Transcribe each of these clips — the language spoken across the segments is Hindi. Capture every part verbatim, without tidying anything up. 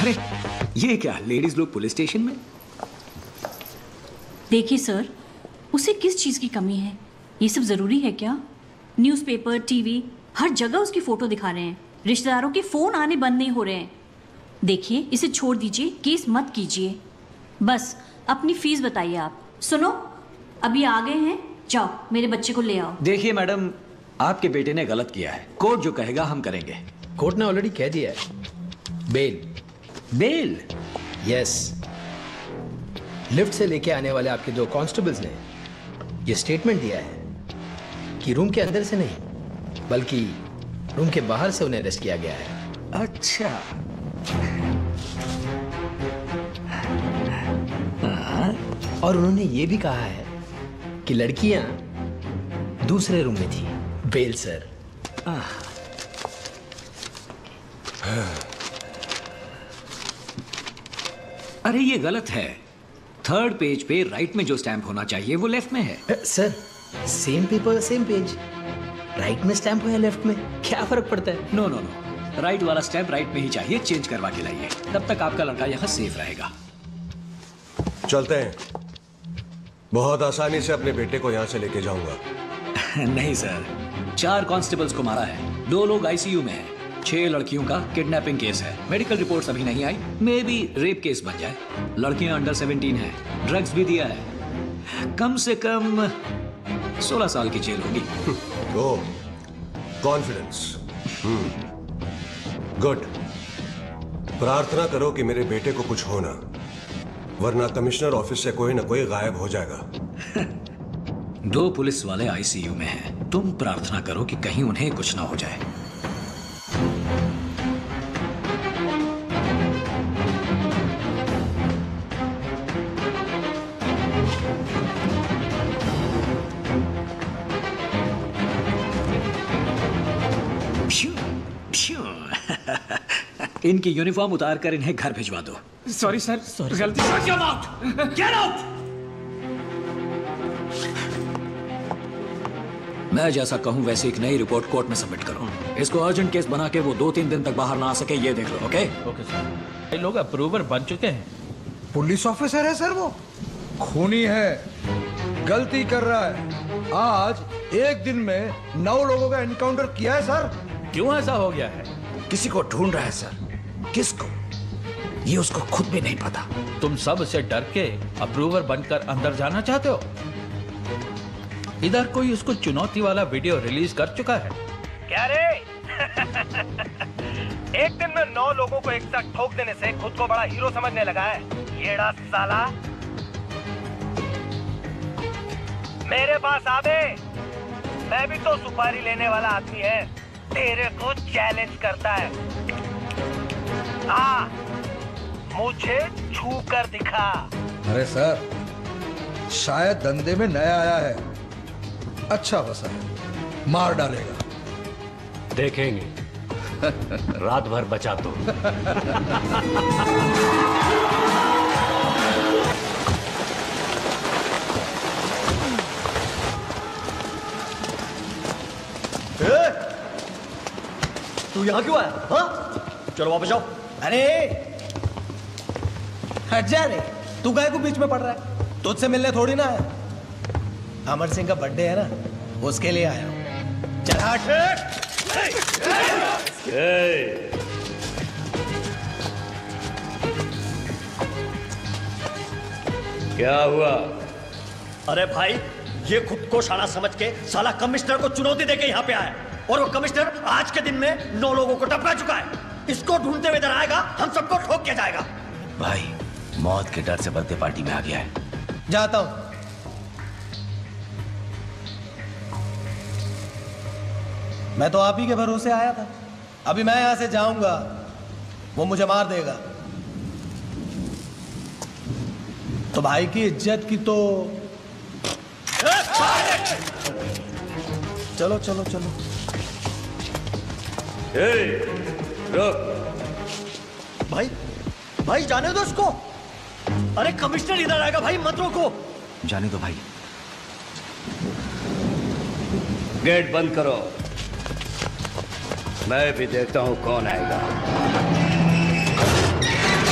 अरे ये क्या, लेडीज लोग पुलिस स्टेशन में? देखिए सर, उसे किस चीज की कमी है? ये सब जरूरी है क्या? न्यूज़पेपर, टीवी, हर जगह उसकी फोटो दिखा रहे हैं। रिश्तेदारों के फोन आने बंद नहीं हो रहे हैं। देखिए, इसे छोड़ दीजिए, केस मत कीजिए। बस अपनी फीस बताइए आप। सुनो, अभी आ गए हैं, जाओ मेरे बच्चे को ले आओ। देखिए मैडम, आपके बेटे ने गलत किया है। कोर्ट जो कहेगा हम करेंगे। कोर्ट ने ऑलरेडी कह दिया है, बेल। बेल? यस। लिफ्ट से लेके आने वाले आपके दो कांस्टेबल्स ने ये स्टेटमेंट दिया है कि रूम के अंदर से नहीं बल्कि रूम के बाहर से उन्हें अरेस्ट किया गया है। अच्छा। और उन्होंने ये भी कहा है कि लड़कियां दूसरे रूम में थी। Bell sir. अरे ये गलत है। थर्ड पेज पे राइट में जो स्टैंप होना चाहिए वो लेफ्ट में है। Sir, same paper same page, right में स्टैंप हो या लेफ्ट में, क्या फर्क पड़ता है? नो नो नो, राइट वाला स्टैंप राइट में ही चाहिए। चेंज करवा के लाइए, तब तक आपका लड़का यहाँ सेफ रहेगा। चलते हैं। बहुत आसानी से अपने बेटे को यहाँ से लेके जाऊंगा। नहीं सर, चार कांस्टेबल्स को मारा है, दो लोग आईसीयू में हैं, छह लड़कियों का किडनैपिंग केस है। मेडिकल रिपोर्ट्स अभी नहीं आई, मे बी रेप केस बन जाए। लड़कियां अंडर सेवेंटीन है, ड्रग्स भी दिया है। कम से कम सोलह साल की जेल होगी। Oh, confidence. गुड। प्रार्थना करो कि मेरे बेटे को कुछ हो ना, वरना कमिश्नर ऑफिस से कोई ना कोई गायब हो जाएगा। दो पुलिस वाले आईसीयू में हैं, तुम प्रार्थना करो कि कहीं उन्हें कुछ ना हो जाए। इनकी यूनिफॉर्म उतार कर इन्हें घर भिजवा दो। सॉरी सर, गलती से। Get out! Get out! मैं जैसा कहूं वैसे एक नई रिपोर्ट कोर्ट में सबमिट करो। इसको अर्जेंट केस बना के वो दो तीन दिन तक बाहर ना आ सके, ये देख लो। Okay okay sir. ये लोग अप्रूवर बन चुके हैं। पुलिस ऑफिसर है सर, वो खूनी है, गलती कर रहा है। आज एक दिन में नौ लोगों का एनकाउंटर किया है सर। क्यों ऐसा हो गया है? किसी को ढूंढ रहा है सर। किसको, ये उसको खुद भी नहीं पता। तुम सब से डर के अप्रूवर बनकर अंदर जाना चाहते हो? इधर कोई उसको चुनौती वाला वीडियो रिलीज कर चुका है। क्या रे? एक दिन में नौ लोगों को एक साथ ठोक देने से खुद को बड़ा हीरो समझने लगा है, येड़ा साला। मेरे पास आवे, मैं भी तो सुपारी लेने वाला आदमी है। तेरे को चैलेंज करता है। आ, मुझे छू कर दिखा। अरे सर, शायद धंधे में नया आया है, अच्छा बसा है, मार डालेगा। देखेंगे। रात भर बचा तो। तू यहाँ क्यों आया? हाँ? चलो वापस जाओ। अरे हट जा रे, तू गाय को बीच में पड़ रहा है? तुझसे मिलने थोड़ी ना है। अमर सिंह का बर्थडे है ना, उसके लिए आया हूं। चल हट। क्या हुआ? अरे भाई, ये खुद को शाना समझ के साला कमिश्नर को चुनौती देके यहाँ पे आया, और वो कमिश्नर आज के दिन में नौ लोगों को टपका चुका है। इसको ढूंढते हुए इधर आएगा, हम सबको ठोक के जाएगा। भाई, मौत के डर से बर्थडे पार्टी में आ गया है। जाता हूं। मैं तो आप ही के भरोसे आया था। अभी मैं यहां से जाऊंगा, वो मुझे मार देगा। तो भाई की इज्जत की तो चलो चलो चलो। रुक। भाई भाई जाने दो उसको। अरे कमिश्नर इधर आएगा भाई, मत रोको। जाने दो भाई। गेट बंद करो, मैं भी देखता हूं कौन आएगा।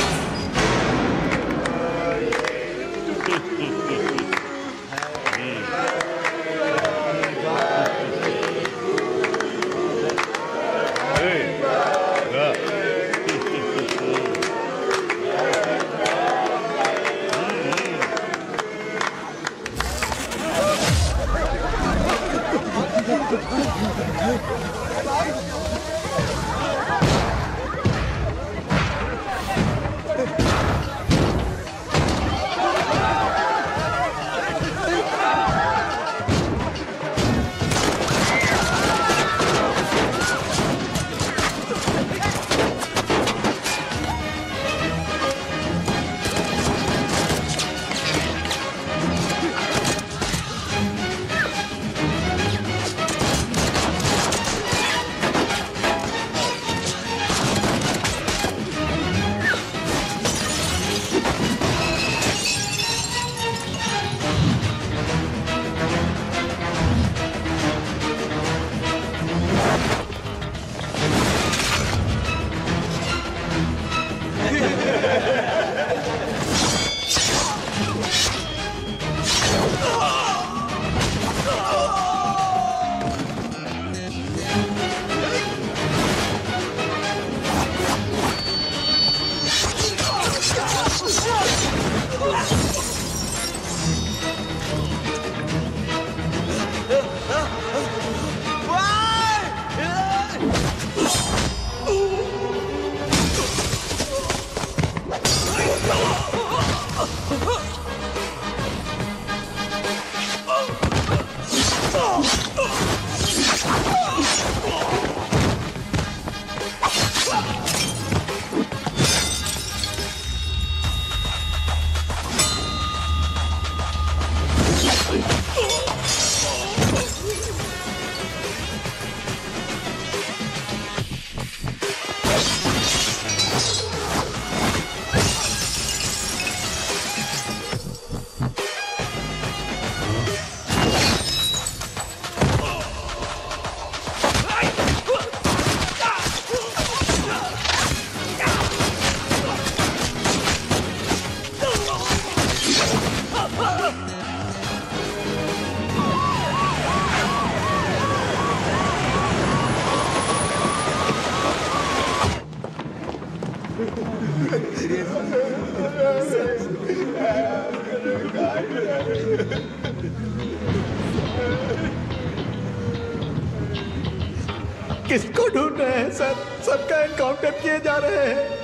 किसको ढूंढ रहे हैं सर? सबका एनकाउंटर किए जा रहे हैं।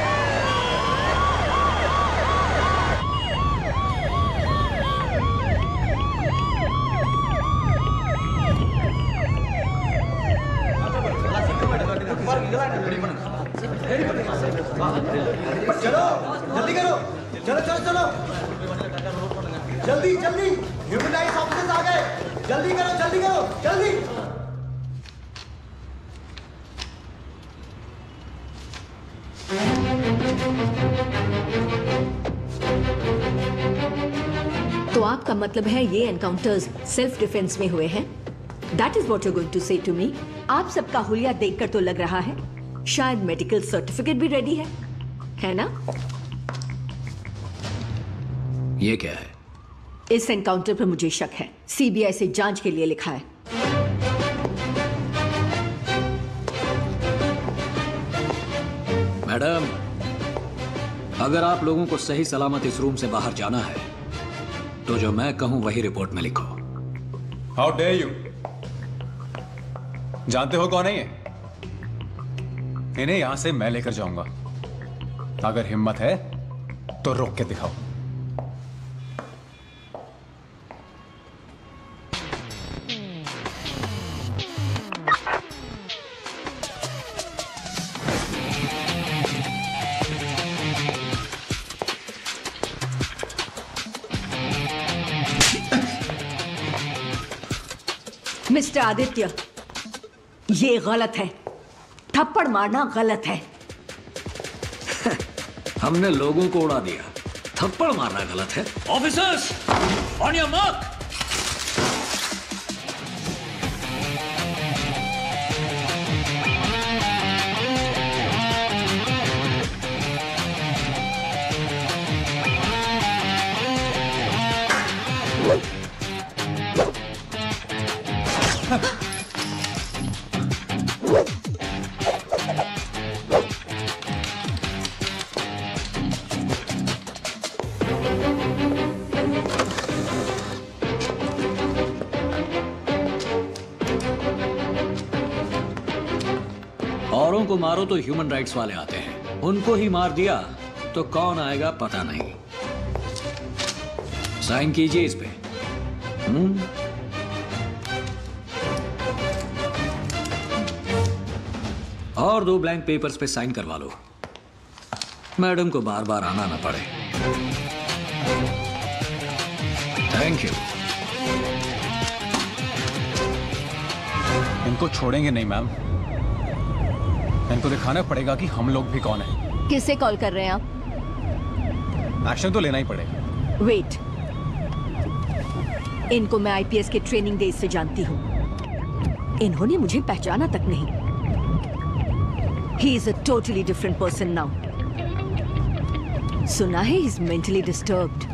चलो जल्दी करो, चलो चलो चलो जल्दी जल्दी, ह्यूमन राइट्स ऑफिसर्स आ गए, जल्दी करो जल्दी करो जल्दी। तो आपका मतलब है ये एनकाउंटर्स सेल्फ डिफेंस में हुए हैं? That is what you going to say to me? आप सबका हुलिया देखकर तो लग रहा है शायद मेडिकल सर्टिफिकेट भी रेडी है, है ना? ये क्या है? इस एनकाउंटर पर मुझे शक है, सीबीआई से जांच के लिए लिखा है। मैडम, अगर आप लोगों को सही सलामत इस रूम से बाहर जाना है तो जो मैं कहूं वही रिपोर्ट में लिखो। How dare you? जानते हो कौन है ये? इन्हें यहां से मैं लेकर जाऊंगा। अगर हिम्मत है तो रोक के दिखाओ। मिस्टर आदित्य, ये गलत है, थप्पड़ मारना गलत है। हमने लोगों को उड़ा दिया, थप्पड़ मारना गलत है? Officers, on your mark. औरों को मारो तो ह्यूमन राइट्स वाले आते हैं, उनको ही मार दिया तो कौन आएगा पता नहीं। साइन कीजिए इस पे। हम्म और दो ब्लैंक पेपर्स पे साइन करवा लो, मैडम को बार बार आना ना पड़े। Thank you. इनको छोड़ेंगे नहीं मैम, इनको दिखाना पड़ेगा कि हम लोग भी कौन हैं। किससे कॉल कर रहे हैं आप? एक्शन तो लेना ही पड़ेगा। वेट, इनको मैं आईपीएस के ट्रेनिंग डेज से जानती हूँ। इन्होंने मुझे पहचाना तक नहीं। He is a totally different person now. सुना है he is mentally disturbed.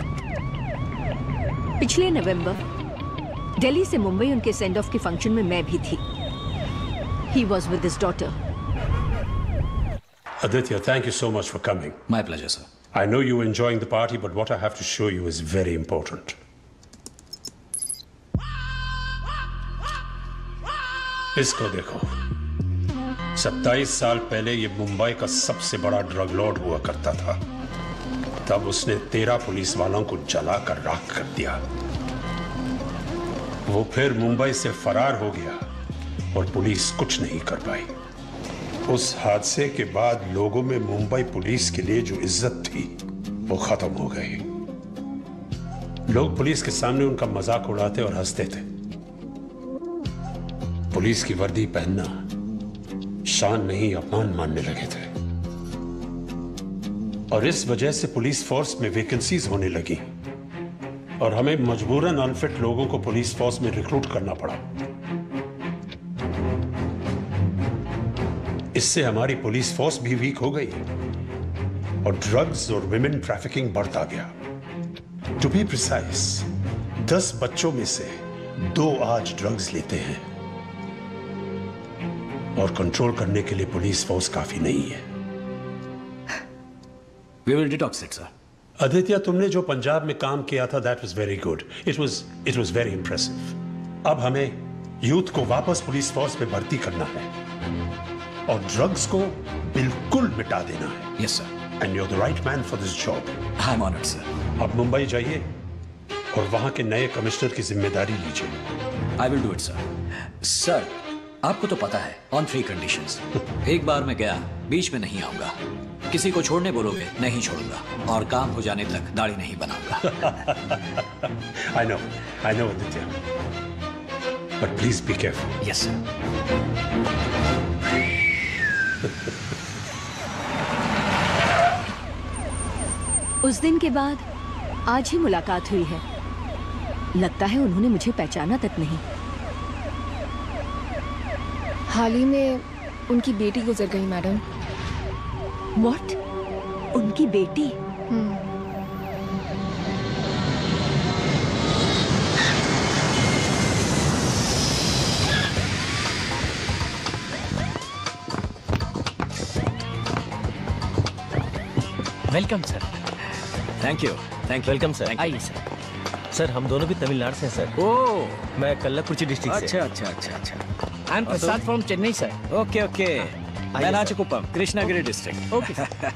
पिछले नवंबर दिल्ली से मुंबई उनके सेंड ऑफ के फंक्शन में मैं भी थी। He was with his daughter. Aditya, thank you so much for coming. My pleasure, sir. I know you were enjoying the party, but what I have to show you is very important. इसको देखो। सत्ताईस साल पहले ये मुंबई का सबसे बड़ा ड्रग लॉर्ड हुआ करता था। तब उसने तेरह पुलिस वालों को जलाकर राख कर दिया। वो फिर मुंबई से फरार हो गया और पुलिस कुछ नहीं कर पाई। उस हादसे के बाद लोगों में मुंबई पुलिस के लिए जो इज्जत थी वो खत्म हो गई। लोग पुलिस के सामने उनका मजाक उड़ाते और हंसते थे। पुलिस की वर्दी पहनना शान नहीं अपमान मानने लगे थे और इस वजह से पुलिस फोर्स में वैकेंसीज होने लगी और हमें मजबूरन अनफिट लोगों को पुलिस फोर्स में रिक्रूट करना पड़ा। इससे हमारी पुलिस फोर्स भी वीक हो गई और ड्रग्स और विमेन ट्रैफिकिंग बढ़ता गया। टू बी प्रिसाइज, दस बच्चों में से दो आज ड्रग्स लेते हैं और कंट्रोल करने के लिए पुलिस फोर्स काफी नहीं है। We will detox it, sir. Aditya, तुमने जो पंजाब में काम किया था that was very good. It was it was very impressive. अब हमें यूथ को वापस पुलिस फोर्स में भर्ती करना है और ड्रग्स को बिल्कुल मिटा देना है। Yes, sir. And you're the right man for this job. I'm honored, sir. अब मुंबई जाइए और वहां के नए कमिश्नर की जिम्मेदारी लीजिए। I will do it, sir. Sir, आपको तो पता है ऑन थ्री कंडीशंस। एक बार मैं गया, बीच में नहीं आऊंगा। किसी को छोड़ने बोलोगे, नहीं छोड़ूंगा और काम हो जाने तक दाढ़ी नहीं बनाऊंगा। I know, I know, Aditya. But please be careful. Yes, sir. उस दिन के बाद आज ही मुलाकात हुई है। लगता है उन्होंने मुझे पहचाना तक नहीं। हाल ही में उनकी बेटी गुजर गई मैडम। What? उनकी बेटी? Welcome sir. Thank you, thank you. Welcome sir. आइए सर। सर हम दोनों भी तमिलनाडु से हैं सर। ओह, मैं कल्लाकुर्ची डिस्ट्रिक्ट से। अच्छा अच्छा अच्छा अच्छा। I am Prasad from Chennai sir. Okay okay. मैं नाचकुप्पम, कृष्णागिरी डिस्ट्रिक्ट। ओके।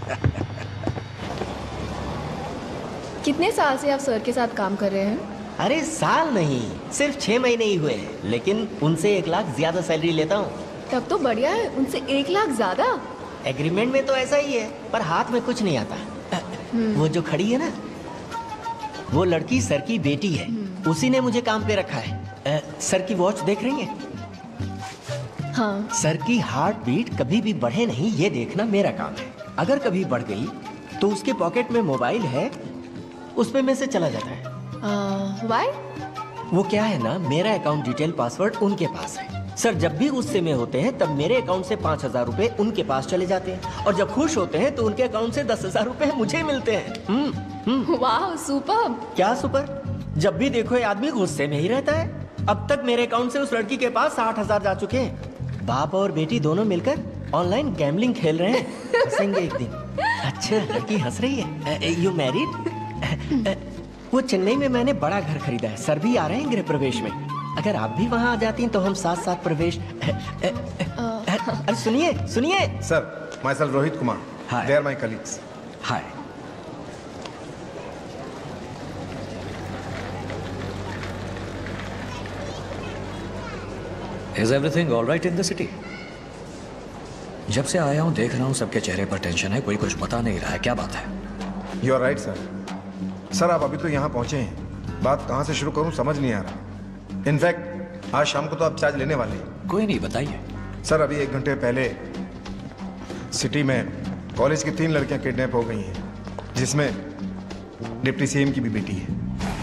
कितने साल से आप सर के साथ काम कर रहे हैं? अरे साल नहीं, सिर्फ छह महीने ही हुए, लेकिन उनसे एक लाख ज्यादा सैलरी लेता हूँ। तब तो बढ़िया है, उनसे एक लाख ज्यादा। एग्रीमेंट में तो ऐसा ही है, पर हाथ में कुछ नहीं आता। वो जो खड़ी है ना, वो लड़की सर की बेटी है। उसी ने मुझे काम पे रखा है। आ, सर की वॉच देख रही हैं? हाँ। सर की हार्ट बीट कभी भी बढ़े नहीं, ये देखना मेरा काम है। अगर कभी बढ़ गई तो उसके पॉकेट में मोबाइल है, उस पे मैसेज चला जाता है। व्हाई? वो क्या है ना, मेरा अकाउंट डिटेल पासवर्ड उनके पास है। सर जब भी गुस्से में होते हैं तब मेरे अकाउंट से पाँच हजार रुपए उनके पास चले जाते हैं और जब खुश होते हैं तो उनके अकाउंट से दस हजार रुपए मुझे मिलते हैं। हम्म हम्म। वाह, सुपर। क्या सुपर? जब भी देखो ये आदमी गुस्से में ही रहता है। अब तक मेरे अकाउंट से उस लड़की के पास साठ हजार जा चुके हैं। बाप और बेटी दोनों मिलकर ऑनलाइन गैम्बलिंग खेल रहे हैं। हंसेंगे एक दिन। अच्छा, लड़की हंस रही है। You married? वो चेन्नई में मैंने बड़ा घर खरीदा है। सर भी आ रहे हैं गृह प्रवेश में। अगर आप भी वहाँ आ जाती तो हम साथ साथ प्रवेश। अरे सुनिए सुनिए sir, myself Rohit Kumar, they are my colleagues. Hi. Is everything all right in the city? जब से आया हूं देख रहा हूं सबके चेहरे पर टेंशन है, कोई कुछ बता नहीं रहा है, क्या बात है? You are right sir. Sir आप अभी तो यहाँ पहुंचे हैं, बात कहाँ से शुरू करूँ समझ नहीं आ रहा। इनफैक्ट आज शाम को तो आप चार्ज लेने वाले हैं। कोई नहीं, बताइए। सर अभी एक घंटे पहले सिटी में कॉलेज की तीन लड़कियां किडनैप हो गई हैं, जिसमें डिप्टी सीएम की भी बेटी है।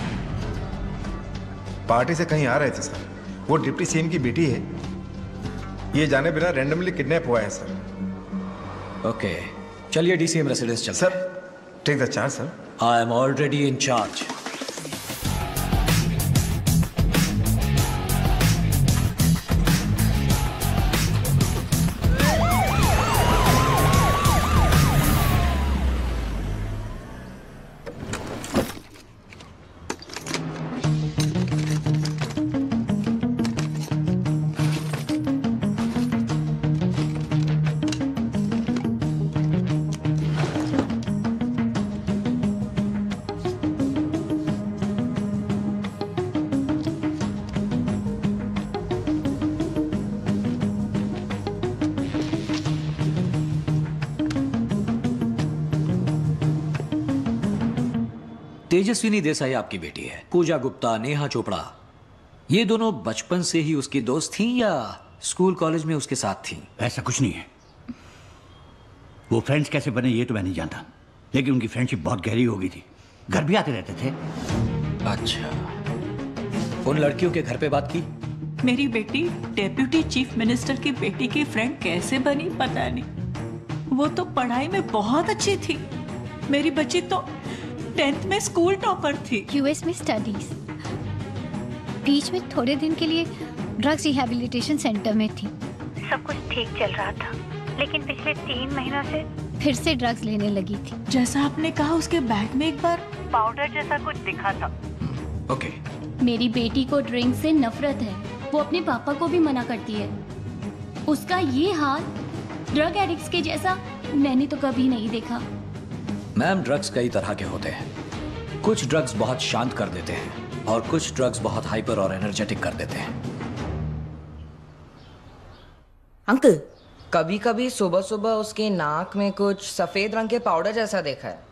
पार्टी से कहीं आ रहे थे सर, वो डिप्टी सीएम की बेटी है, ये जाने बिना रैंडमली किडनैप हुआ है सर। ओके, चलिए डीसीएम रेसिडेंस चलते हैं। Sir take the charge sir. I am already in charge. Tejaswini Desai आपकी बेटी है, पूजा गुप्ता, नेहा चोपड़ा, ये दोनों बचपन से ही उसकी दोस्त थीं या स्कूल कॉलेज में उसके साथ थीं? ऐसा कुछ नहीं है। वो फ्रेंड्स कैसे बने ये तो मैं नहीं जानता, लेकिन उनकी फ्रेंडशिप बहुत गहरी हो गई थी, घर भी आते रहते थे। अच्छा, उन लड़कियों के घर पे बात की? मेरी बेटी डेप्यूटी चीफ मिनिस्टर की बेटी की फ्रेंड कैसे बनी पता नहीं। वो तो पढ़ाई में बहुत अच्छी थी, मेरी बच्ची तो टेंथ में स्कूल टॉपर थी। यूएस में स्टडीज, बीच में थोड़े दिन के लिए ड्रग्स रिहैबिलिटेशन सेंटर में थी। सब कुछ ठीक चल रहा था, लेकिन पिछले तीन महीनों से फिर से ड्रग्स लेने लगी थी। जैसा आपने कहा उसके बैग में एक बार पाउडर जैसा कुछ दिखा था। ओके। मेरी बेटी को ड्रिंक से नफरत है, वो अपने पापा को भी मना करती है। उसका ये हाल ड्रग एडिक्ट्स के जैसा मैंने तो कभी नहीं देखा। मैम, ड्रग्स कई तरह के होते हैं। कुछ ड्रग्स बहुत शांत कर देते हैं और कुछ ड्रग्स बहुत हाइपर और एनर्जेटिक कर देते हैं। अंकल, कभी कभी सुबह सुबह उसके नाक में कुछ सफेद रंग के पाउडर जैसा देखा है।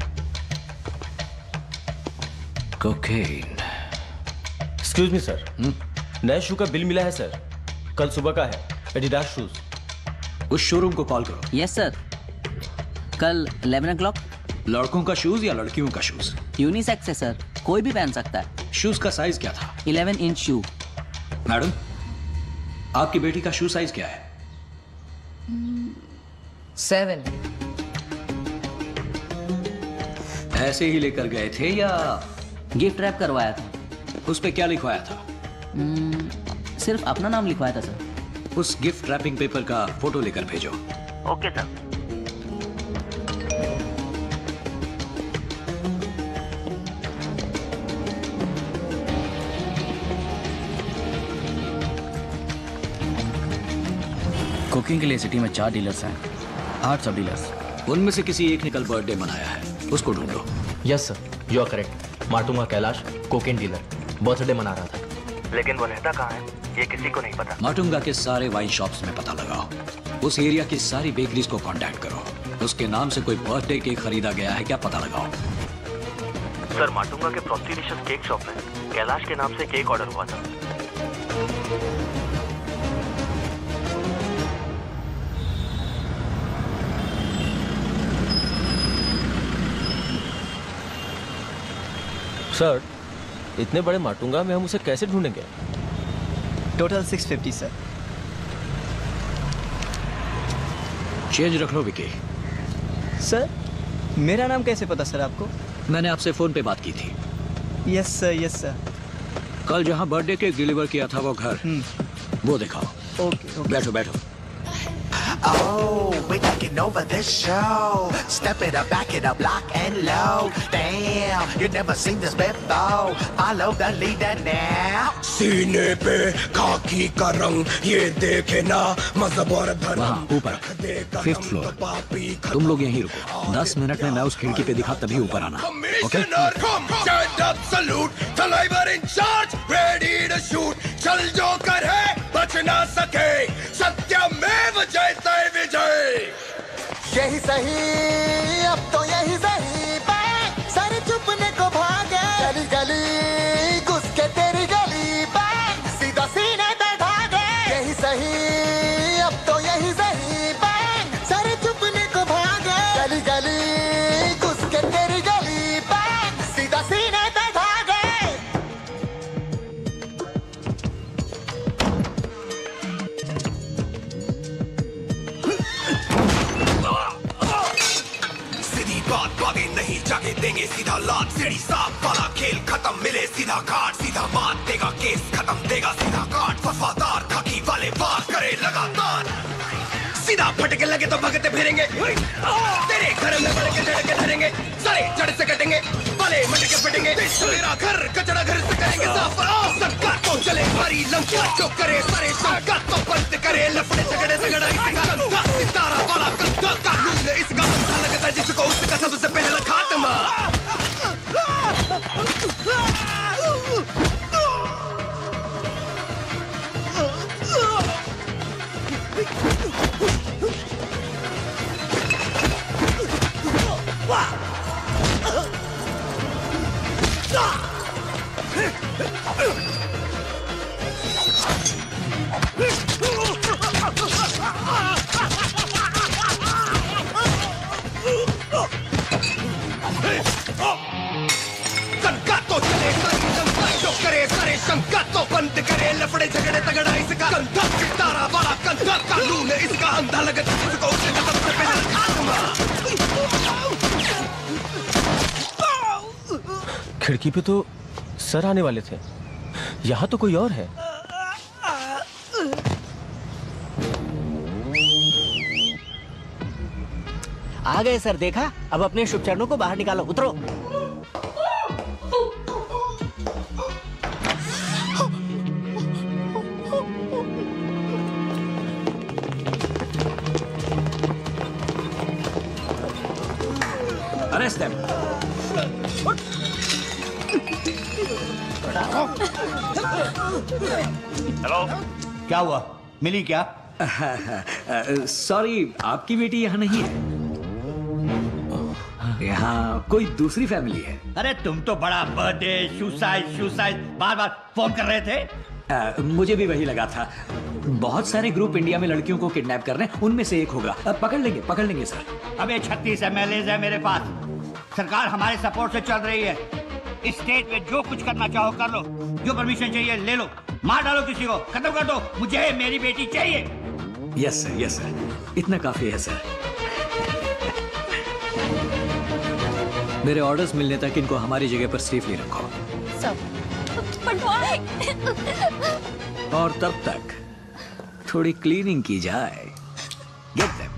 कोकेन। एक्सक्यूज मी सर, नए शू का बिल मिला है सर, कल सुबह का है, एडिडास शूज। उस शोरूम को कॉल करो। यस सर, कल इलेवन ओ क्लॉक। लड़कों का शूज या लड़कियों का शूज? यूनिसेक्स है सर, कोई भी पहन सकता है। शूज का साइज क्या था? इलेवन इंच शू। मैडम, आपकी बेटी का शू साइज क्या है? सेवन। ऐसे ही लेकर गए थे या गिफ्ट रैप करवाया था? उस पे क्या लिखवाया था? hmm, सिर्फ अपना नाम लिखवाया था सर। उस गिफ्ट रैपिंग पेपर का फोटो लेकर भेजो। Okay sir. कुकिंग के लिए सिटी में चार डीलर्स हैं, आठ सब डीलर्स। उनमें से किसी एक ने कल बर्थडे मनाया है, उसको ढूंढो। Yes sir, you are correct. Matunga Kailash cocaine dealer birthday मना रहा था, लेकिन वो रहता कहाँ है ये किसी को नहीं पता। मार्टुंगा के सारे वाइन शॉप्स में पता लगाओ, उस एरिया की सारी बेकरीज को कांटेक्ट करो, उसके नाम से कोई बर्थडे केक खरीदा गया है क्या पता लगाओ। सर, मार्टुंगा के फ्रॉस्टीडिलिशियस केक शॉप में कैलाश के नाम से केक ऑर्डर हुआ था। सर, इतने बड़े मार्टुंगा में हम उसे कैसे ढूंढेंगे? Total six fifty sir. Change रख लो विकी। सर, मेरा नाम कैसे पता सर आपको? मैंने आपसे फोन पे बात की थी। Yes sir, yes sir. कल जहाँ बर्थडे केक डिलीवर किया था वो घर, वो दिखाओ। Okay, okay. बैठो बैठो। Oh, we're taking over this show. Step it up, back it up, lock and load. Damn, you never seen this before. Follow the leader now. सीने पे खाकी का रंग ये देखे ना मजहब और धर्म। वहाँ ऊपर फिफ्थ फ्लोर। तुम लोग यहीं रुको, दस मिनट में मैं उस खिड़की पे दिखा तभी ऊपर आना। Okay? Stand up, salute, Taliban in charge, ready to shoot. चल जो कर है बच ना सके, सत्यमेव जयते विजय। यही सही, अब तो यही सही। बैंग, सारे चुपने को भागे। गली गली घुस के तेरी गली। बैंग, सीधा सीने पे भागे। यही सही, अब तो यही सही। बैंग, सारे चुपने को भागे। गली गली घुस के तेरी गली। बैंग, सीधा सीने पे भागे। सीधी बात बातें नहीं जाके देंगे सीधा लात सीढ़ी साफ वाला खेल खत्म मिले सीधा काट सीधा मार देगा केस खत्म देगा सीधा काट वफादार खाकी वाले वार करे लगातार सीधा फटके लगे तो भगते फिरेंगे तेरे घर में बढ़ के झड़के धरेंगे सारे जड़ से कटेंगे वाले मटके फटेंगे मेरा घर कचरा घर से करेंगे साफ सरकार तो चले हमारी लंका जो करे सारे शंका तो बंद करे लफड़े झगड़े झगड़ा इसका सितारा वाला कंधा कानून इसका बंधा लगता जिसको उसका सबसे पहले खात्मा शंका तो चले सारी लंका जो करे सारे शंका तो बंद करे लफड़े झगड़े तगड़ा इसका कंधा सितारा वाला कंधा कानून इसका अंधा लगता जिसको उसने सबसे पहले खात्मा खिड़की पे तो सर आने वाले थे, यहाँ तो कोई और है। आ गए सर, देखा? अब अपने शुभ चरणों को बाहर निकालो, उतरो। Arrest them. हेलो, क्या हुआ? मिली क्या? सॉरी, आपकी बेटी यहाँ नहीं है। यहाँ कोई दूसरी फैमिली है। अरे तुम तो बड़ा बर्थडे सुसाइड सुसाइड बार बार फोन कर रहे थे। आ, मुझे भी वही लगा था। बहुत सारे ग्रुप इंडिया में लड़कियों को किडनैप कर रहे हैं, उनमें से एक होगा। आ, पकड़ लेंगे पकड़ लेंगे सर। अबे छत्तीस एम एल ए है मेरे पास, सरकार हमारे सपोर्ट से चल रही है। स्टेट में जो कुछ करना चाहो कर लो, जो परमिशन चाहिए ले लो, मार डालो किसी को, खत्म कर दो, मुझे मेरी बेटी चाहिए। यस सर यस सर, इतना काफी है सर। मेरे ऑर्डर्स मिलने तक इनको हमारी जगह पर सेफली रखो और तब तक थोड़ी क्लीनिंग की जाए। Get them.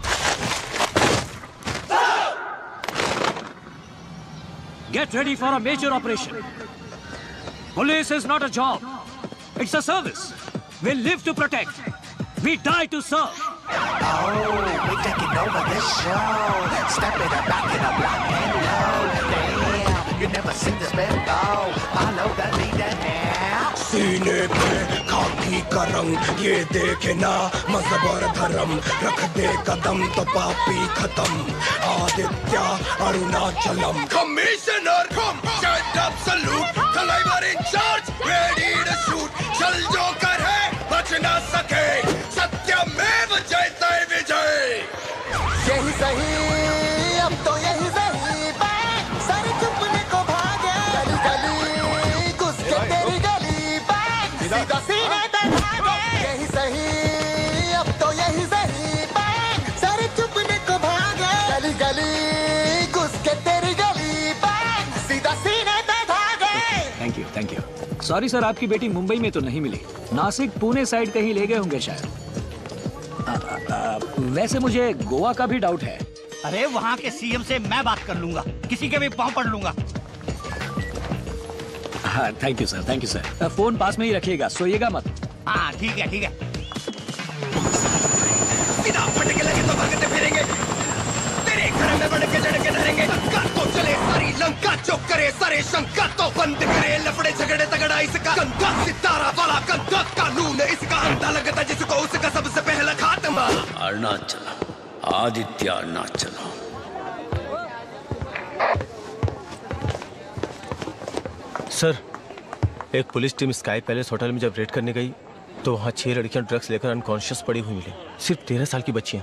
Get ready for a major operation. Police is not a job. It's a service. We live to protect. We die to serve. Oh, we're taking over this show. Step it up, back it up, lock and load. Damn, you never seen this before. Follow the leader now. सीने पे खाकी का रंग ये देखे ना मजहब और धर्म रख दे कदम तो पापी खत्म Aditya Arunachalam commissioner stand up salute Thalaivar in charge ready to shoot चल जो कर है बच ना सके सत्यमेव जयते विजय। यही सही, अब तो यही सही। बैंग, सारे चुपने को भागे। गली गली घुस के तेरी गली। बैंग, सीधा सीने पे भागे। यही सही, अब तो यही सही। बैंग, सारे चुपने को भागे। गली गली घुस के तेरी गली। बैंग, सीधा सीने पे भागे। Thank you thank you. Sorry sir, आपकी बेटी मुंबई में तो नहीं मिली, नासिक पुणे साइड कहीं ले गए होंगे शायद। आ, आ, आ, वैसे मुझे गोवा का भी डाउट है। अरे वहाँ के सीएम से मैं बात कर लूंगा, किसी के भी पाँव पड़ लूंगा। हाँ thank you sir, thank you sir. Phone पास में ही रखिएगा, सोइएगा मत। हाँ ठीक है ठीक है। सीधा फटके लगे तो भागते फिरेंगे, तेरे घर में बढ़ के चढ़ के धरेंगे। लंका तो चले सारी लंका, जो करे सारे शंका तो बंद करे लफड़े झगड़े तगड़ा इसका। कंधा सितारा वाला कंधा कानून इसका, अंधा लगता जिसको उसका सबसे पहला खात्मा। अरुणाचल, आदित्य अरुणाचल। सर, एक police team sky palace hotel में जब रेड करने गई तो वहाँ छह लड़कियां ड्रग्स लेकर अनकॉन्शियस पड़ी हुई मिली, सिर्फ तेरह साल की बच्चियां।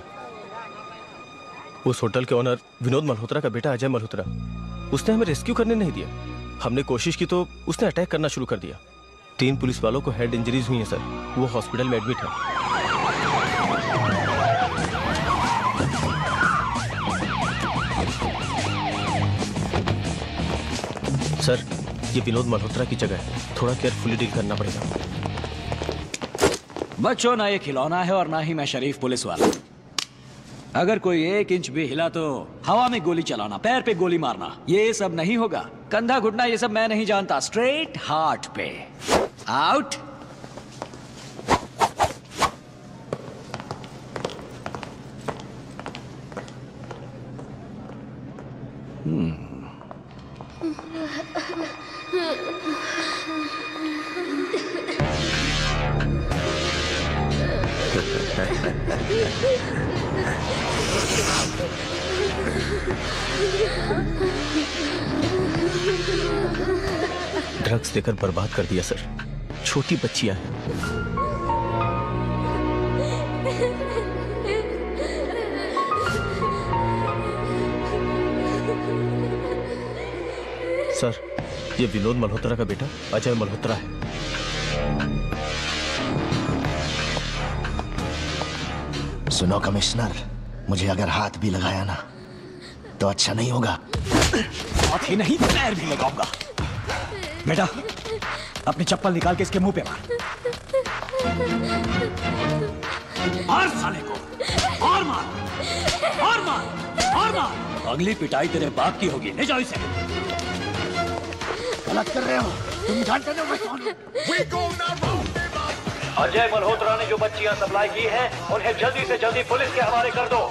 उस होटल के ओनर विनोद मल्होत्रा का बेटा अजय मल्होत्रा, उसने हमें रेस्क्यू करने नहीं दिया। हमने कोशिश की तो उसने अटैक करना शुरू कर दिया। तीन पुलिस वालों को हेड इंजरीज हुई हैं सर, वो हॉस्पिटल में एडमिट है। सर, ये विनोद मल्होत्रा की जगह है, थोड़ा केयरफुली डील करना पड़ेगा। बच्चों, ना ये खिलौना है और ना ही मैं शरीफ पुलिस वाला। अगर कोई एक इंच भी हिला तो हवा में गोली चलाना, पैर पे गोली मारना, ये सब नहीं होगा। कंधा घुटना ये सब मैं नहीं जानता, स्ट्रेट हार्ट पे। आउट। हम्म ड्रग्स देकर बर्बाद कर दिया सर, छोटी बच्चियां हैं। सर, ये विनोद मल्होत्रा का बेटा अजय मल्होत्रा है। सुनो कमिश्नर, मुझे अगर हाथ भी लगाया ना तो अच्छा नहीं होगा। हाथ ही नहीं, पैर भी लगाऊंगा। बेटा, अपनी चप्पल निकाल के इसके मुंह पे मार। मार साले को, और मार, और मार, और मार। अगली पिटाई तेरे बाप की होगी, ले जाओ इसे। गलत कर रहे हो, तुम जानते हो मैं कौन हूं। अजय मल्होत्रा ने जो बच्चियां सप्लाई की हैं, उन्हें जल्दी से जल्दी पुलिस के हवाले कर दो।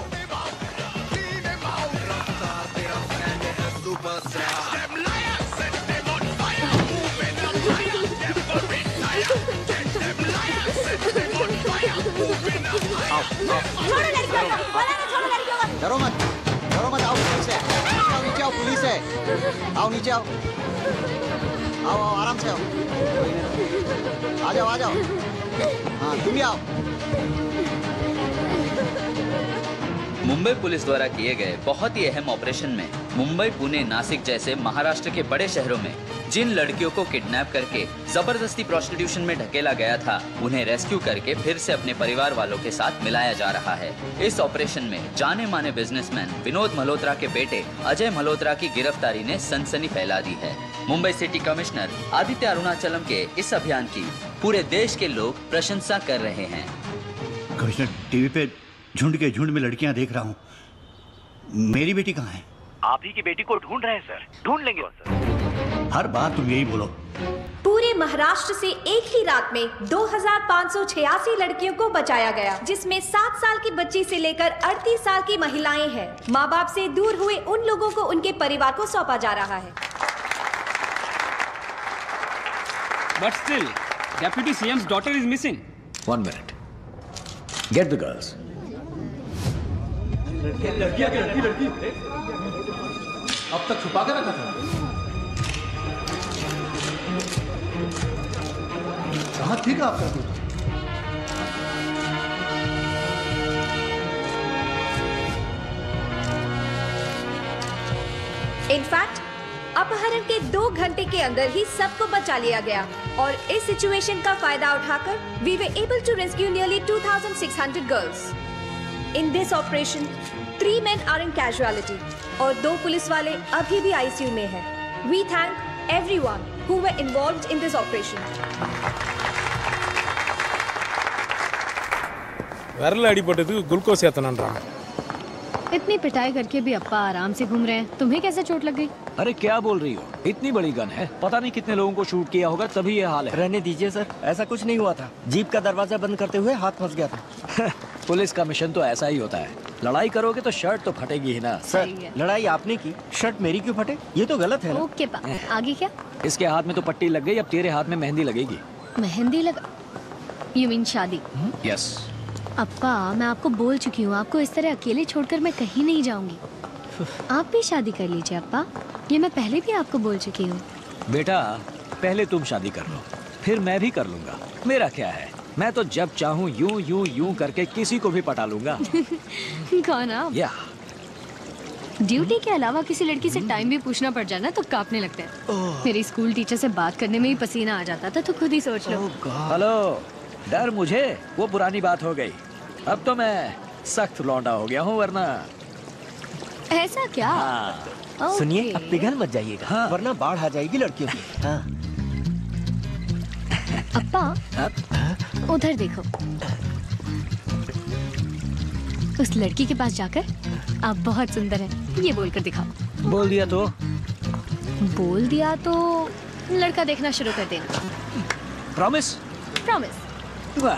डरो मत, डरो मत, आओ पुलिस है, आओ नीचे आओ, पुलिस है, आओ नीचे आओ, आओ आओ आराम से आओ, आ जाओ आ जाओ, हाँ तुम भी आओ। मुंबई पुलिस द्वारा किए गए बहुत ही अहम ऑपरेशन में मुंबई, पुणे, नासिक जैसे महाराष्ट्र के बड़े शहरों में जिन लड़कियों को किडनैप करके जबरदस्ती प्रोस्टिट्यूशन में ढकेला गया था, उन्हें रेस्क्यू करके फिर से अपने परिवार वालों के साथ मिलाया जा रहा है। इस ऑपरेशन में जाने माने बिजनेसमैन विनोद मल्होत्रा के बेटे अजय मल्होत्रा की गिरफ्तारी ने सनसनी फैला दी है। मुंबई सिटी कमिश्नर आदित्य अरुणाचलम के इस अभियान की पूरे देश के लोग प्रशंसा कर रहे हैं। कमिश्नर, टीवी पे झुंड के झुंड में लड़कियां देख रहा हूँ, मेरी बेटी कहाँ है? आप ही की बेटी को ढूंढ रहे हैं सर, ढूंढ लेंगे सर। हर बार तुम यही बोलो। पूरे महाराष्ट्र से एक ही रात में दो हज़ार पाँच सौ छियासी लड़कियों को बचाया गया, जिसमें सात साल की बच्ची से लेकर अड़तीस साल की महिलाएं हैं। माँ बाप से दूर हुए उन लोगों को उनके परिवार को सौंपा जा रहा है। But still, Deputy C M's daughter is missing. One minute. Get the girls. लड़की लड़की लड़की अब तक छुपा कर रखा था। कहाँ थी का आपका दूध? इनफैक्ट अपहरण के दो घंटे के अंदर ही सबको बचा लिया गया और इस सिचुएशन का फायदा उठाकर we were able to rescue nearly two thousand six hundred girls. In this operation three men are in casualty और दो पुलिस वाले अभी भी आईसीयू में हैं। We thank everyone who were involved in this operation. விரல் அடிபட்டதுக்கு குளுக்கோஸ் ஏத்தனன்றாங்க. इतनी पिटाई करके भी अप्पा आराम से घूम रहे हैं, तुम्हें कैसे चोट लग गई? अरे क्या बोल रही हो, इतनी बड़ी गन है, पता नहीं कितने लोगों को शूट किया होगा तभी ये हाल है। रहने दीजिए सर, ऐसा कुछ नहीं हुआ था। जीप का दरवाजा बंद करते हुए हाथ फंस गया था। पुलिस का मिशन तो ऐसा ही होता है, लड़ाई करोगे तो शर्ट तो फटेगी ही ना। सर, लड़ाई आपने की, शर्ट मेरी क्यों फटे? ये तो गलत है ना। ओके पा, आगे क्या? इसके हाथ में तो पट्टी लग गई, अब तेरे हाथ में मेहंदी लगेगी। मेहंदी लगा? यू मीन शादी? यस। अप्पा, मैं आपको बोल चुकी हूँ, आपको इस तरह अकेले छोड़कर मैं कहीं नहीं जाऊंगी। आप भी शादी कर लीजिए अप्पा, ये मैं पहले भी आपको बोल चुकी हूँ। बेटा, पहले तुम शादी कर लो, फिर मैं भी कर लूंगा। मेरा क्या है, मैं तो जब चाहूँ यूं यूं यूं करके किसी को भी पटा लूंगा। कौन आप? या ड्यूटी के अलावा किसी लड़की से टाइम भी पूछना पड़ जाए ना तो कांपने लगता है। मेरी स्कूल टीचर से बात करने में ही पसीना आ जाता था, तो खुद ही सोच लो। हेलो, डर मुझे वो पुरानी बात हो गई, अब तो मैं सख्त लौंडा हो गया हूँ, वरना ऐसा क्या? हाँ। सुनिए, अब पिघल मत जाइएगा, हाँ। वरना बाढ़ आ जाएगी लड़कियों की। हाँ। अप्पा, उधर देखो, उस लड़की के पास जाकर आप बहुत सुंदर हैं ये बोलकर दिखाओ। बोल दिया तो? बोल दिया तो लड़का देखना शुरू कर देना। प्रॉमिस? प्रॉमिस। वाह,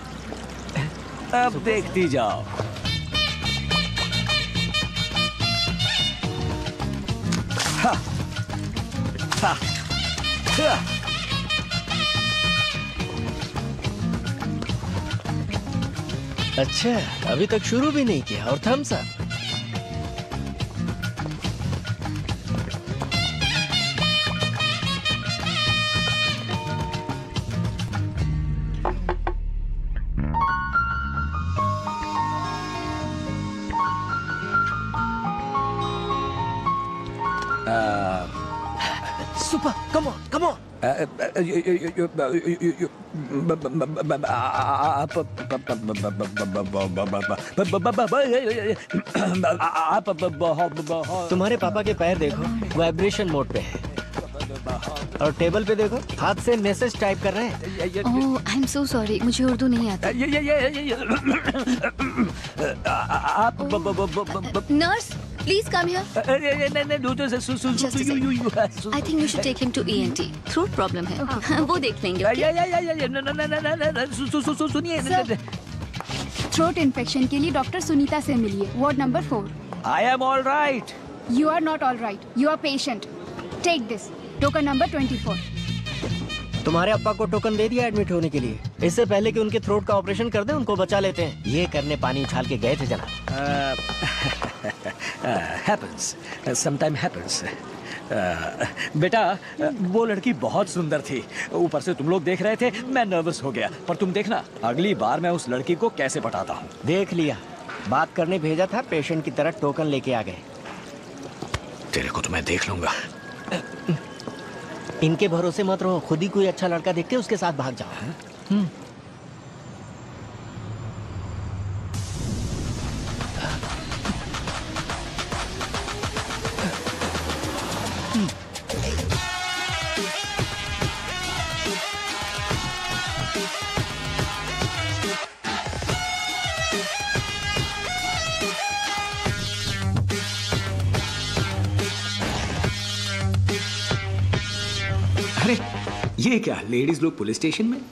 अब देखती जाओ। हा, हा, हा। अच्छा, अभी तक शुरू भी नहीं किया और thumbs up. Super, come on, come on. तुम्हारे पापा के पैर देखो, वाइब्रेशन मोड पे है, और टेबल पे देखो, हाथ से मैसेज टाइप कर रहे हैं। ओह, आई एम सो सॉरी, मुझे उर्दू नहीं आता। Nurse, please come here. I think you should take him to E N T. Throat problem है, वो देख लेंगे। सर, थ्रोट इन्फेक्शन के लिए डॉक्टर सुनीता से मिलिए, ward number four. I am all right. You are not all right. You are patient. Take this. Token number twenty four. तुम्हारे अप्पा को टोकन दे दिया एडमिट होने के लिए। इससे पहले कि उनके थ्रोट का ऑपरेशन कर दे, उनको बचा लेते हैं। ये करने पानी उछाल के गए थे जनाब। Happens, sometime happens. बेटा, वो लड़की बहुत सुंदर थी, ऊपर से तुम लोग देख रहे थे, मैं नर्वस हो गया। पर तुम देखना, अगली बार मैं उस लड़की को कैसे पटाता हूँ। देख लिया, बात करने भेजा था, पेशेंट की तरह टोकन लेके आ गए। तेरे को तो मैं देख लूंगा। इनके भरोसे मत रहो, खुद ही कोई अच्छा लड़का देख के उसके साथ भाग जाओ। अरे ये क्या, लेडीज लोग पुलिस स्टेशन में?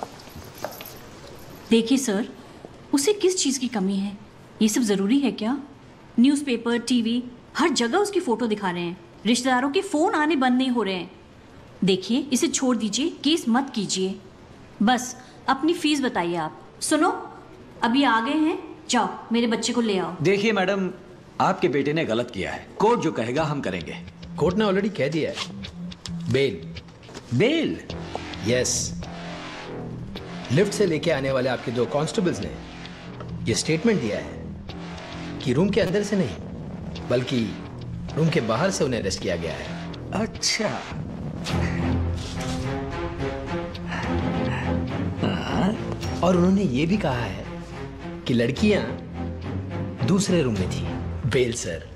देखिए सर, उसे किस चीज की कमी है? ये सब जरूरी है क्या? न्यूज़पेपर, टीवी, हर जगह उसकी फोटो दिखा रहे हैं। रिश्तेदारों के फोन आने बंद नहीं हो रहे हैं। देखिए, इसे छोड़ दीजिए, केस मत कीजिए। बस अपनी फीस बताइए आप। सुनो, अभी आ गए हैं, जाओ मेरे बच्चे को ले आओ। देखिए मैडम, आपके बेटे ने गलत किया है, कोर्ट जो कहेगा हम करेंगे। कोर्ट ने ऑलरेडी कह दिया है, बेल। बेल? यस। लिफ्ट से लेके आने वाले आपके दो कांस्टेबल्स ने ये स्टेटमेंट दिया है कि रूम के अंदर से नहीं, बल्कि रूम के बाहर से उन्हें अरेस्ट किया गया है। अच्छा। और उन्होंने ये भी कहा है कि लड़कियां दूसरे रूम में थी। Bell sir.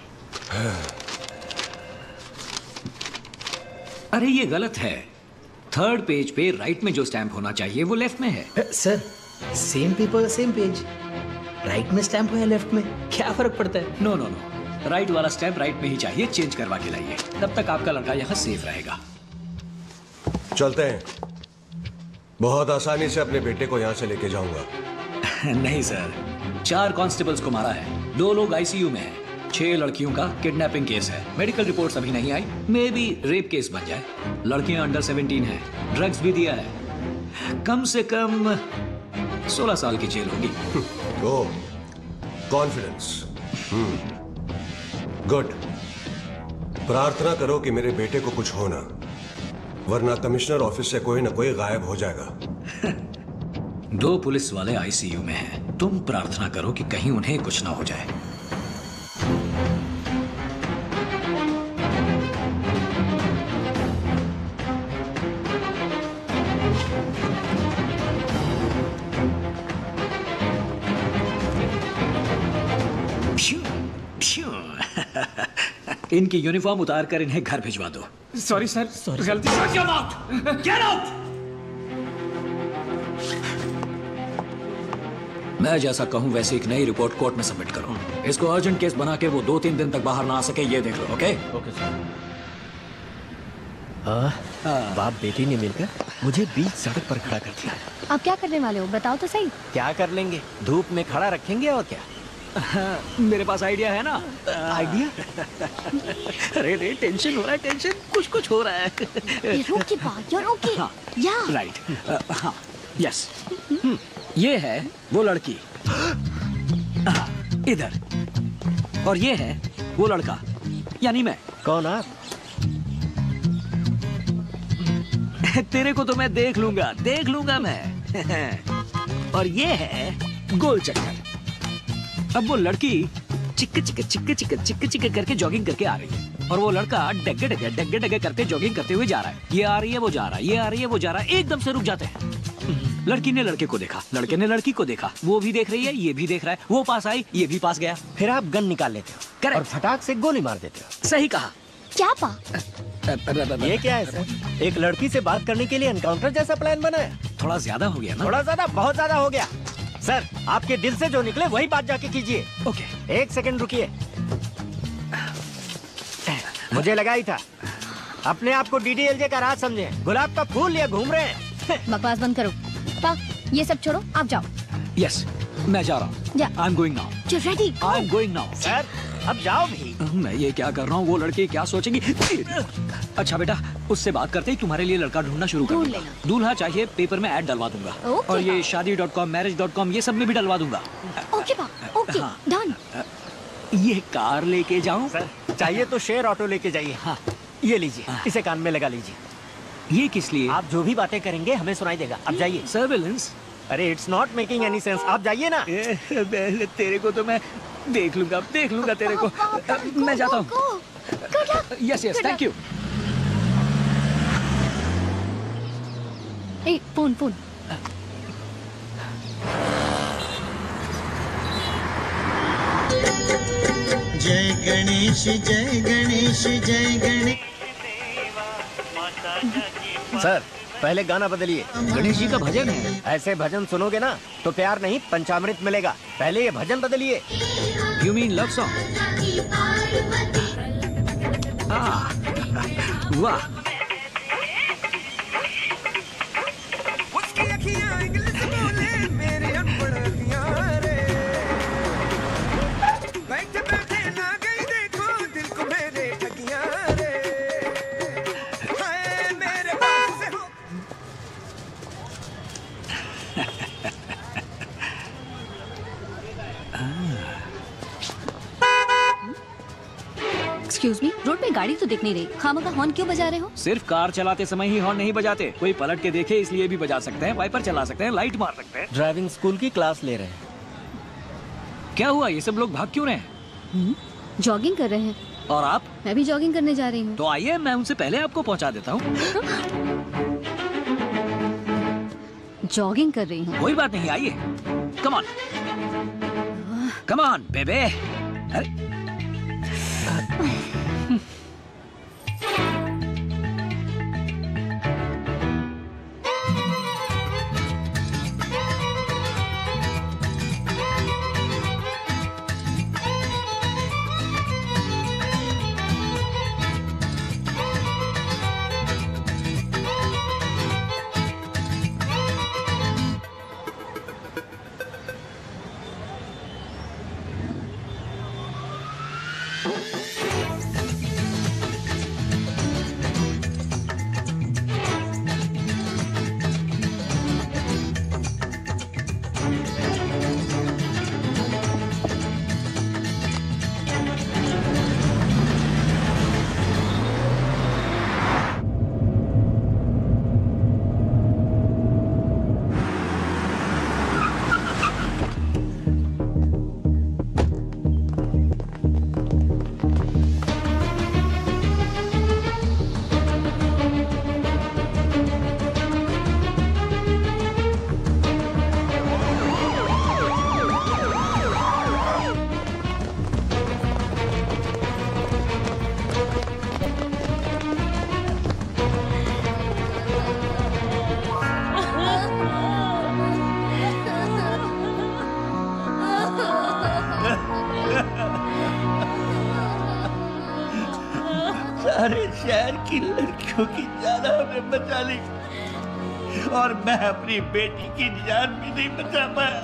अरे ये गलत है, थर्ड पेज पे राइट में जो स्टैंप होना चाहिए वो लेफ्ट में है। Sir same paper same page, right में स्टैंप हो या लेफ्ट में, क्या फर्क पड़ता है? नो नो नो, राइट वाला स्टैंप राइट में ही चाहिए, चेंज करवा के लाइए, तब तक आपका लड़का यहाँ सेफ रहेगा। चलते हैं, बहुत आसानी से अपने बेटे को यहाँ से लेके जाऊंगा। नहीं सर, चार कांस्टेबल्स को मारा है, दो लोग आईसीयू में हैं, छह लड़कियों का किडनैपिंग केस है, मेडिकल रिपोर्ट्स अभी नहीं आई, मे बी रेप केस बन जाए, लड़कियां अंडर सेवेंटीन है, ड्रग्स भी दिया है, कम से कम सोलह साल की जेल होगी। Oh, confidence, good. प्रार्थना करो कि मेरे बेटे को कुछ हो ना, वरना कमिश्नर ऑफिस से कोई ना कोई गायब हो जाएगा। दो पुलिस वाले आईसीयू में हैं, तुम प्रार्थना करो कि कहीं उन्हें कुछ ना हो जाए। इनकी यूनिफॉर्म उतार कर इन्हें घर भिजवा दो। सॉरी सर, गलती से। Get out! Get out! मैं जैसा कहूं वैसे एक नई रिपोर्ट कोर्ट में सबमिट करो। इसको अर्जेंट केस बना के वो दो तीन दिन तक बाहर ना आ सके, ये देख लो। Okay okay sir. बाप बेटी ने मिलकर मुझे बीच सड़क पर खड़ा कर दिया। आप क्या करने वाले हो बताओ तो सही। क्या कर लेंगे, धूप में खड़ा रखेंगे और क्या। मेरे पास आइडिया है ना। आइडिया? अरे रे टेंशन हो रहा है, टेंशन कुछ कुछ हो रहा है। ये रोकी बात, ये रोकी। हाँ, या राइट, हाँ, यस। ये है वो लड़की इधर, और ये है वो लड़का, यानी मैं। कौन आप? तेरे को तो मैं देख लूंगा, देख लूंगा मैं। और ये है गोल चक्कर। अब वो लड़की चिक्के चिक्के चिक्के चिक्के चिक्के चिक्के करके जॉगिंग करके आ रही है, और वो लड़का डगे डगे डगे डगे करते जॉगिंग करते हुए जा रहा है। ये आ रही है, वो जा रहा है, ये आ रही है, वो जा रहा है, एकदम से रुक जाते हैं। लड़की ने लड़के को देखा, लड़के ने लड़की को देखा, वो भी देख रही है, ये भी देख रहा है, वो पास आई, ये भी पास गया। फिर आप गन निकाल लेते हो Correct. और फटाक से गोली मार देते हो। सही कहा। क्या पा? ये क्या है सर? एक लड़की से बात करने के लिए एनकाउंटर जैसा प्लान बनाया। थोड़ा ज्यादा हो गया ना? थोड़ा ज्यादा, बहुत ज्यादा हो गया। सर आपके दिल से जो निकले वही बात जाके कीजिए। ओके, एक सेकंड रुकिए। मुझे लगा ही था, अपने आप को डीडीएलजे का राज समझे, गुलाब का फूल लिए घूम रहे हैं। बकवास बंद करो। पा, ये सब छोड़ो, आप जाओ। यस, मैं जा रहा हूँ। जा। I am going now. You're ready, go. I am going now. Sir अब जाओ भी। मैं ये क्या कर रहा हूँ, वो लड़की क्या सोचेगी? अच्छा बेटा, उससे बात करते ही तुम्हारे लिए लड़का ढूंढना शुरू कर दूंगा। दूल्हा चाहिए, पेपर में ऐड डलवा दूंगा, ओके। और ये Shaadi dot com, marriage dot com, ये सब में भी डलवा दूंगा। ओके पा, ओके, हाँ। डन। ये कार लेके जाऊं? सर चाहिए तो शेयर ऑटो लेके जाइए। हाँ ये लीजिए, इसे कान में लगा लीजिए। ये किस लिए? आप जो भी बातें करेंगे हमें सुनाई देगा। अब जाइए। सर्विलेंस? अरे it's not making any sense, आप जाइए ना। तेरे को तो मैं देख लूंगा, देख लूंगा तेरे को। मैं जाता हूँ। Yes yes, thank you. ए, फोन फोन। जय गणेश जय गणेश जय गणेश। सर पहले गाना बदलिए। गणेश जी का भजन है। ऐसे भजन सुनोगे ना तो प्यार नहीं पंचामृत मिलेगा। पहले ये भजन बदलिए। You mean love song? वाह। एक्सक्यूज मी, रोड में गाड़ी तो दिख नहीं रही, खामखा हॉर्न क्यों बजा रहे हो? सिर्फ कार चलाते समय ही हॉर्न नहीं बजाते, कोई पलट के देखे इसलिए भी बजा सकते हैं, वाइपर चला सकते हैं, लाइट मार सकते हैं। ड्राइविंग स्कूल की क्लास ले रहे हैं। क्या हुआ, ये सब लोग भाग क्यों रहे हैं? जॉगिंग कर रहे हैं। और आप? मैं भी जॉगिंग करने जा रही हूँ। तो आइए, मैं उनसे पहले आपको पहुँचा देता हूँ। जॉगिंग कर रही हूँ। कोई बात नहीं, आइए। कम ऑन, कम ऑन बेबे। अरे सारे शहर की लड़कियों की जान हमने बचा ली और मैं अपनी बेटी की जान भी नहीं बचा पाया।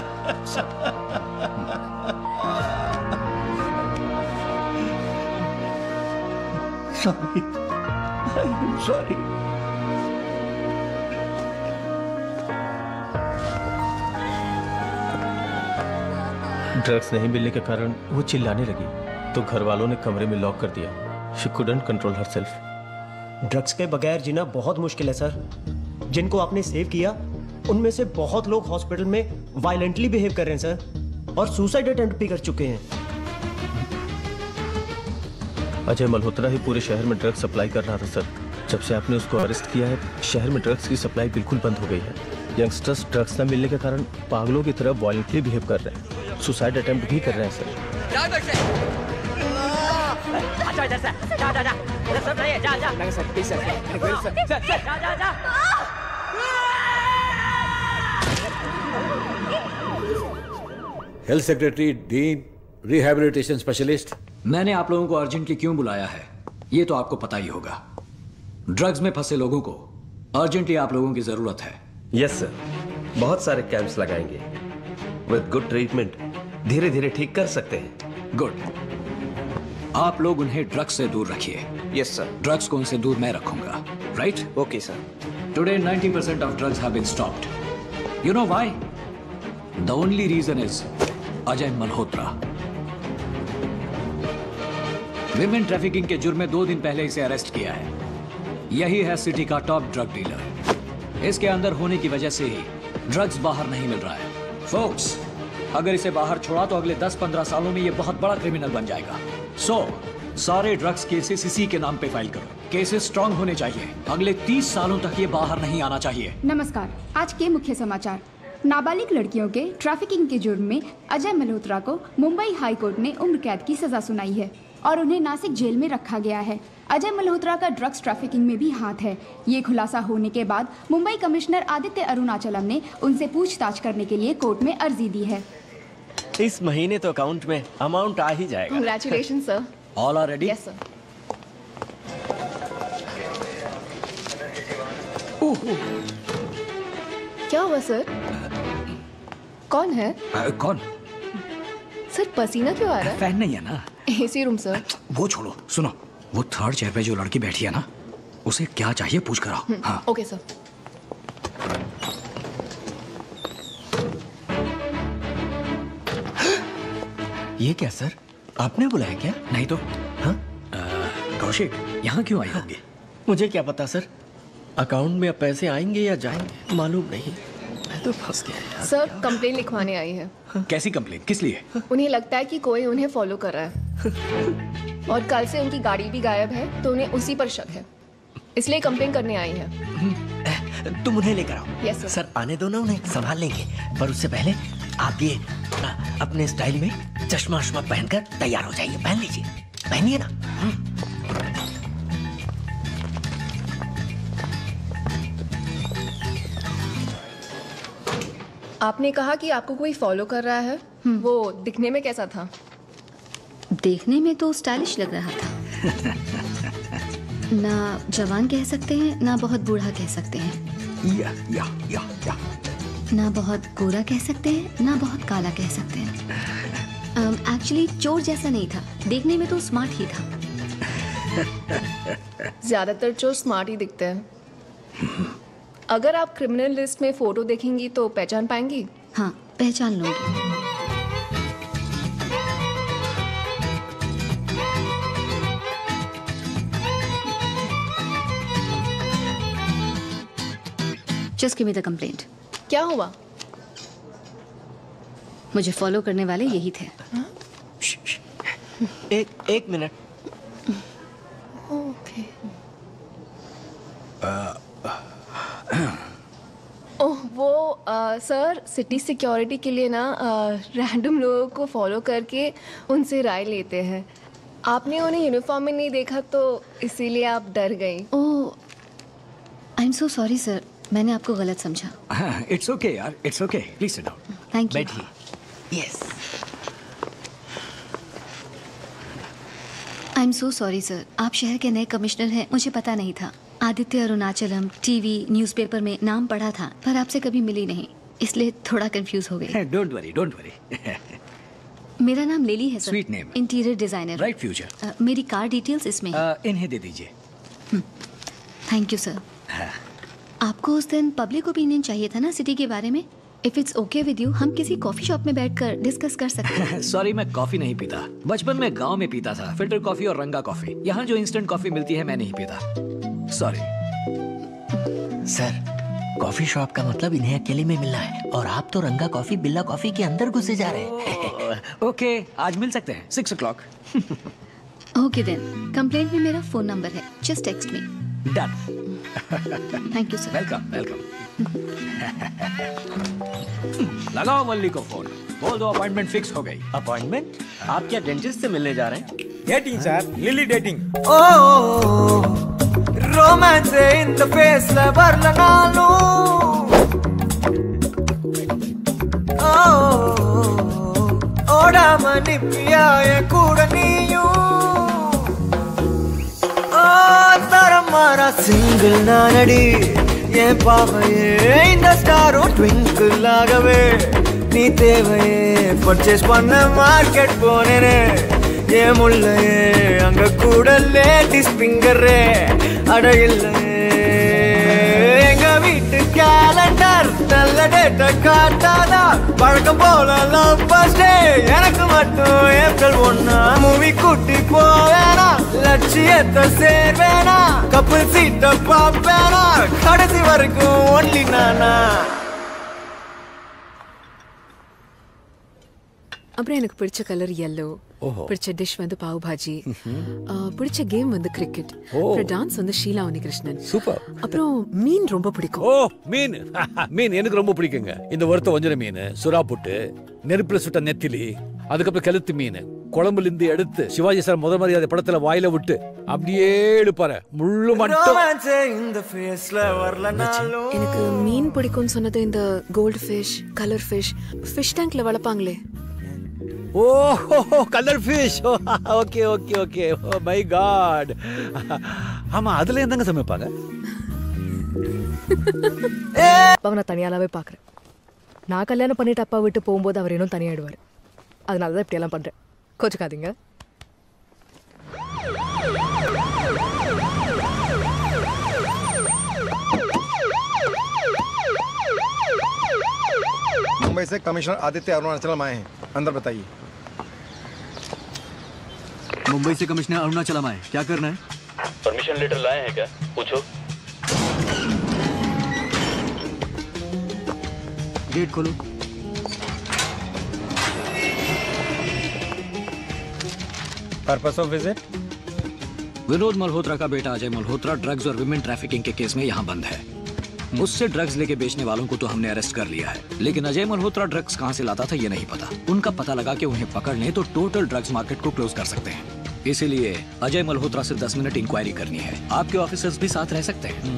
Sorry, I am sorry. Drugs नहीं मिलने के कारण वो चिल्लाने लगी तो घर वालों ने कमरे में लॉक कर दिया। She couldn't control herself. Drugs के बगैर जीना बहुत मुश्किल है सर। जिनको आपने सेव किया उनमें से बहुत लोग हॉस्पिटल में वायलेंटली बिहेव कर रहे हैं सर, और सुसाइड अटेम्प्ट भी कर चुके हैं। अजय मल्होत्रा ही पूरे शहर में ड्रग्स सप्लाई कर रहा था सर। जब से आपने उसको अरेस्ट किया है शहर में ड्रग्स की सप्लाई बिल्कुल बंद हो गई है। यंगस्टर्स ड्रग्स न मिलने के कारण पागलों की तरह वायलेंटली बिहेव कर रहे हैं, सुसाइड अटेम्प्ट भी कर रहे हैं सर। जा इधर से, जा जा जा, इधर सब नहीं है, जा जा। नहीं sir, please sir, sir, sir, जा जा जा। Health secretary, dean, rehabilitation specialist. मैंने आप लोगों को अर्जेंटली क्यों बुलाया है ये तो आपको पता ही होगा। ड्रग्स में फंसे लोगों को अर्जेंटली आप लोगों की जरूरत है। यस सर, बहुत सारे कैंप्स लगाएंगे। विद गुड ट्रीटमेंट धीरे धीरे ठीक कर सकते हैं। गुड। आप लोग उन्हें ड्रग्स से दूर रखिए। Yes sir. ड्रग्स को उनसे दूर मैं रखूंगा, right? Okay sir. Today ninety percent of drugs have been stopped. You know why? The only reason is Ajay Malhotra. Women trafficking के जुर्म में दो दिन पहले इसे अरेस्ट किया है। यही है सिटी का टॉप ड्रग डीलर। इसके अंदर होने की वजह से ही ड्रग्स बाहर नहीं मिल रहा है। फोक्स, अगर इसे बाहर छोड़ा तो अगले दस पंद्रह सालों में ये बहुत बड़ा क्रिमिनल बन जाएगा। सो so, सारे ड्रग्स केसेस इसी के नाम पे फाइल करो। केसेस स्ट्रांग होने चाहिए। अगले तीस सालों तक ये बाहर नहीं आना चाहिए। नमस्कार, आज के मुख्य समाचार। नाबालिग लड़कियों के ट्रैफिकिंग के जुर्म में अजय मल्होत्रा को मुंबई हाई कोर्ट ने उम्र कैद की सजा सुनाई है और उन्हें नासिक जेल में रखा गया है। अजय मल्होत्रा का ड्रग्स ट्रैफिकिंग में भी हाथ है। ये खुलासा होने के बाद मुंबई कमिश्नर आदित्य अरुणाचलम ने उनसे पूछताछ करने के लिए कोर्ट में अर्जी दी है। इस महीने तो अकाउंट में अमाउंट आ ही जाएगा। Congratulations, sir. All are ready? Yes, sir. क्या हुआ सर? कौन है? आ, कौन? सर पसीना क्यों आ रहा है? फैन नहीं है ना। AC room sir. वो छोड़ो, सुनो, वो थर्ड चेयर पे जो लड़की बैठी है ना, उसे क्या चाहिए पूछ कर आओ। हाँ। Okay sir. ये क्या सर, आपने बुलाया क्या? नहीं तो। हाँ? कौशिक, यहाँ क्यों आई होगी? मुझे क्या पता सर, अकाउंट में अब पैसे आएंगे या जाएंगे मालूम नहीं। मैं तो फंस गया यार। सर कंप्लेन लिखवाने आई है। कैसी कंप्लेन? किस लिए? उन्हें लगता है कि कोई उन्हें फॉलो कर रहा है और कल से उनकी गाड़ी भी गायब है तो उन्हें उसी पर शक है, इसलिए कंप्लेन करने आई है। तुम उन्हें लेकर आओ। Yes sir. सर आने दो ना, उन्हें संभाल लेंगे, पर उससे पहले आप ये आ, अपने स्टाइल में चश्मा वश्मा पहनकर तैयार हो जाइए। पहन लीजिए, पहनिए ना। आपने कहा कि आपको कोई फॉलो कर रहा है, वो दिखने में कैसा था? देखने में तो स्टाइलिश लग रहा था। ना जवान कह सकते हैं ना बहुत बूढ़ा कह सकते हैं। या या या या ना बहुत गोरा कह सकते हैं ना बहुत काला कह सकते हैं। एक्चुअली चोर जैसा नहीं था, देखने में तो स्मार्ट ही था। ज्यादातर चोर स्मार्ट ही दिखते हैं। अगर आप क्रिमिनल लिस्ट में फोटो देखेंगी तो पहचान पाएंगी? हाँ, पहचान लूंगी। Just give me the complaint. क्या हुआ? मुझे फॉलो करने वाले यही थे। एक एक मिनट। ओके। ओह वो आ, सर सिटी सिक्योरिटी के लिए ना रैंडम लोगों को फॉलो करके उनसे राय लेते हैं। आपने उन्हें यूनिफॉर्म में नहीं देखा तो इसीलिए आप डर गई। Oh, I am so sorry sir, मैंने आपको गलत समझा। इट्स ओके यार, it's okay, please sit down. Thank you. बैठिए। Yes. I am so sorry sir, आप शहर के नए कमिश्नर हैं, मुझे पता नहीं था। आदित्य अरुणाचलम टीवी न्यूज़पेपर में नाम पढ़ा था, पर आपसे कभी मिली नहीं, इसलिए थोड़ा कंफ्यूज हो गई। Don't worry, don't worry. मेरा नाम लेली है सर। Sweet name. Interior designer. Bright future. मेरी कार डिटेल्स इसमें है। uh, इन्हें दे दीजिए। Thank you sir. आपको उस दिन पब्लिक ओपिनियन चाहिए था ना सिटी के बारे में? If it's okay with you, हम किसी कॉफी शॉप में बैठकर डिस्कस कर सकते हैं। सॉरी, मैं कॉफी नहीं पीता। बचपन में गांव में पीता था, फिल्टर कॉफी और रंगा कॉफी। यहाँ जो इंस्टेंट कॉफी मिलती है मैं नहीं पीता। सॉरी सर, कॉफी शॉप का मतलब इन्हें अकेले में मिलना है, और आप तो रंगा कॉफी बिल्ला कॉफी के अंदर घुसे जा रहे हैं। ओके, आज मिल सकते हैं six o'clock. Okay then, complaint में मेरा फोन नंबर है, just text me. Done. Thank you sir. Welcome welcome. लगाओ मल्ली को फोन, बोल दो अपॉइंटमेंट फिक्स हो गई। अपॉइंटमेंट? आप क्या डेंटिस्ट से मिलने जा रहे हैं? Dating sir, Lily dating. Romance in the face వర్ణనాలు ఓడమని పియాయ కూడనియు ఓ తరమారా సింగిల్ నానడి ఏ పావయే இந்த ஸ்டாரோ ட்விங்கிள் ஆகவே நீ தேவையே பர்ச்சேஸ் பண்ண மார்க்கெட் போனேனே ஏ முள்ளையே அங்க கூட லேடிஸ் பிங்கரே அட இல்லையே எங்க வீட்டு கேலண்டர் நல்ல டேட்டா காட்டாதா பழக்கம் போல லவ் ஃபர்ஸ்ட் டே எனக்கு மட்டும் ஏப்ரல் ஒன்னா மூவி கூட்டி போவேனா லட்சியத்தை சேர்வேனா கப்பல் சீட்டை பாப்பேனா கடைசி வரைக்கும் ஒன்லி நானா. அப்புறம் எனக்கு பிடிச்ச கலர் yellow, பிடிச்ச டிஷ் வந்து பாவ் பாஜி, பிடிச்ச கேம் வந்து கிரிக்கெட், அப்புறம் டான்ஸ் வந்து ஷீலா உனிகிருஷ்ணன். சூப்பர். அப்புறம் மீன் ரொம்ப பிடிக்கும். ஓ மீன் மீன் எனக்கு ரொம்ப பிடிக்குங்க. இந்த வறுத்த வஞ்சர மீன், சுறா புட்டு, நெருப்புல சுட்ட நெத்திலி, அதுக்கப்புறம் கெளுத்து மீன் குழம்புல இருந்து எடுத்து சிவாஜி சார் முதல் மரியாதை படத்துல வாயில விட்டு அப்படியே எடுப்பாரு முள்ளு மட்டும். எனக்கு மீன் பிடிக்கும்னு சொன்னது இந்த gold fish, colour fish, fish டேங்க்ல வளர்ப்பாங்களே. Oh colour fish. Okay okay okay. Oh my god. ஆமா அதுல என்னங்க சமைப்பாங்க? அவனை தனியாலாவே பாக்குறேன். நான் கல்யாணம் பண்ணிட்டு அப்பா விட்டு போகும்போது அவர் இன்னும் தனியாயிடுவார். அதனால தான் இப்படி எல்லாம் பண்றேன். கோச்சுக்காதீங்க. मुंबई से कमिश्नर आदित्य अरुणाचलम आए हैं, अंदर बताइए। मुंबई से कमिश्नर अरुणाचलम आए, क्या करना है? परमिशन लेटर लाए हैं क्या? पूछो। गेट खोलो। Purpose of visit? Vinod Malhotra का बेटा अजय मल्होत्रा ड्रग्स और विमेन ट्रैफिकिंग के केस में यहाँ बंद है। उससे ड्रग्स लेके बेचने वालों को तो हमने अरेस्ट कर लिया है, लेकिन अजय मल्होत्रा ड्रग्स कहाँ से लाता था ये नहीं पता। उनका पता लगा के उन्हें पकड़ लें तो टोटल ड्रग्स मार्केट को क्लोज कर सकते हैं। इसीलिए अजय मल्होत्रा से दस मिनट इंक्वायरी करनी है। आपके ऑफिसर्स भी साथ रह सकते हैं।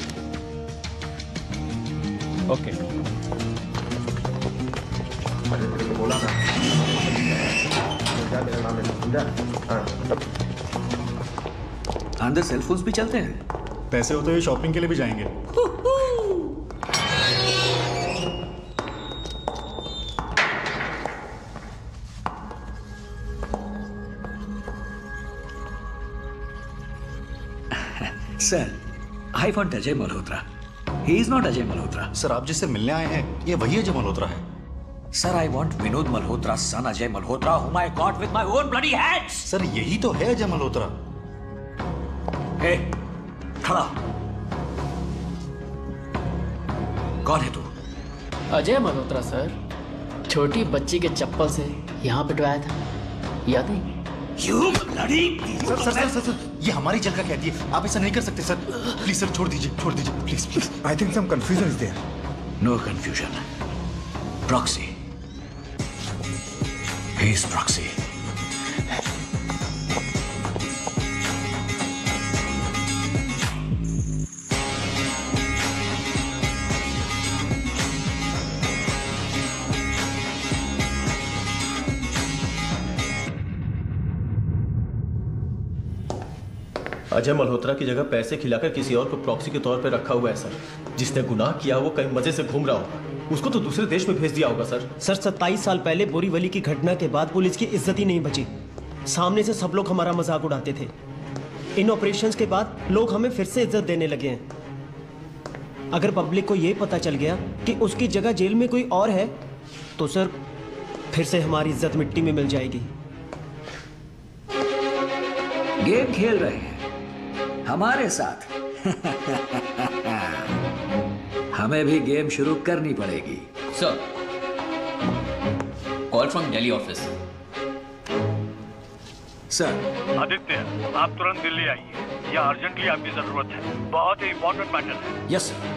ओके। अंदर सेल फोन्स भी चलते हैं। पैसे हो तो ये शॉपिंग के लिए भी जाएंगे। Sir, I want Ajay Malhotra. He is not Ajay Malhotra. Sir, आप जिससे मिलने आए हैं ये वही अजय मल्होत्रा है. Sir, I want Vinod Malhotra son Ajay Malhotra whom I got with my own bloody hands. Sir, यही तो है अजय मल्होत्रा. हे, खड़ा. कौन है तू? अजय मल्होत्रा सर, छोटी बच्ची के चप्पल से यहाँ पिटवाया था, याद नहीं? You bloody... sir sir sir sir sir ये हमारी जेल का कहती है, आप ऐसा नहीं कर सकते सर. प्लीज सर, छोड़ दीजिए, छोड़ दीजिए, please please. I think some confusion is there. No confusion. Proxy. He is proxy. Ajay Malhotra की जगह पैसे खिलाकर किसी और को प्रॉक्सी के तौर पर रखा हुआ है सर. जिसने गुनाह किया वो कहीं मजे से घूम रहा होगा, उसको तो दूसरे देश में भेज दिया होगा सर. सर, सत्ताईस साल पहले बोरीवली की घटना के बाद पुलिस की इज्जत ही नहीं बची. सामने से सब लोग हमारा मजाक उड़ाते थे. इन ऑपरेशंस के बाद लोग हमें फिर से इज्जत देने लगे हैं. अगर पब्लिक को ये पता चल गया कि उसकी जगह जेल में कोई और है तो सर फिर से हमारी इज्जत मिट्टी में मिल जाएगी. गेम खेल रहे हैं हमारे साथ. हमें भी गेम शुरू करनी पड़ेगी. Sir, call from Delhi office. Sir. Aditya, आप तुरंत दिल्ली आइए, यह अर्जेंटली आपकी जरूरत है. बहुत ही इंपॉर्टेंट मैटर है. Yes sir.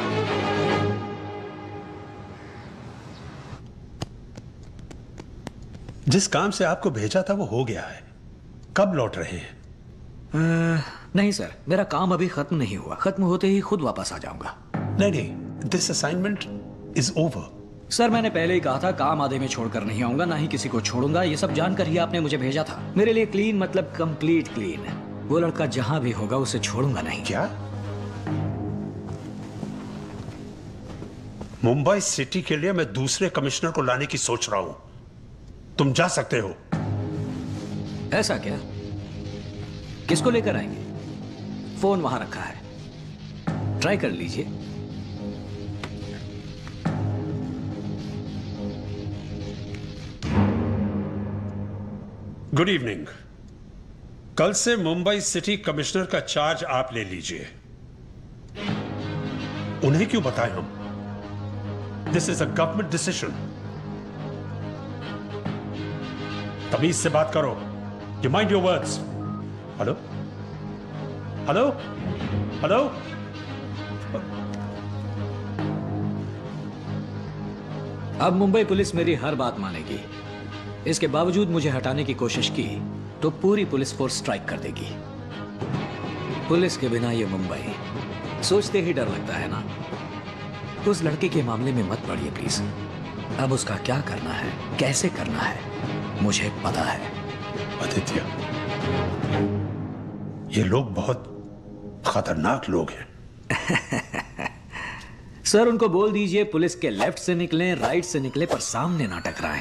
जिस काम से आपको भेजा था वो हो गया है. कब लौट रहे हैं? uh, नहीं सर, मेरा काम अभी खत्म नहीं हुआ. खत्म होते ही खुद वापस आ जाऊंगा. नहीं नहीं, this assignment is over. Sir, मैंने पहले ही कहा था काम आधे में छोड़कर नहीं आऊंगा, ना ही किसी को छोड़ूंगा. ये सब जानकर ही आपने मुझे भेजा था. मेरे लिए क्लीन मतलब कंप्लीट क्लीन. वो लड़का जहां भी होगा उसे छोड़ूंगा नहीं. क्या? मुंबई सिटी के लिए मैं दूसरे कमिश्नर को लाने की सोच रहा हूं. तुम जा सकते हो. ऐसा क्या? किसको लेकर आएंगे? फोन वहां रखा है, ट्राई कर लीजिए. Good evening. कल से मुंबई सिटी कमिश्नर का चार्ज आप ले लीजिए. उन्हें क्यों बताएं हम? This is a government decision. तमीज से बात करो. You mind your words. Hello hello hello. अब मुंबई पुलिस मेरी हर बात मानेगी. इसके बावजूद मुझे हटाने की कोशिश की तो पूरी पुलिस फोर्स स्ट्राइक कर देगी. पुलिस के बिना ये मुंबई, सोचते ही डर लगता है ना. उस लड़के के मामले में मत पड़िए प्लीज. अब उसका क्या करना है, कैसे करना है, मुझे पता है. आदित्य, ये लोग बहुत खतरनाक लोग हैं. सर, उनको बोल दीजिए पुलिस के लेफ्ट से निकलें, राइट से निकले, पर सामने ना टकराएं.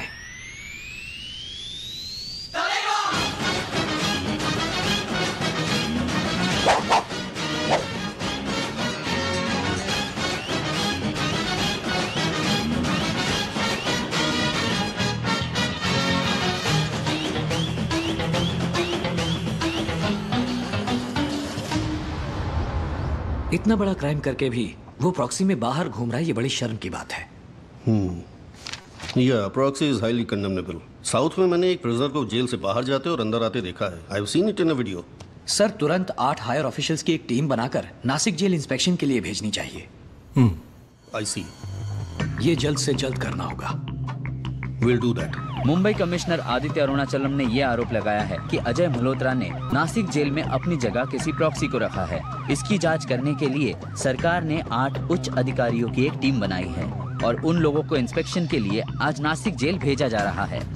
इतना बड़ा क्राइम करके भी वो प्रॉक्सी में बाहर घूम रहा है, ये बड़ी शर्म की बात है. Hmm yeah proxy is highly condemnable. South में मैंने एक प्रिजनर को जेल से बाहर जाते और अंदर आते देखा है. I have seen it in a video. Sir, तुरंत आठ हायर ऑफिशियल्स की एक टीम बनाकर नासिक जेल इंस्पेक्शन के लिए भेजनी चाहिए. आई सी. ये जल्द से जल्द करना होगा. Will do that. Mumbai commissioner Aditya Arunachalam ने यह आरोप लगाया है कि अजय मल्होत्रा ने नासिक जेल में अपनी जगह किसी प्रॉक्सी को रखा है. इसकी जांच करने के लिए सरकार ने आठ उच्च अधिकारियों की एक टीम बनाई है और उन लोगों को इंस्पेक्शन के लिए आज नासिक जेल भेजा जा रहा है.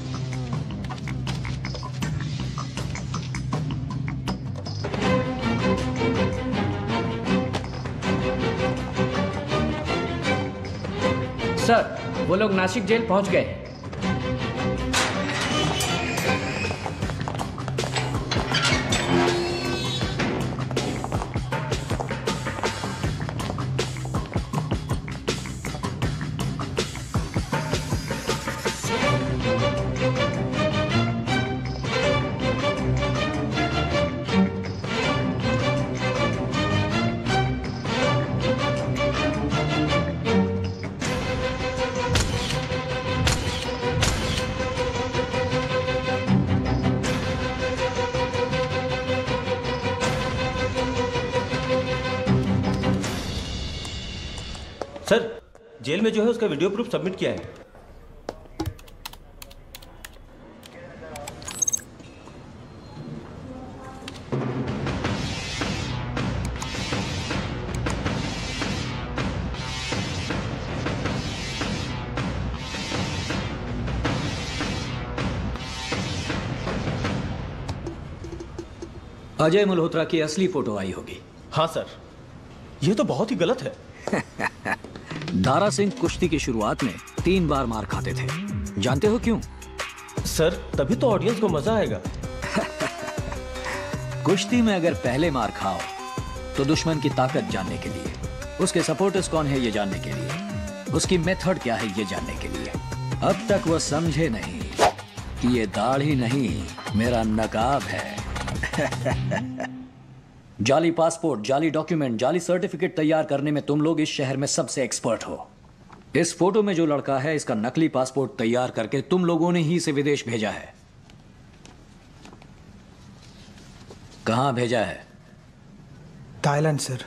सर, वो लोग नासिक जेल पहुंच गए हैं. जेल में जो है उसका वीडियो प्रूफ सबमिट किया है। अजय मल्होत्रा की असली फोटो आई होगी। हाँ सर, ये तो बहुत ही गलत है। दारा सिंह कुश्ती की शुरुआत में तीन बार मार खाते थे, जानते हो क्यों? सर तभी तो ऑडियंस को मजा आएगा। कुश्ती में अगर पहले मार खाओ तो दुश्मन की ताकत जानने के लिए, उसके सपोर्टर्स कौन है ये जानने के लिए, उसकी मेथड क्या है ये जानने के लिए। अब तक वो समझे नहीं कि ये दाढ़ी नहीं मेरा नकाब है। जाली पासपोर्ट, जाली डॉक्यूमेंट, जाली सर्टिफिकेट तैयार करने में तुम लोग इस शहर में सबसे एक्सपर्ट हो। इस फोटो में जो लड़का है इसका नकली पासपोर्ट तैयार करके तुम लोगों ने ही इसे विदेश भेजा है। कहां भेजा है? Thailand sir.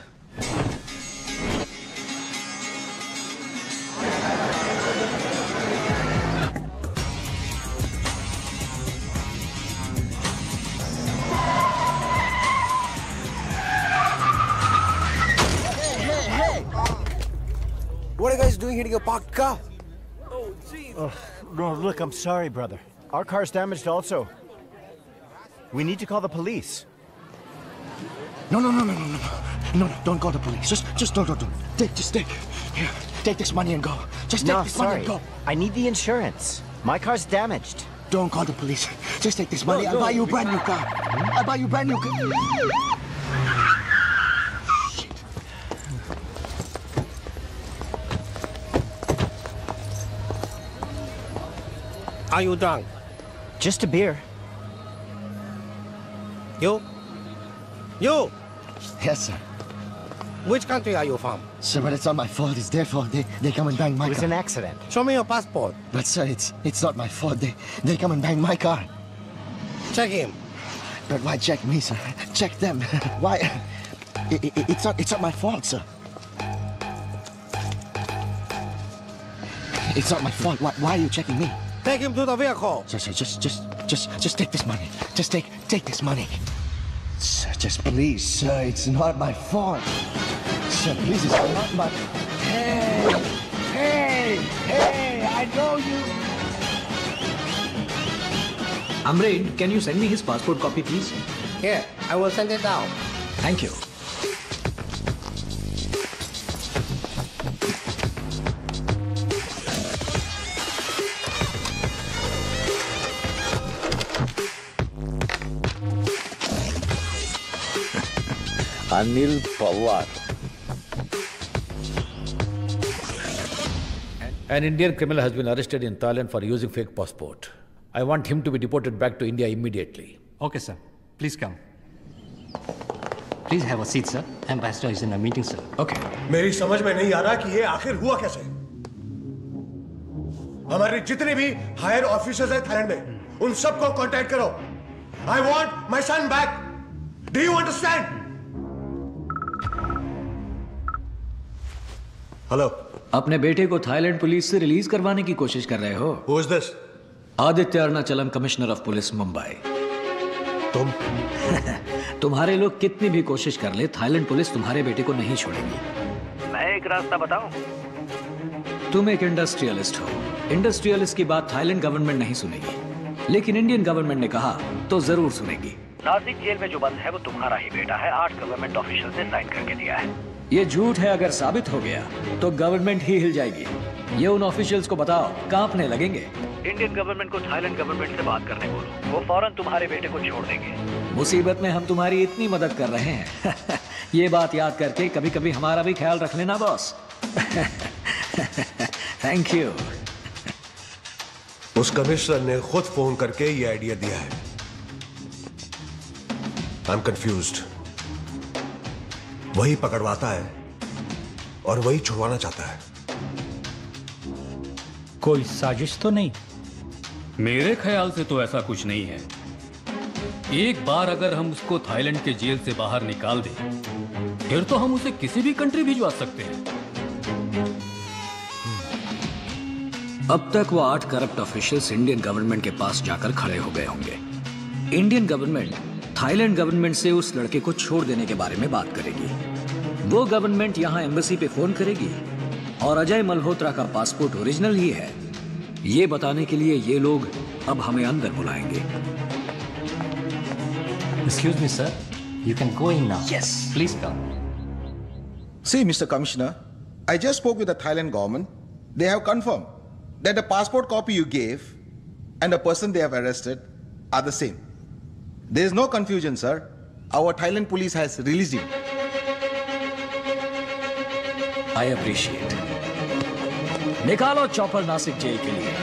What are you guys doing hitting a parked car? Oh, jeez. Oh, no, look, I'm sorry, brother. Our car's damaged also. We need to call the police. No, no, no, no, no, no, no, no, don't call the police. Just, just don't, don't, don't. Take, just take. Here, take this money and go. Just take no, this sorry. money and go. I need the insurance. My car's damaged. Don't call the police. Just take this money. No, I'll no, buy you a we brand new car. I'll buy you a brand new car. Are you drunk? Just a beer. You? You? Yes, sir. Which country are you from? Sir, but it's not my fault. It's their fault. They, they come and bang my It was car. an accident. Show me your passport. But sir, it's, it's not my fault. They, they come and bang my car. Check him. But why check me, sir? Check them. Why? It, it, it's not, it's not my fault, sir. It's not my fault. Why, why are you checking me? Take him to the vehicle. Sir, sir, just, just, just, just take this money. Just take, take this money. Sir, just please, sir, it's not my fault. Sir, please, it's not my... Hey, hey, hey, I know you. Amreen, can you send me his passport copy, please? Here, I will send it down. Thank you. Anil Pawar. An Indian criminal has been arrested in Thailand for using fake passport. I want him to be deported back to India immediately. Okay, sir. Please come. Please have a seat, sir. Ambassador is in a meeting, sir. Okay. मेरी समझ में नहीं आ रहा कि ये आखिर हुआ कैसे। हमारे जितने भी हायर ऑफिसर्स हैं थाईलैंड में, उन सबको कांटेक्ट करो। I want my son back. Do you understand? Hello. अपने बेटे को थाईलैंड पुलिस से रिलीज करवाने की कोशिश कर रहे हो? Who is this? Aditya Arunachalam, commissioner of police Mumbai. तुम? तुम्हारे लोग कितनी भी कोशिश कर ले, थाईलैंड पुलिस तुम्हारे बेटे को नहीं छोड़ेगी। मैं एक रास्ता बताऊं? तुम एक इंडस्ट्रियलिस्ट हो। इंडस्ट्रियलिस्ट की बात थाईलैंड गवर्नमेंट नहीं सुनेगी, लेकिन इंडियन गवर्नमेंट ने कहा तो जरूर सुनेगी। नासिक जेल में जो बंद है वो तुम्हारा ही बेटा है। आठ गवर्नमेंट ऑफिशियल ने साइन करके दिया है। ये झूठ है, अगर साबित हो गया तो गवर्नमेंट ही हिल जाएगी। ये उन ऑफिशियल्स को बताओ, कांपने लगेंगे। इंडियन गवर्नमेंट को थाईलैंड गवर्नमेंट से बात करने बोलो, वो फौरन तुम्हारे बेटे को छोड़ देंगे। मुसीबत में हम तुम्हारी इतनी मदद कर रहे हैं। ये बात याद करके कभी कभी हमारा भी ख्याल रख लेना बॉस। Thank you. उस कमिश्नर ने खुद फोन करके ये आइडिया दिया है। I am confused. वही पकड़वाता है और वही छुड़वाना चाहता है। कोई साजिश तो नहीं? मेरे ख्याल से तो ऐसा कुछ नहीं है। एक बार अगर हम उसको थाईलैंड के जेल से बाहर निकाल दें, फिर तो हम उसे किसी भी कंट्री भिजवा सकते हैं। अब तक वो आठ करप्ट ऑफिशियल्स इंडियन गवर्नमेंट के पास जाकर खड़े हो गए होंगे। इंडियन गवर्नमेंट थाईलैंड गवर्नमेंट से उस लड़के को छोड़ देने के बारे में बात करेगी। वो गवर्नमेंट यहाँ एम्बेसी पे फोन करेगी और अजय मल्होत्रा का पासपोर्ट ओरिजिनल ही है, ये बताने के लिए ये लोग अब हमें अंदर बुलाएंगे। Excuse me, sir. You can go in now. Yes. Please come. See, Mister Commissioner, I just spoke with the Thailand government. They have confirmed that the passport copy you gave and the person they have arrested are the same. There is no confusion, sir. Our Thailand police has released him. I appreciate. निकालो चॉपर नासिक जेल के लिए।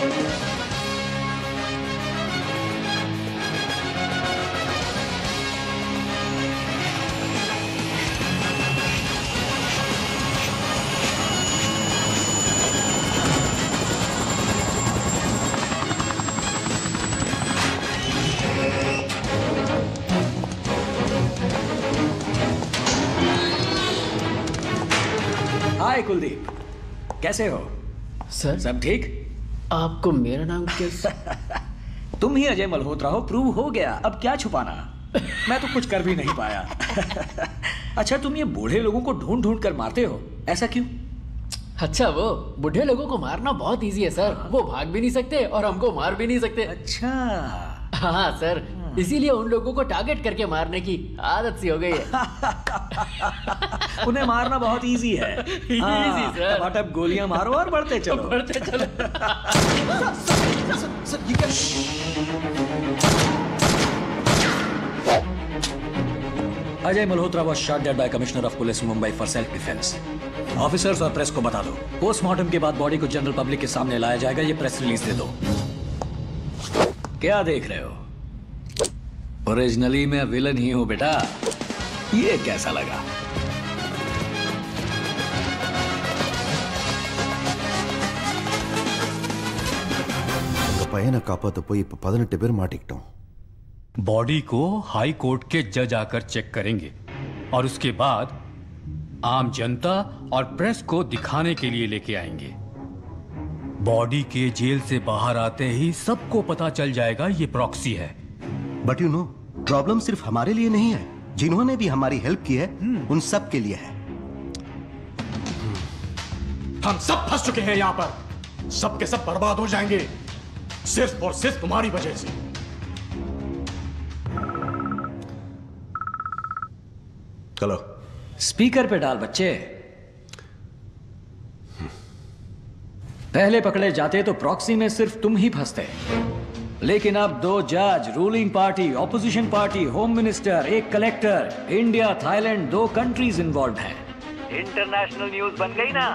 हाय कुलदीप, कैसे हो? सर सब ठीक? आपको मेरा नाम कैसे? तुम ही अजय मल्होत्रा हो, प्रूव हो गया, अब क्या छुपाना? मैं तो कुछ कर भी नहीं पाया। अच्छा, तुम ये बूढ़े लोगों को ढूंढ ढूंढ कर मारते हो, ऐसा क्यों? अच्छा, वो बूढ़े लोगों को मारना बहुत इजी है सर। वो भाग भी नहीं सकते और हमको मार भी नहीं सकते। अच्छा हाँ सर, इसीलिए उन लोगों को टारगेट करके मारने की आदत सी हो गई है। उन्हें मारना बहुत इजी है। Easy sir. टपाटप गोलियां मारो और बढ़ते चलो। बढ़ते चलो। Ajay Malhotra was shot dead by Commissioner of Police Mumbai for self defense. Officers और प्रेस को बता दो, पोस्टमार्टम के बाद बॉडी को जनरल पब्लिक के सामने लाया जाएगा। ये प्रेस रिलीज दे दो। क्या देख रहे हो? ओरिजिनली मैं विलन ही हूं बेटा। ये कैसा लगा? பையனை காப்பாத்த போய் இப்ப பதினெட்டு பேர் மாட்டிக்கிட்டோம்। बॉडी को हाई कोर्ट के जज आकर चेक करेंगे और उसके बाद आम जनता और प्रेस को दिखाने के लिए लेके आएंगे। बॉडी के जेल से बाहर आते ही सबको पता चल जाएगा ये प्रॉक्सी है। बट यू नो, प्रॉब्लम सिर्फ हमारे लिए नहीं है, जिन्होंने भी हमारी हेल्प की है उन सब के लिए है। हम सब फंस चुके हैं यहाँ पर, सब के सब बर्बाद हो जाएंगे सिर्फ और सिर्फ तुम्हारी वजह से। चलो स्पीकर पे डाल बच्चे। पहले पकड़े जाते तो प्रॉक्सी में सिर्फ तुम ही फंसते, लेकिन अब दो जज, ruling party, opposition party, home minister, एक कलेक्टर, इंडिया, थाईलैंड, दो कंट्रीज इन्वॉल्व हैं। इंटरनेशनल न्यूज बन गई ना।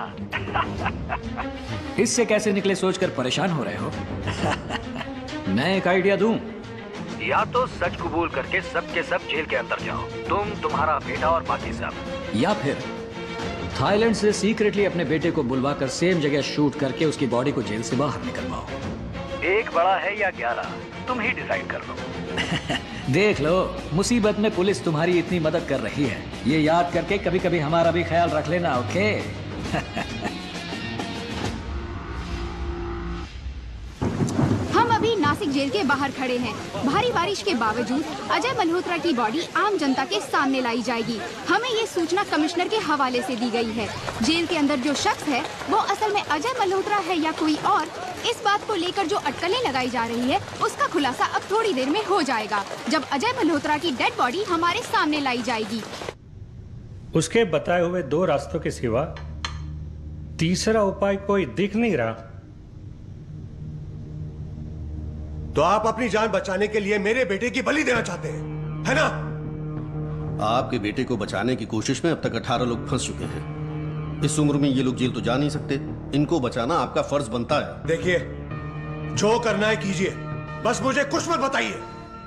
इससे कैसे निकले सोचकर परेशान हो रहे हो? मैं एक आइडिया दूं, या तो सच कबूल करके सब के सब जेल के अंदर जाओ, तुम, तुम्हारा बेटा और बाकी सब, या फिर थाईलैंड से सीक्रेटली अपने बेटे को बुलवाकर सेम जगह शूट करके उसकी बॉडी को जेल से बाहर निकलवाओ। एक बड़ा है या ग्यारह, तुम ही डिसाइड कर लो। देख लो, मुसीबत में पुलिस तुम्हारी इतनी मदद कर रही है, ये याद करके कभी कभी हमारा भी ख्याल रख लेना, ओके? हम अभी नासिक जेल के बाहर खड़े हैं। भारी बारिश के बावजूद अजय मल्होत्रा की बॉडी आम जनता के सामने लाई जाएगी। हमें ये सूचना कमिश्नर के हवाले से दी गई है। जेल के अंदर जो शख्स है वो असल में अजय मल्होत्रा है या कोई और, इस बात को लेकर जो अटकलें लगाई जा रही है उसका खुलासा अब थोड़ी देर में हो जाएगा, जब अजय मल्होत्रा की डेड बॉडी हमारे सामने लाई जाएगी। उसके बताए हुए दो रास्तों के सिवा तीसरा उपाय कोई दिख नहीं रहा। तो आप अपनी जान बचाने के लिए मेरे बेटे की बलि देना चाहते हैं, है ना? आपके बेटे को बचाने की कोशिश में अब तक अठारह लोग फंस चुके हैं। इस उम्र में ये लोग जेल तो जा नहीं सकते, इनको बचाना आपका फर्ज बनता है। देखिए, जो करना है कीजिए, बस मुझे कुछ मत बताइए।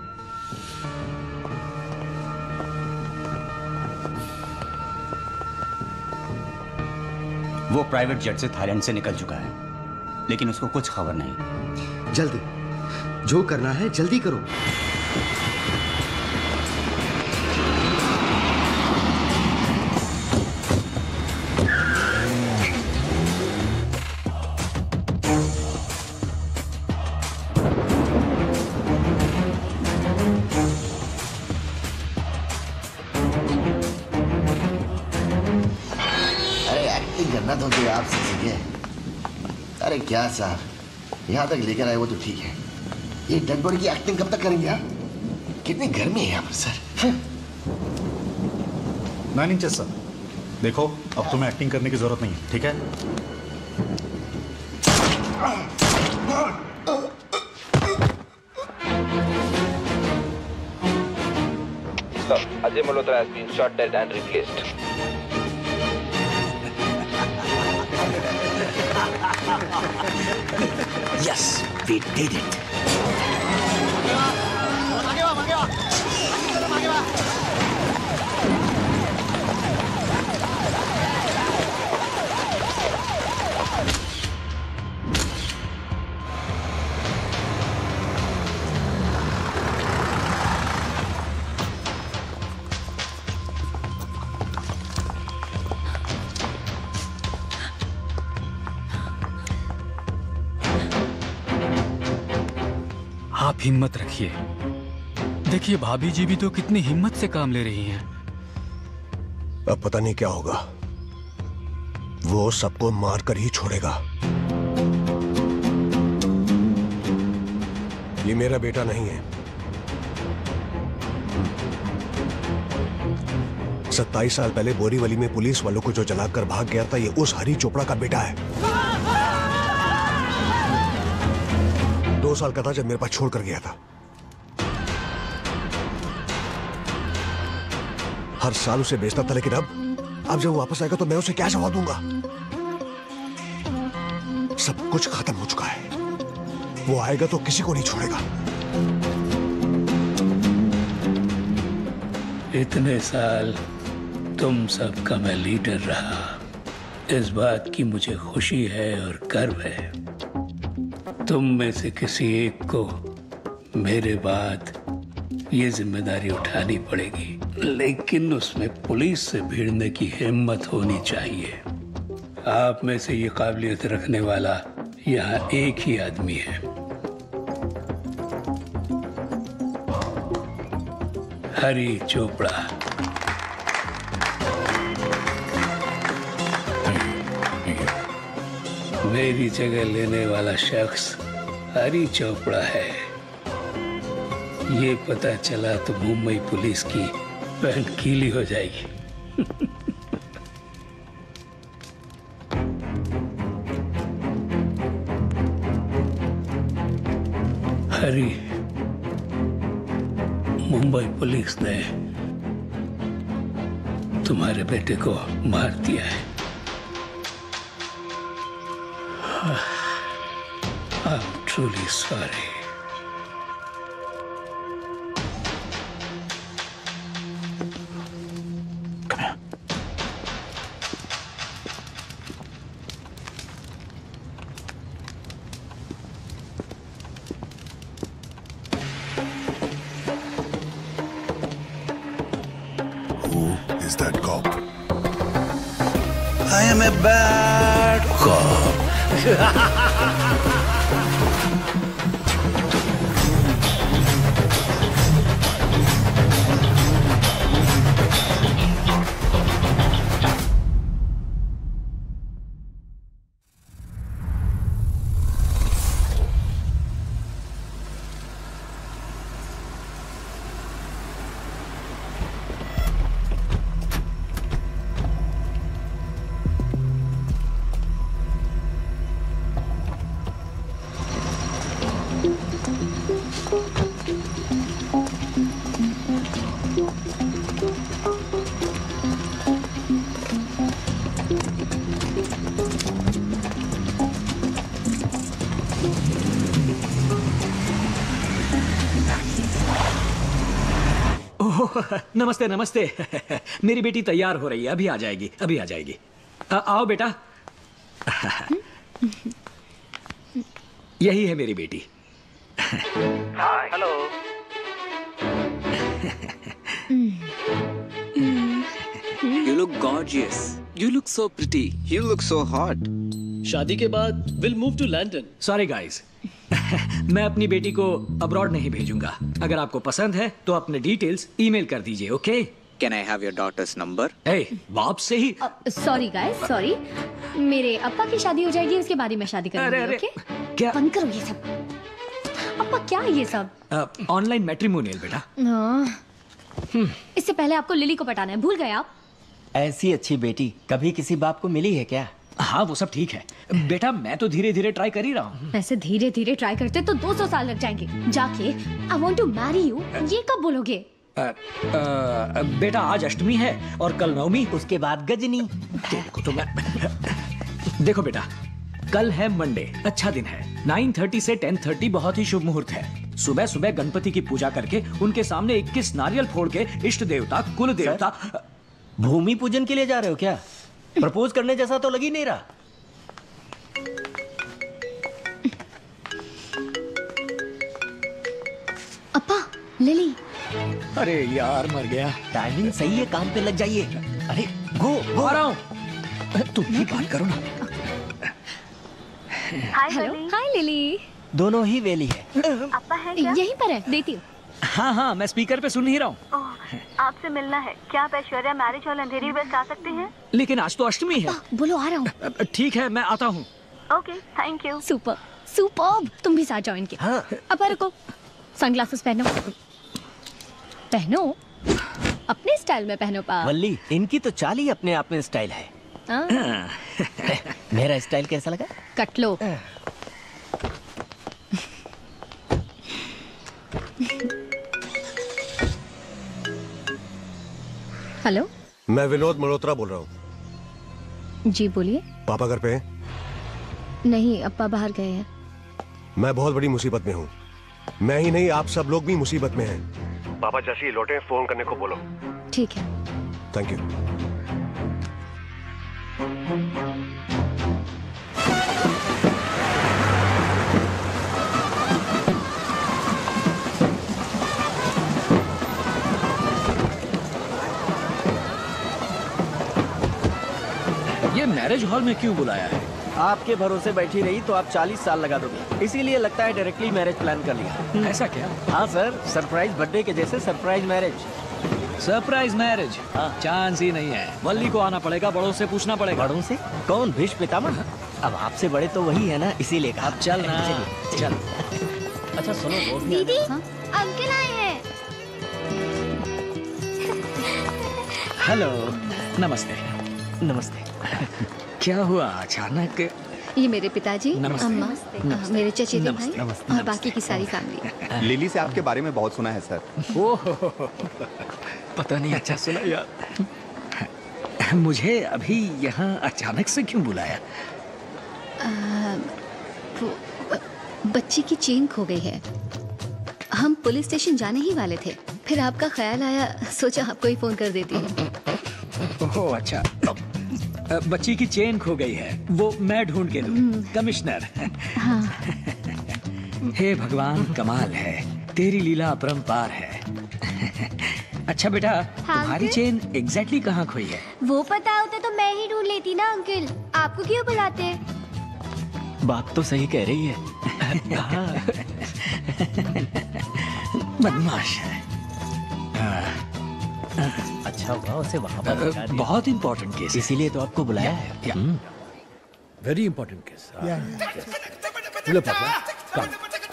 वो प्राइवेट जेट से थाईलैंड से निकल चुका है, लेकिन उसको कुछ खबर नहीं। जल्दी, जो करना है जल्दी करो। होगा तो जो आपसे सीखे। अरे क्या साहब, यहाँ तक लेकर आए वो तो ठीक है, ये डेड बॉडी की एक्टिंग कब तक करेंगे आप? कितनी गर्मी है यहाँ पर सर। Nine inches sir. देखो अब तुम्हें एक्टिंग करने की जरूरत नहीं है, ठीक है? Sir, Ajay Malhotra has been shot dead and replaced. Yes, we did it. आप हिम्मत रखिए। देखिए भाभी जी भी तो कितनी हिम्मत से काम ले रही हैं। अब पता नहीं क्या होगा, वो सबको मारकर ही छोड़ेगा। ये मेरा बेटा नहीं है। सत्ताईस साल पहले बोरीवली में पुलिस वालों को जो जलाकर भाग गया था, ये उस हरी चोपड़ा का बेटा है। दो साल का था जब मेरे पास छोड़कर गया था। हर साल उसे बेचता था, लेकिन अब अब जब वो वापस आएगा तो मैं उसे क्या जवाब दूंगा? सब कुछ खत्म हो चुका है। वो आएगा तो किसी को नहीं छोड़ेगा। इतने साल तुम सबका मैं लीडर रहा, इस बात की मुझे खुशी है और गर्व है। तुम में से किसी एक को मेरे बाद ये जिम्मेदारी उठानी पड़ेगी, लेकिन उसमें पुलिस से भिड़ने की हिम्मत होनी चाहिए। आप में से ये काबिलियत रखने वाला यहाँ एक ही आदमी है, हरी चोपड़ा। मेरी जगह लेने वाला शख्स हरी चोपड़ा है। ये पता चला तो मुंबई पुलिस की पैंट गीली हो जाएगी। हरी, मुंबई पुलिस ने तुम्हारे बेटे को मार दिया है। I'm truly sorry. Come here. Who is that cop? I am a bad cop. नमस्ते नमस्ते। मेरी बेटी तैयार हो रही है, अभी आ जाएगी, अभी आ जाएगी। आ, आओ बेटा। यही है मेरी बेटी। Hello. You look gorgeous. You look so pretty. You look so hot. शादी के बाद we'll move to London. Sorry guys, मैं अपनी बेटी को अब्रॉड नहीं भेजूंगा। अगर आपको पसंद है तो अपने डिटेल्स ईमेल कर दीजिए, okay? Can I have your daughter's number? Hey, बाप से ही सॉरी गाइस, सॉरी। मेरे अप्पा की शादी हो जाएगी, उसके बाद ही मैं शादी अरे, करूंगी। अरे, ओके? क्या? बंद करो ये सब। अप्पा क्या है ये सब? ऑनलाइन मैट्रिमोनियल बेटा। हाँ। इससे पहले आपको लिली को पटाना है, भूल गए आप? ऐसी अच्छी बेटी कभी किसी बाप को मिली है क्या? हाँ वो सब ठीक है बेटा, मैं तो धीरे धीरे ट्राई कर ही रहा हूँ। ऐसे धीरे धीरे ट्राई करते तो दो सौ साल लग जाएंगे। जाके I want to marry you ये कब बोलोगे? आ, आ, बेटा आज अष्टमी है और कल नवमी, उसके बाद गजनी। देखो तो मैं देखो बेटा, कल है मंडे, अच्छा दिन है। नाइन थर्टी से टेन थर्टी बहुत ही शुभ मुहूर्त है। सुबह सुबह गणपति की पूजा करके उनके सामने इक्कीस नारियल फोड़ के इष्ट देवता कुल देवता। भूमि पूजन के लिए जा रहे हो क्या? प्रपोज करने जैसा तो लग ही नहीं रहा। अप्पा, लिली। अरे यार मर गया। टाइमिंग सही है, काम पे लग जाइए। अरे गो गो आ रहा हूँ। तुम ही बात करो ना। Hello, hi Lily. दोनों ही वेली है। अप्पा है क्या? यहीं पर है, देती हूँ। हाँ हाँ मैं स्पीकर पे सुन ही रहा हूँ। आपसे मिलना है। क्या आप Aishwarya marriage hall Andheri west आ सकते हैं? लेकिन आज तो अष्टमी है। बोलो आ रहा हूँ। ठीक है मैं आता हूँ। Okay, thank you. Super super, तुम भी साथ जाओ इनके। हाँ। अब रुको, सनग्लासेस पहनो। पहनो, अपने स्टाइल में पहनो पा। वल्ली, इनकी तो चाल ही अपने आप में स्टाइल है। हाँ। मेरा स्टाइल कैसा लगा? कट लो। हेलो, मैं विनोद मल्होत्रा बोल रहा हूँ। जी बोलिए। पापा घर पे हैं? नहीं, अप्पा बाहर गए हैं। मैं बहुत बड़ी मुसीबत में हूँ। मैं ही नहीं, आप सब लोग भी मुसीबत में हैं। पापा जैसे ही लौटे फोन करने को बोलो। ठीक है। Thank you. ये मैरिज हॉल में क्यों बुलाया है? आपके भरोसे बैठी रही तो आप चालीस साल लगा दोगे, इसीलिए लगता है डायरेक्टली मैरिज प्लान कर लिया। ऐसा क्या? हाँ सर, सरप्राइज बर्थडे के जैसे surprise marriage. Surprise marriage? Chance ही नहीं है। वल्ली को आना पड़ेगा, बड़ों से पूछना पड़ेगा। बड़ों से? कौन? भीष्म पितामह? अब आपसे बड़े तो वही है ना, इसीलिए कहा। अब चल ना, चल। अच्छा सुनो, वो भी दीदी, अंकल आए हैं। हेलो, नमस्ते। नमस्ते। क्या हुआ अचानक? ये मेरे पिताजी, नमस्ते। अम्मा, नमस्ते। मेरे चचेरे भाई नमस्ते, नमस्ते, और बाकी की सारी फैमिली। लिली से आपके बारे में बहुत सुना है सर। ओह, पता नहीं, अच्छा सुना यार। मुझे अभी यहाँ अचानक से क्यों बुलाया? आ, वो, बच्ची की चेन खो गई है। हम पुलिस स्टेशन जाने ही वाले थे, फिर आपका ख्याल आया, सोचा आपको ही फोन कर देती हूँ। ओह अच्छा, बच्ची की चेन खो गई है, वो मैं ढूंढ के दूं। कमिश्नर। हाँ। हे भगवान, कमाल है, तेरी लीला अपरंपार है। अच्छा बेटा, तुम्हारी चेन एग्जैक्टली कहाँ खोई है? वो पता होता तो मैं ही ढूंढ लेती ना अंकल, आपको क्यों बुलाते? बात तो सही कह रही है। बदमाश है। अच्छा हुआ उसे वहाँ पर बता दिया। बहुत इंपॉर्टेंट केस, इसीलिए तो आपको बुलाया है। Very important case. लो पापा, come.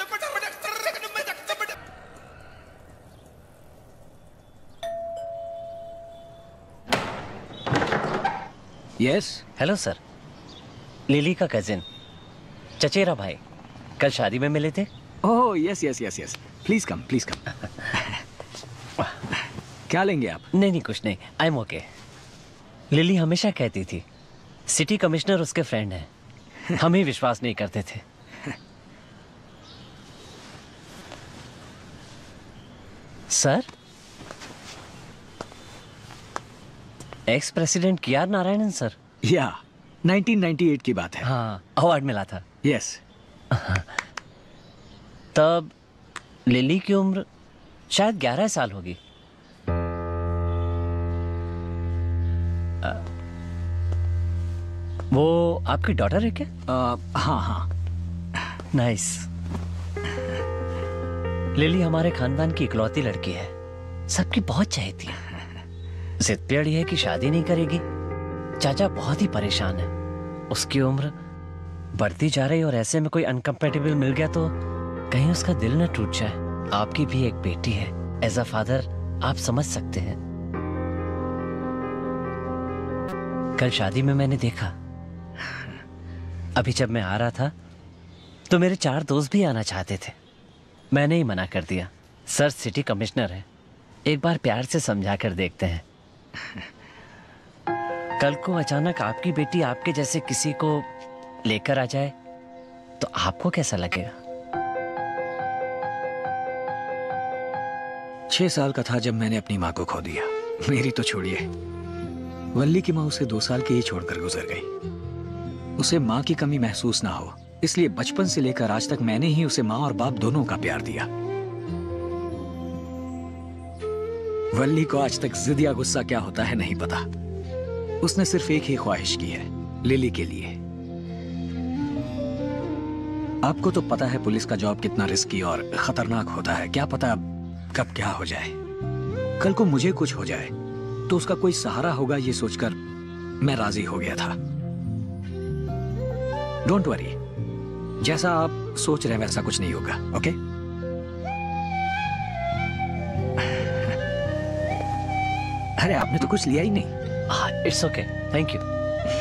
Yes. Hello sir, Lily का कजिन, चचेरा भाई, कल शादी में मिले थे। Oh yes yes yes yes, please come please come. क्या लेंगे आप? नहीं नहीं कुछ नहीं, आई एम ओके। लिली हमेशा कहती थी सिटी कमिश्नर उसके फ्रेंड हैं, हम ही विश्वास नहीं करते थे। Sir, ex president K R Narayanan sir. या नाइनटीन नाइंटी एट की बात है। हाँ, अवार्ड मिला था। यस। तब लिली की उम्र शायद ग्यारह साल होगी। वो आपकी डॉटर है क्या? आ, हाँ हाँ। नाइस। लिली हमारे खानदान की इकलौती लड़की है, सबकी बहुत चाहती है। जिद पे अड़ी है कि शादी नहीं करेगी। चाचा बहुत ही परेशान है। उसकी उम्र बढ़ती जा रही और ऐसे में कोई अनकम्पेटेबल मिल गया तो कहीं उसका दिल न टूट जाए। आपकी भी एक बेटी है, एज अ फादर आप समझ सकते हैं। कल शादी में मैंने देखा, अभी जब मैं आ रहा था तो मेरे चार दोस्त भी आना चाहते थे। मैंने ही मना कर दिया। सर सिटी कमिश्नर है, एक बार प्यार से समझा कर देखते हैं। कल को अचानक आपकी बेटी आपके जैसे किसी को लेकर आ जाए तो आपको कैसा लगेगा? छह साल का था जब मैंने अपनी माँ को खो दिया। मेरी तो छोड़िए, वल्ली की माँ उसे दो साल की ही छोड़कर गुजर गई। उसे माँ की कमी महसूस ना हो, इसलिए बचपन से लेकर आज तक मैंने ही उसे माँ और बाप दोनों का प्यार दिया। वल्ली को आज तक जिद या गुस्सा क्या होता है नहीं पता। उसने सिर्फ एक ही ख्वाहिश की है, लिली के लिए। आपको तो पता है पुलिस का जॉब कितना रिस्की और खतरनाक होता है। क्या पता कब क्या हो जाए। कल को मुझे कुछ हो जाए तो उसका कोई सहारा होगा, ये सोचकर मैं राजी हो गया था। डोंट वरी, जैसा आप सोच रहे हैं वैसा कुछ नहीं होगा। ओके? अरे आपने तो कुछ लिया ही नहीं। It's okay, thank you.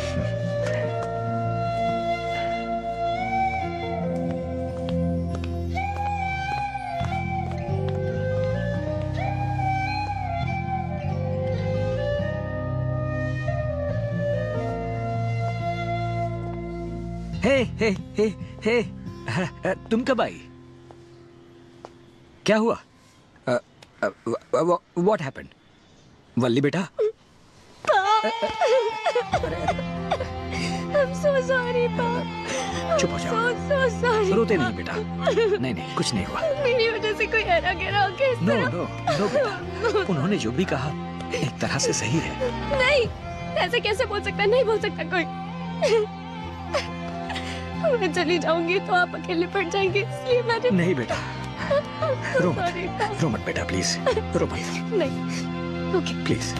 Hey hey hey hey, तुम कब आई? क्या हुआ? What happened? वल्ली बेटा, I'm so sorry, Pa. चुप हो जाओ। So, so sorry. रोते नहीं बेटा। नहीं नहीं, कुछ नहीं हुआ। मेरी वजह से कोई हैरा गहरा हो गया इस नो तरह। नो नो बेटा, उन्होंने जो भी कहा एक तरह से सही है। नहीं, ऐसे कैसे बोल सकता? नहीं बोल सकता कोई। मैं चली जाऊंगी तो आप अकेले पड़ जाएंगे, इसलिए मैंने। नहीं बेटा, रो मत, Sorry, Pa. रो मत बेटा, प्लीज रो मत। नहीं, ओके प्लीज।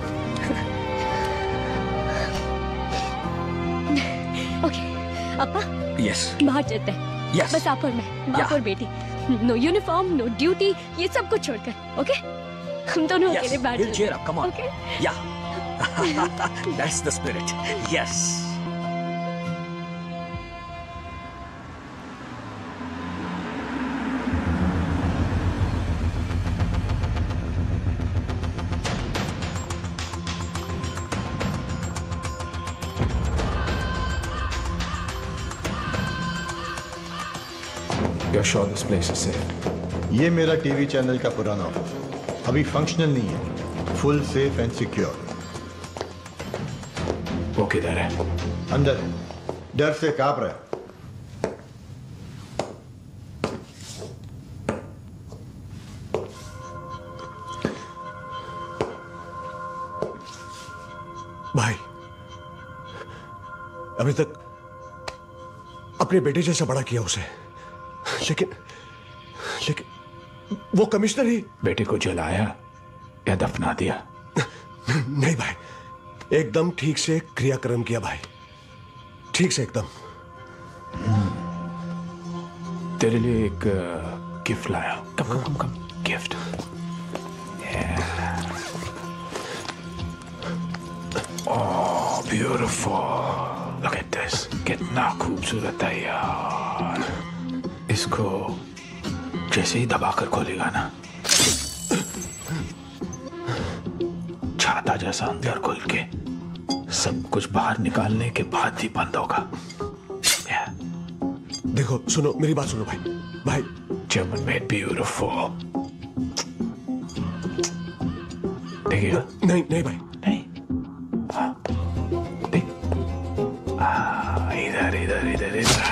ओके, अपा यस बाहर चलते हैं। Yes. बस आप और मैं, बाप Yeah. और बेटी। नो यूनिफॉर्म, नो ड्यूटी, ये सब कुछ छोड़कर। ओके, हम दोनों Yes, अकेले बैठ we'll जाते cheer हैं। up, come on. Okay? Yeah. That's the spirit. Yes. You're sure this place is safe? ये मेरा टीवी चैनल का पुराना ऑफिस अभी फंक्शनल नहीं है। Full safe and secure. वो किधर है? अंदर है। डर से कांप रहा है। भाई, अभी तक अपने बेटे जैसा बड़ा किया उसे, लेकिन लेकिन वो कमिश्नर ही। बेटे को जलाया या दफना दिया? नहीं भाई, एकदम ठीक से क्रियाक्रम किया भाई, ठीक से एकदम। तेरे लिए एक गिफ्ट लाया। Come come come come gift. Oh beautiful, look at this. कितना खूबसूरत है यार। इसको जैसे ही दबाकर खोलेगा ना, छाता जैसा अंदर खुल के सब कुछ बाहर निकालने के बाद ही बंद होगा। देखो, सुनो मेरी बात सुनो भाई। भाई, German made beautiful। देखिएगा? नहीं नहीं भाई, नहीं। हाँ, देख। हाँ, इधर इधर इधर इधर।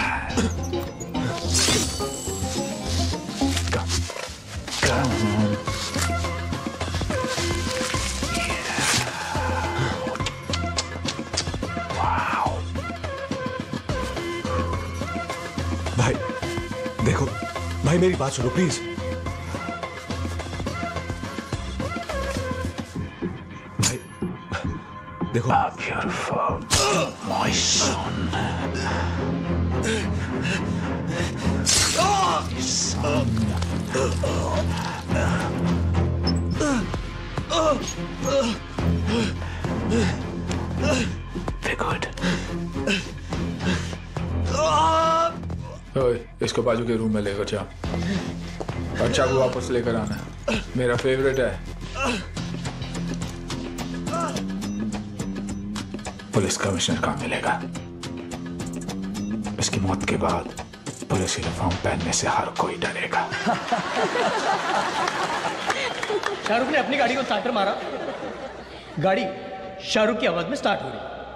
भाई देखो, भाई मेरी बात सुनो प्लीज। भाई देखो आप your father, my son. Son. Very good. ओए, इसको बाजू के रूम में लेकर जा और चाकू वापस लेकर आना, मेरा फेवरेट है। पुलिस कमिश्नर कहाँ मिलेगा? इसकी मौत के बाद पुलिस यूनिफॉर्म पहनने से हर कोई डरेगा। शाहरुख ने अपनी गाड़ी को स्टार्टर मारा, गाड़ी शाहरुख की आवाज में स्टार्ट हो रही।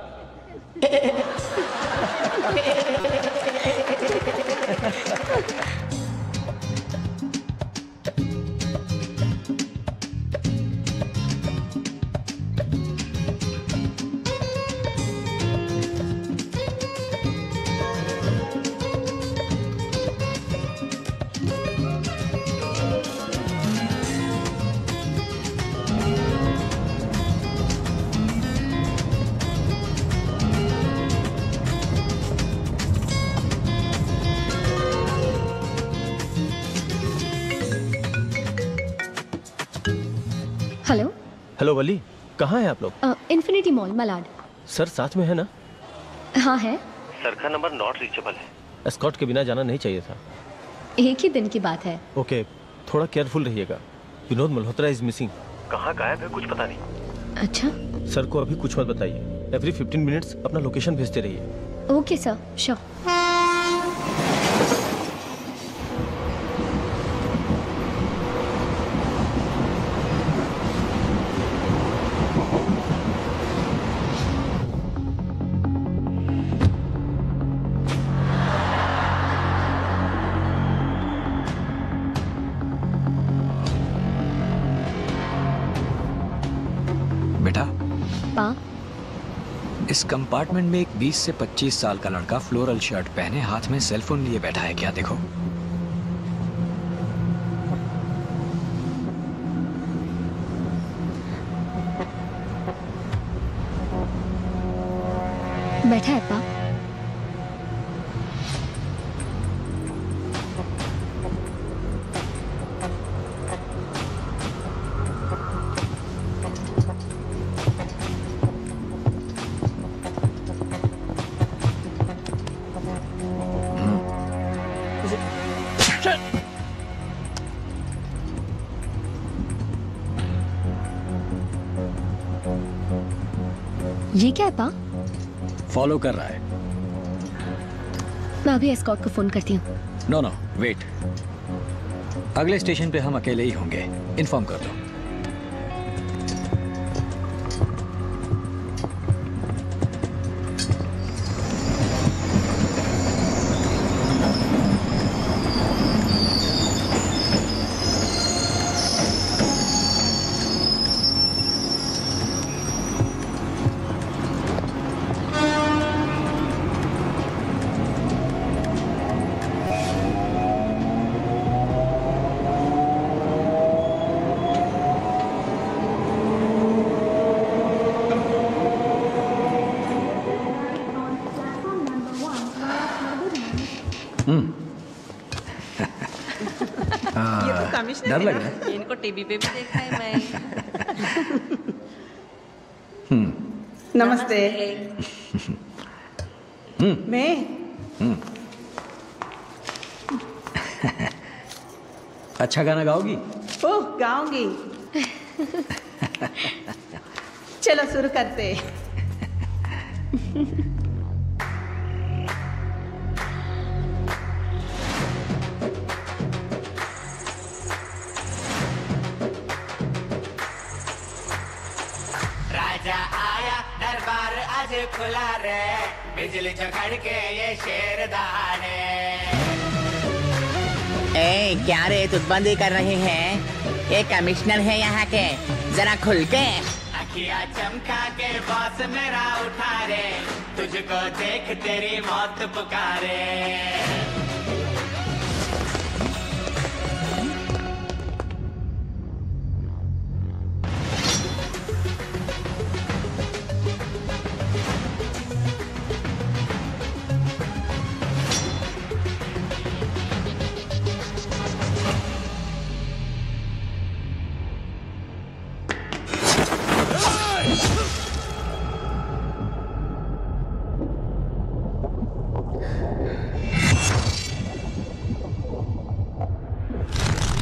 हेलो हेलो वली, कहाँ हैं आप लोग? Infinity mall Malad. सर साथ में है ना? हाँ है। सर का नंबर नॉट रीचेबल है। एस्कॉर्ट के बिना जाना नहीं चाहिए था। एक ही दिन की बात है। ओके, थोड़ा केयरफुल रहिएगा। Vinod Malhotra is missing. कहाँ गायब है कुछ पता नहीं। अच्छा। सर को अभी कुछ मत बताइए। एवरी फिफ्टीन मिनट्स अपना लोकेशन भेजते रहिए। Okay sir, sure. बेटा, पा इस कंपार्टमेंट में एक बीस से पच्चीस साल का लड़का फ्लोरल शर्ट पहने हाथ में सेलफोन लिए बैठा है। क्या देखो? बैठा है पा। ये क्या है पा? फॉलो कर रहा है। मैं अभी एस्कॉर्ट को फोन करती हूँ। नो नो वेट, अगले स्टेशन पे हम अकेले ही होंगे, इन्फॉर्म कर दो। डर लग रहा है। इनको टीवी पे भी देखा है मैं। नमस्ते। मैं अच्छा गाना गाओगी? ओह, गाऊंगी। चलो शुरू करते। राजा आया, दरबार आज खुला रे, बिजली चखड़ के ये शेर दहाड़े। ए, क्या रे तुतबंदी कर रहे हैं? ये कमिश्नर है यहाँ के, जरा खुल के। अखियाँ चमका के बॉस मेरा उठा रे, तुझको देख तेरी मौत पुकारे।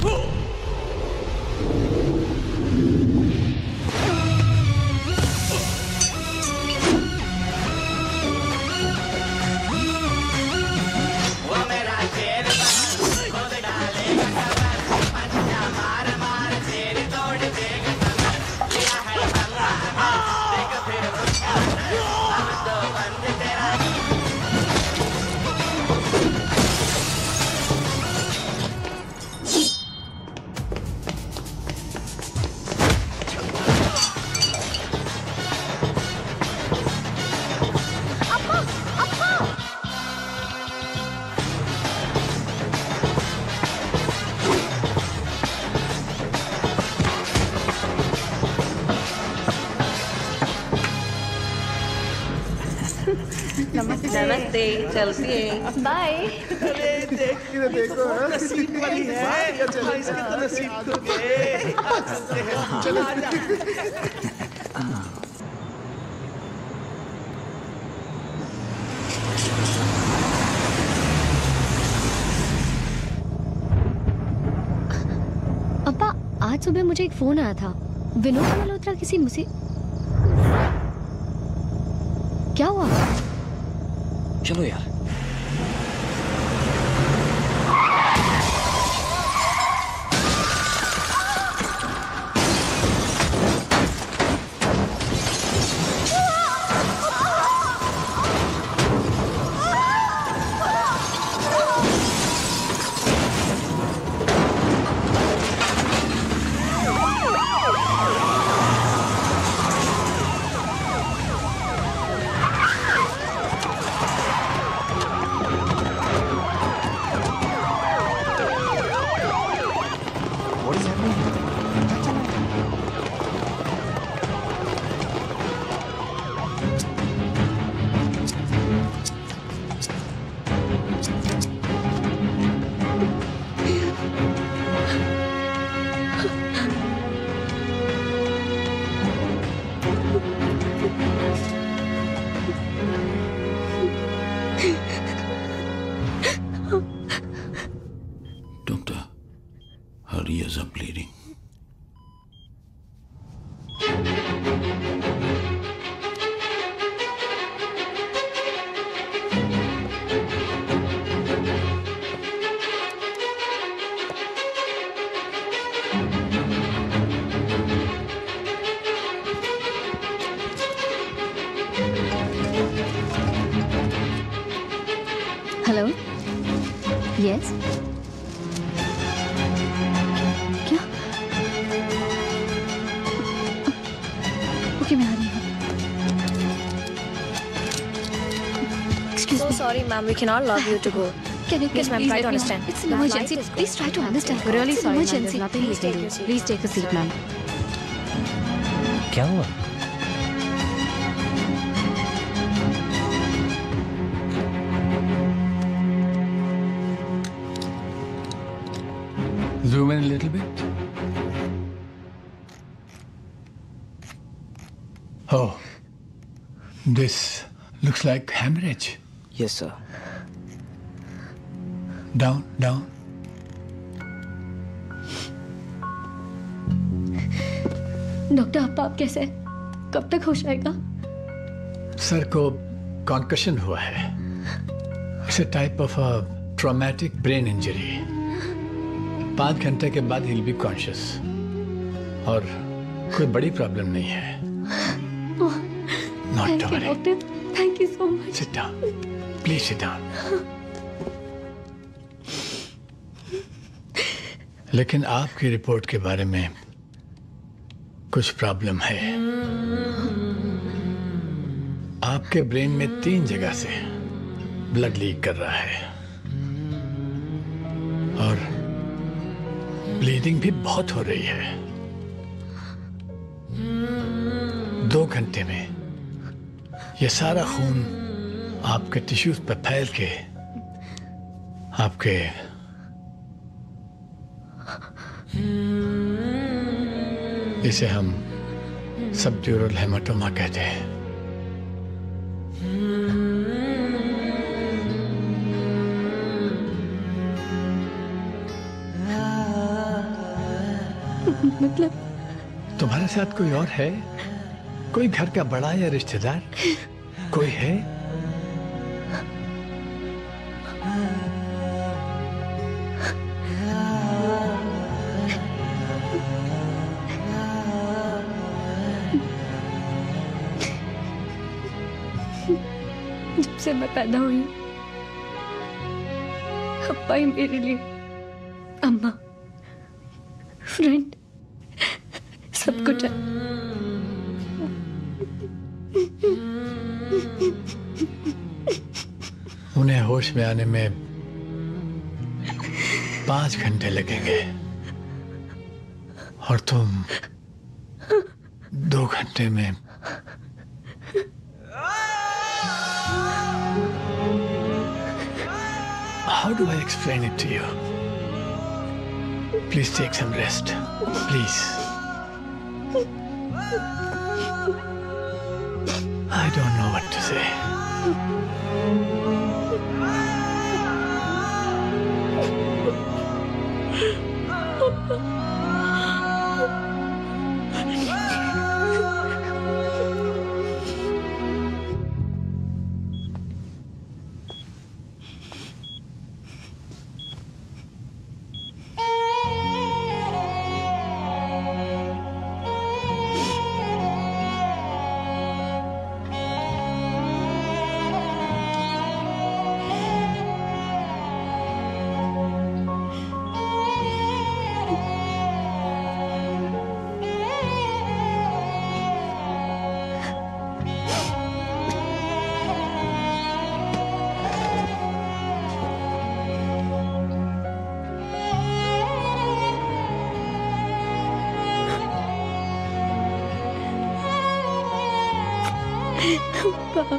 नमस्ते, चलती है। बाय। अरे देख देखो नसीब वाली है। इसके तो नसीब तो चलो अब्बा, आज सुबह मुझे एक फोन आया था। विनोद मल्होत्रा किसी मुसी क्या हुआ? चलो यार। हेलो, यस, क्या? ओके, मैं आ रही हूँ। So sorry, ma'am. We cannot allow you to go. Can you Yes, ma'am. Try to understand. It's an emergency. Please try to understand. We're really It's an sorry, ma'am. There's emergency. nothing we can do. Please take a seat, ma'am. क्या हुआ? Zoom in a little bit. Oh, this looks like hemorrhage. Yes, sir. Down, down. Doctor, आप आप कैसे हैं? कब तक हो जाएगा? सर को कॉन्कशन हुआ है। It's a type of a traumatic brain injury. पाँच घंटे के बाद ही विल बी कॉन्शियस और कोई बड़ी प्रॉब्लम नहीं है। Not to worry. Doctor, thank you so much. Sit down, please sit down. लेकिन आपकी रिपोर्ट के बारे में कुछ प्रॉब्लम है। आपके ब्रेन में तीन जगह से ब्लड लीक कर रहा है और ब्लीडिंग भी बहुत हो रही है। दो घंटे में ये सारा खून आपके टिश्यूज पर फैल के आपके इसे हम सबड्यूरल हेमाटोमा कहते हैं। मतलब तुम्हारे साथ कोई और है? कोई घर का बड़ा या रिश्तेदार कोई है? जब से मैं पैदा हुई अब्बा ही मेरे लिए अम्मा, फ्रेंड, सब कुछ है। उन्हें होश में आने में पांच घंटे लगेंगे और तुम दो घंटे में। How do I explain it to you? Please take some rest. Please. I don't know what to say. Papa.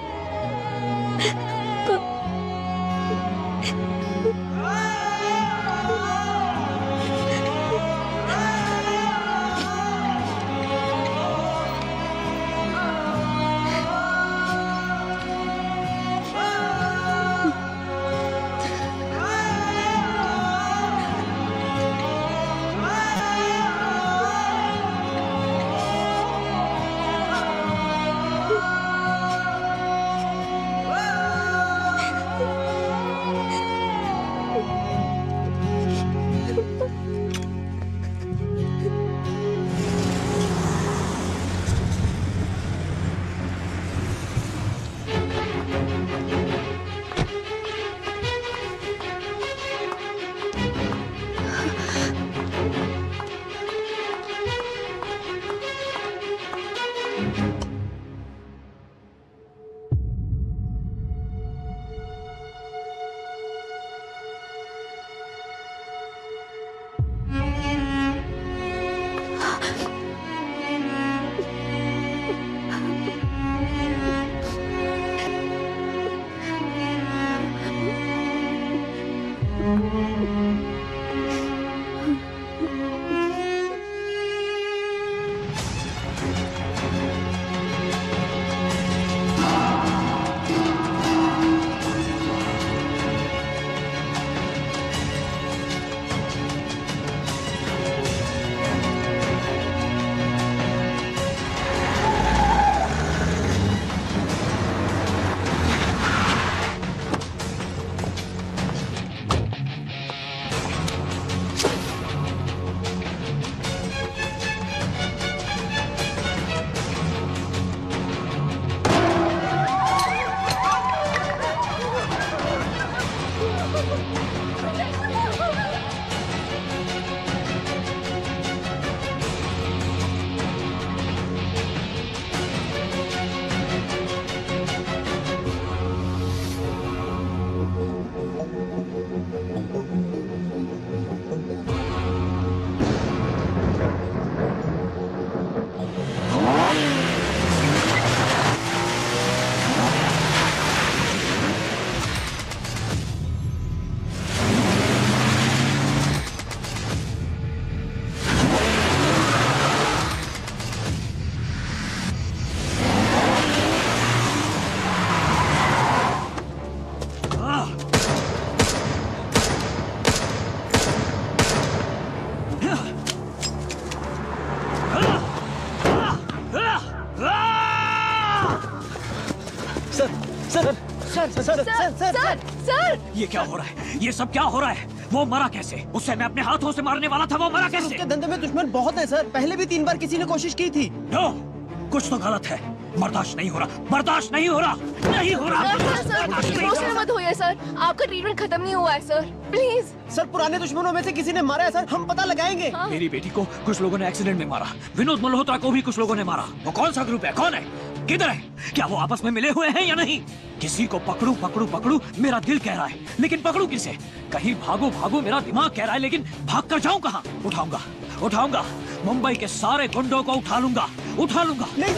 Sir sir sir sir ये क्या हो रहा है? ये सब क्या हो रहा है? वो मरा कैसे? उससे मैं अपने हाथों से मारने वाला था, वो मरा कैसे? उसके धंधे में दुश्मन बहुत है सर, पहले भी तीन बार किसी ने कोशिश की थी। नो, कुछ तो गलत है। बर्दाश्त नहीं हो रहा, बर्दाश्त नहीं हो रहा, नहीं हो रहा। इमोशनल मत होइए सर, आपका ट्रीटमेंट खत्म नहीं हुआ है सर, प्लीज। सर पुराने दुश्मनों में से किसी ने मारा है सर, हम पता लगाएंगे। हाँ। मेरी बेटी को कुछ लोगों ने एक्सीडेंट में मारा, विनोद मल्होत्रा को भी कुछ लोगों ने मारा। वो कौन सा ग्रुप है, कौन है, किधर है? क्या वो आपस में मिले हुए हैं या नहीं? किसी को पकड़ू पकड़ू पकड़ू मेरा दिल कह रहा है, लेकिन पकड़ू किसे? कहीं भागो भागो मेरा दिमाग कह रहा है, लेकिन भाग कर जाऊं कहाँ? उठाऊंगा उठाऊंगा मुंबई के सारे गुंडों को उठा लूंगा, उठा लूंगा। नहीं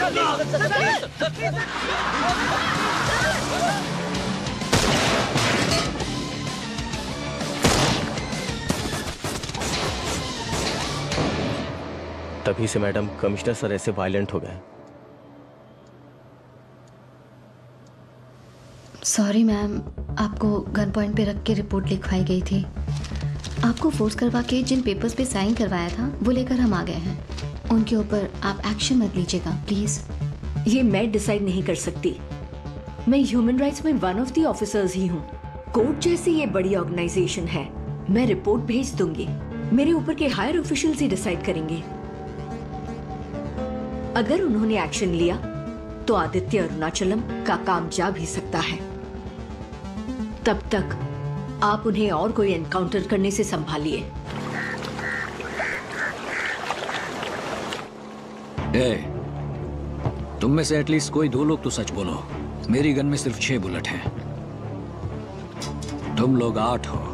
तभी से मैडम कमिश्नर सर ऐसे वायलेंट हो गए। सॉरी मैम, आपको गन पॉइंट पे रख के रिपोर्ट लिखवाई गई थी। आपको फोर्स करवा के जिन पेपर्स पे साइन करवाया था वो लेकर हम आ गए हैं। उनके ऊपर आप एक्शन मत लीजिएगा प्लीज। ये मैं डिसाइड नहीं कर सकती। मैं ह्यूमन राइट्स में वन ऑफ द ऑफिसर्स ही हूँ। कोर्ट जैसी ये बड़ी ऑर्गेनाइजेशन है, मैं रिपोर्ट भेज दूंगी, मेरे ऊपर के हायर ऑफिशियल्स ही डिसाइड करेंगे। अगर उन्होंने एक्शन लिया तो आदित्य अरुणाचलम का काम जा भी सकता है। तब तक आप उन्हें और कोई एनकाउंटर करने से संभालिए। ए, तुम में से एटलीस्ट कोई दो लोग तो सच बोलो। मेरी गन में सिर्फ छह बुलेट हैं, तुम लोग आठ हो।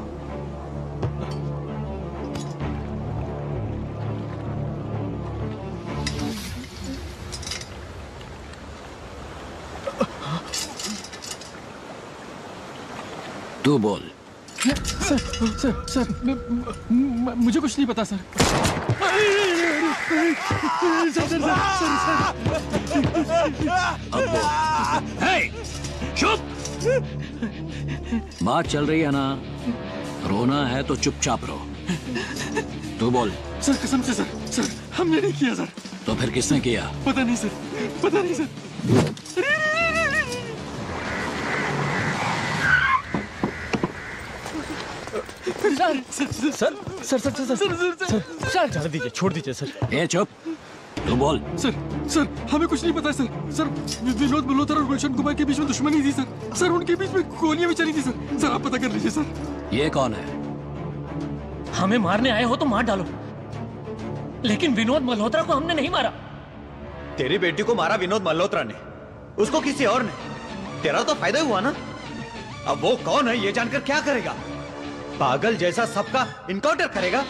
तू बोल। सर सर सर म, म, मुझे कुछ नहीं पता सर। सर सर सर अब हे, चुप। बात चल रही है ना, रोना है तो चुपचाप रो। तू बोल। सर कसम से सर, सर हमने नहीं किया सर। तो फिर किसने किया? पता नहीं सर, पता नहीं sir. Sir sir sir sir sir sir sir जाने दीजिए, छोड़ दीजिए सर। ए चुप, तू बोल। सर सर हमें कुछ नहीं पता सर। सर विनोद मल्होत्रा और गुलशन कुमार के बीच में दुश्मनी थी सर। सर उनके बीच में गोलियां भी चली थी सर। सर आप पता कर लीजिए सर। ये कौन है? हमें मारने आए हो तो मार डालो, लेकिन विनोद मल्होत्रा को हमने नहीं मारा। तेरी बेटी को मारा विनोद मल्होत्रा ने, उसको किसी और ने। तेरा तो फायदा हुआ ना। अब वो कौन है ये जानकर क्या करेगा? पागल जैसा सबका इनकाउंटर करेगा।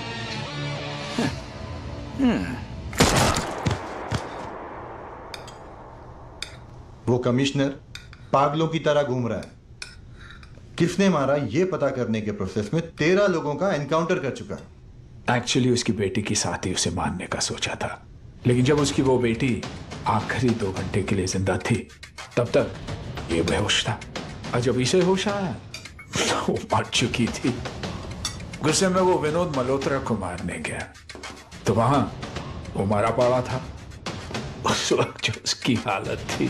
वो कमिश्नर पागलों की तरह घूम रहा है। किसने मारा ये पता करने के प्रोसेस में तेरह लोगों का एनकाउंटर कर चुका है। एक्चुअली उसकी बेटी की साथी उसे मारने का सोचा था, लेकिन जब उसकी वो बेटी आखिरी दो घंटे के लिए जिंदा थी तब तक ये बेहोश था, और जब इसे होश आया वो मर चुकी थी। गुस्से में वो विनोद मल्होत्रा को मारने गया तो वहां वो मारा पड़ा था। उस वक्त जो उसकी हालत थी,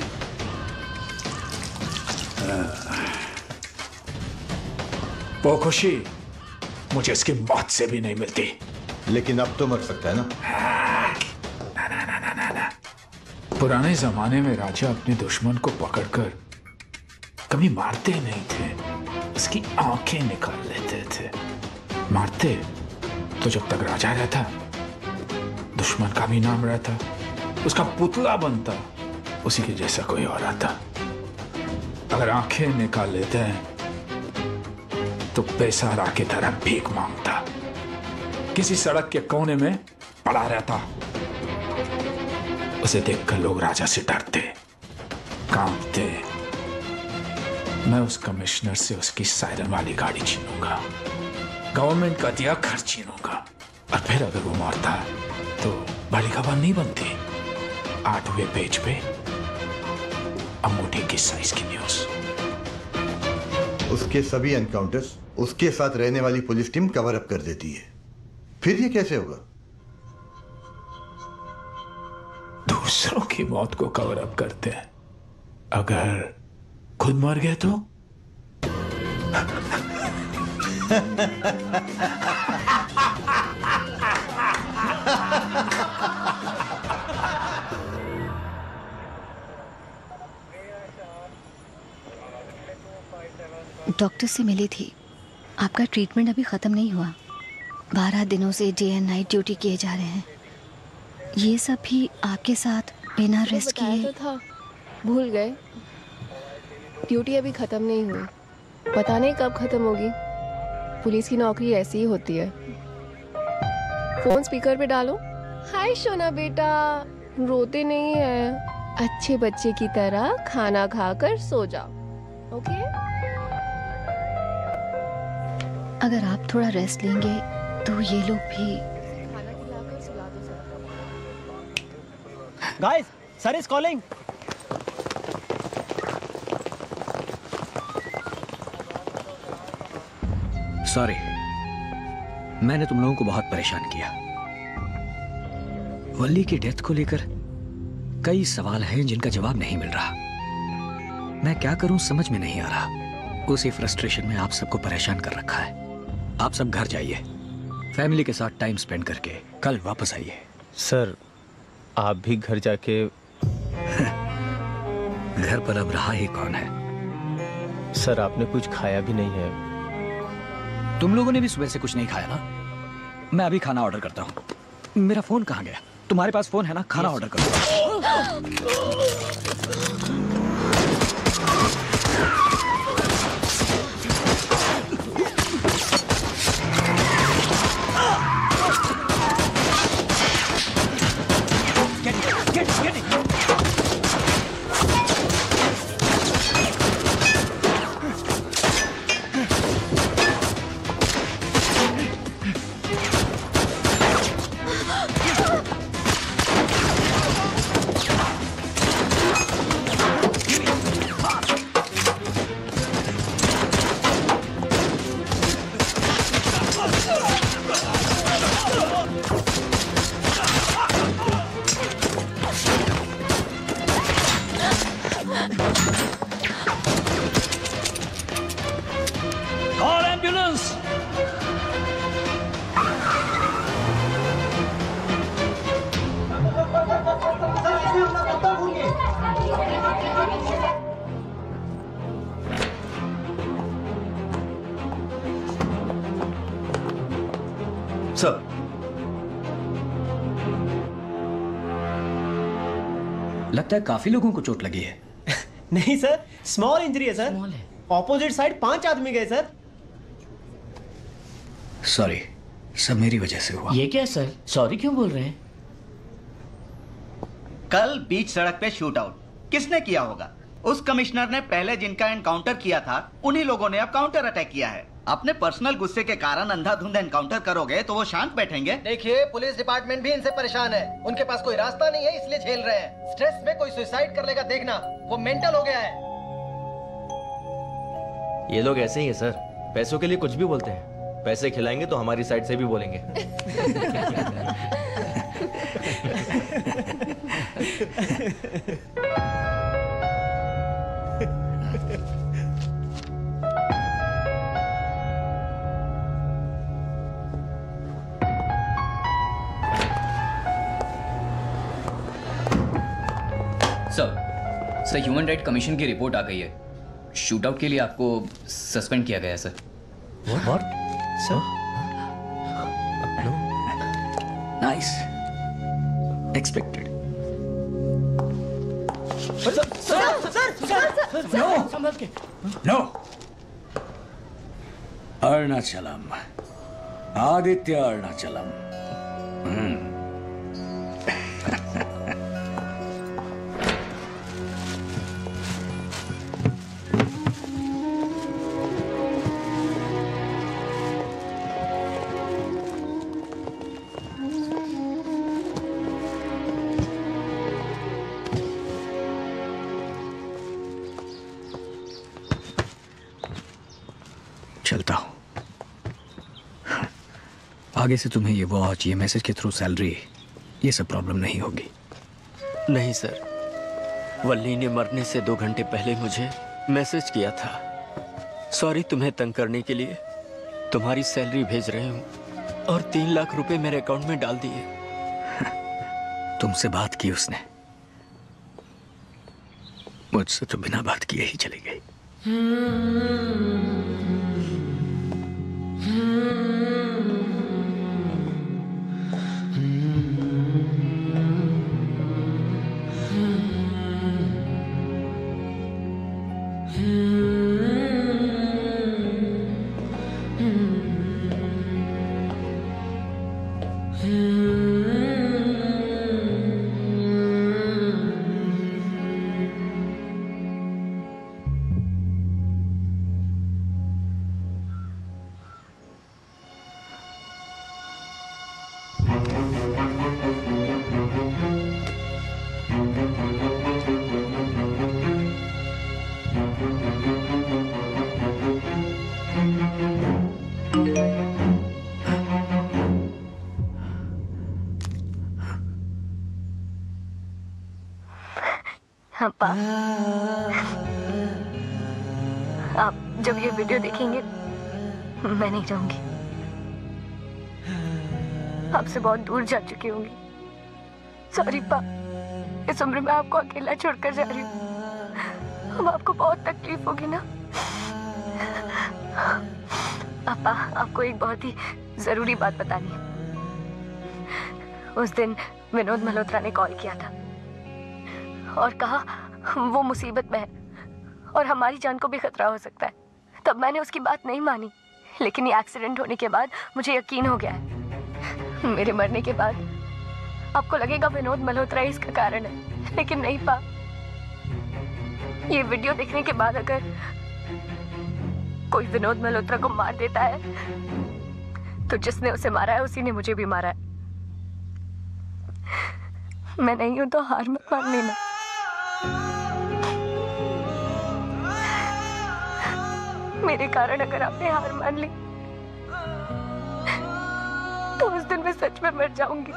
वो खुशी मुझे इसकी मौत से भी नहीं मिलती। लेकिन अब तो मर सकता है ना। ना ना ना ना ना ना। पुराने जमाने में राजा अपने दुश्मन को पकड़कर कभी मारते नहीं थे, उसकी आंखें निकाल लेते थे। मारते तो जब तक राजा रहता दुश्मन का भी नाम रहता, उसका पुतला बनता, उसी के जैसा कोई और आता। अगर आंखें निकाल लेते हैं तो बेसहारा की तरह भीख मांगता, किसी सड़क के कोने में पड़ा रहता। उसे देखकर लोग राजा से डरते, कांपते। मैं उस कमिश्नर से उसकी सायरन वाली गाड़ी छीनूंगा, गवर्नमेंट का दिया घर छीनूंगा, और फिर अगर वो मारता तो बड़ी खबर नहीं बनती। आठवें पेज पे अंगूठी की साइज की न्यूज। उसके सभी एनकाउंटर्स उसके साथ रहने वाली पुलिस टीम कवर अप कर देती है। फिर ये कैसे होगा? दूसरों की मौत को कवर अप करते हैं। अगर खुद मर गए तो? डॉक्टर से मिली थी। आपका ट्रीटमेंट अभी ख़त्म नहीं हुआ। बारह दिनों से डे एंड नाइट ड्यूटी किए जा रहे हैं। ये सब भी आपके साथ बिना रेस्ट किए। तो था, भूल गए। ड्यूटी अभी ख़त्म नहीं हुई, पता नहीं कब ख़त्म होगी। पुलिस की नौकरी ऐसी ही होती है। फोन स्पीकर पे डालो। हाय सोना बेटा, रोते नहीं है, अच्छे बच्चे की तरह खाना खाकर सो जाओ, ओके? अगर आप थोड़ा रेस्ट लेंगे तो ये लोग भी। Guys, sir is calling. Sorry, मैंने तुम लोगों को बहुत परेशान किया। वल्ली की डेथ को लेकर कई सवाल हैं जिनका जवाब नहीं मिल रहा। मैं क्या करूं समझ में नहीं आ रहा। उसी फ्रस्ट्रेशन में आप सबको परेशान कर रखा है। आप सब घर जाइए, फैमिली के साथ टाइम स्पेंड करके कल वापस आइए। सर, आप भी घर जाके। घर पर अब रहा ही कौन है? सर, आपने कुछ खाया भी नहीं है। तुम लोगों ने भी सुबह से कुछ नहीं खाया ना? मैं अभी खाना ऑर्डर करता हूँ। मेरा फोन कहाँ गया? तुम्हारे पास फोन है ना? खाना ऑर्डर करो। सर, लगता है काफी लोगों को चोट लगी है। नहीं सर, स्मॉल इंजरी है सर। ऑपोजिट साइड पांच आदमी गए सर। सॉरी, सब मेरी वजह से हुआ। ये क्या सर, सॉरी क्यों बोल रहे हैं? कल बीच सड़क पे शूट आउट किसने किया होगा? उस कमिश्नर ने पहले जिनका एनकाउंटर किया था, उन्हीं लोगों ने अब काउंटर अटैक किया है। अपने पर्सनल गुस्से के कारण अंधाधुंध एनकाउंटर करोगे तो वो शांत बैठेंगे? देखिए, पुलिस डिपार्टमेंट भी इनसे परेशान है। उनके पास कोई रास्ता नहीं है, इसलिए झेल रहे हैं। स्ट्रेस में कोई सुसाइड कर लेगा देखना, वो मेंटल हो गया है। ये लोग ऐसे ही है सर, पैसों के लिए कुछ भी बोलते हैं। पैसे खिलाएंगे तो हमारी साइड से भी बोलेंगे। Sir, sir human right commission की रिपोर्ट आ गई है। शूटआउट के लिए आपको सस्पेंड किया गया है sir. What? Sir? Nice, expected. Sir, sir, sir, sir, no, संभल के। नो। अरुणाचलम, आदित्य अरुणाचलम। हम्म। चलता हूं। आगे से तुम्हें ये वॉच, ये मैसेज के थ्रू सैलरी, ये सब प्रॉब्लम नहीं होगी। नहीं सर, वल्ली ने मरने से दो घंटे पहले मुझे मैसेज किया था। सॉरी तुम्हें तंग करने के लिए। तुम्हारी सैलरी भेज रहे हूँ और तीन लाख रुपए मेरे अकाउंट में डाल दिए। तुमसे बात की उसने, मुझसे तो बिना बात किए ही चली गई। पापा, आप जब ये वीडियो देखेंगे मैं नहीं रहूंगी। आपसे बहुत दूर जा चुकी होंगी। सॉरी पा, इस उम्र में आपको अकेला छोड़कर जा रही हूँ। अब आपको बहुत तकलीफ होगी ना। पापा, आपको एक बहुत ही जरूरी बात बतानी है। उस दिन विनोद मल्होत्रा ने कॉल किया था और कहा वो मुसीबत में है और हमारी जान को भी खतरा हो सकता है। तब मैंने उसकी बात नहीं मानी, लेकिन ये एक्सीडेंट होने के बाद मुझे यकीन हो गया है। मेरे मरने के बाद आपको लगेगा विनोद मल्होत्रा ही इसका कारण है, लेकिन नहीं पा। ये वीडियो देखने के बाद अगर कोई विनोद मल्होत्रा को मार देता है तो जिसने उसे मारा है उसी ने मुझे भी मारा है। मैं नहीं हूं तो हार मत मान लेना। मेरे कारण अगर आपने हार मान ली तो उस दिन मैं सच में मर जाऊंगी।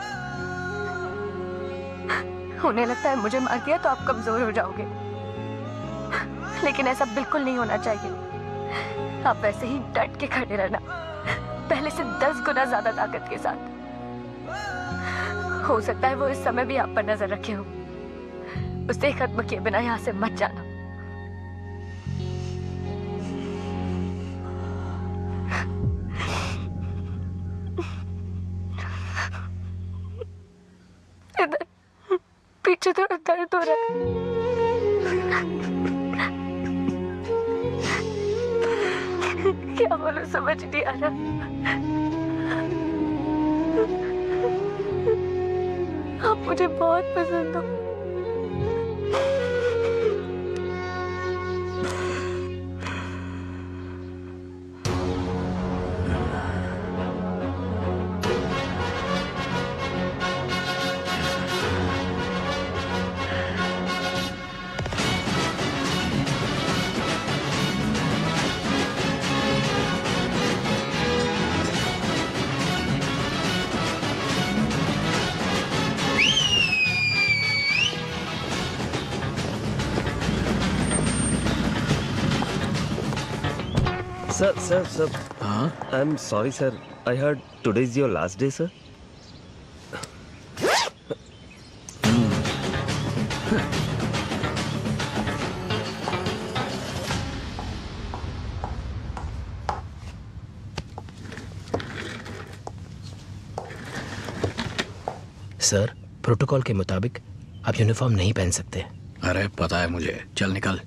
उन्हें लगता है मुझे मार दिया तो आप कमजोर हो जाओगे, लेकिन ऐसा बिल्कुल नहीं होना चाहिए। आप वैसे ही डट के खड़े रहना, पहले से दस गुना ज्यादा ताकत के साथ। हो सकता है वो इस समय भी आप पर नजर रखे हो। उसे खत्म किए बिना यहाँ से मत जाना। इधर पीछे थोड़ा दर्द हो रहा है। क्या बोलूं समझ नहीं आ रहा। आप मुझे बहुत पसंद हो। Sir, sir, sir. Huh? I'm sorry, sir. I heard today is your last day, sir. Sir, protocol के मुताबिक आप यूनिफॉर्म नहीं पहन सकते। अरे पता है मुझे, चल निकल।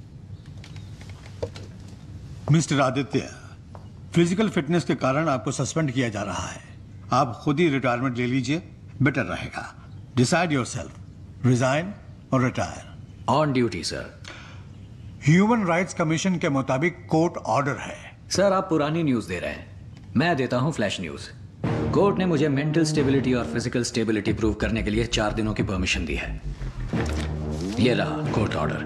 मिस्टर आदित्य, फिजिकल फिटनेस के कारण आपको सस्पेंड किया जा रहा है। आप खुद ही रिटायरमेंट ले लीजिए, बेटर रहेगा। डिसाइड योरसेल्फ, रिजाइन और retire. On duty sir. Human rights commission के मुताबिक कोर्ट ऑर्डर है। सर आप पुरानी न्यूज दे रहे हैं, मैं देता हूं फ्लैश न्यूज। कोर्ट ने मुझे मेंटल स्टेबिलिटी और फिजिकल स्टेबिलिटी प्रूव करने के लिए चार दिनों की परमिशन दी है। ये रहा court order.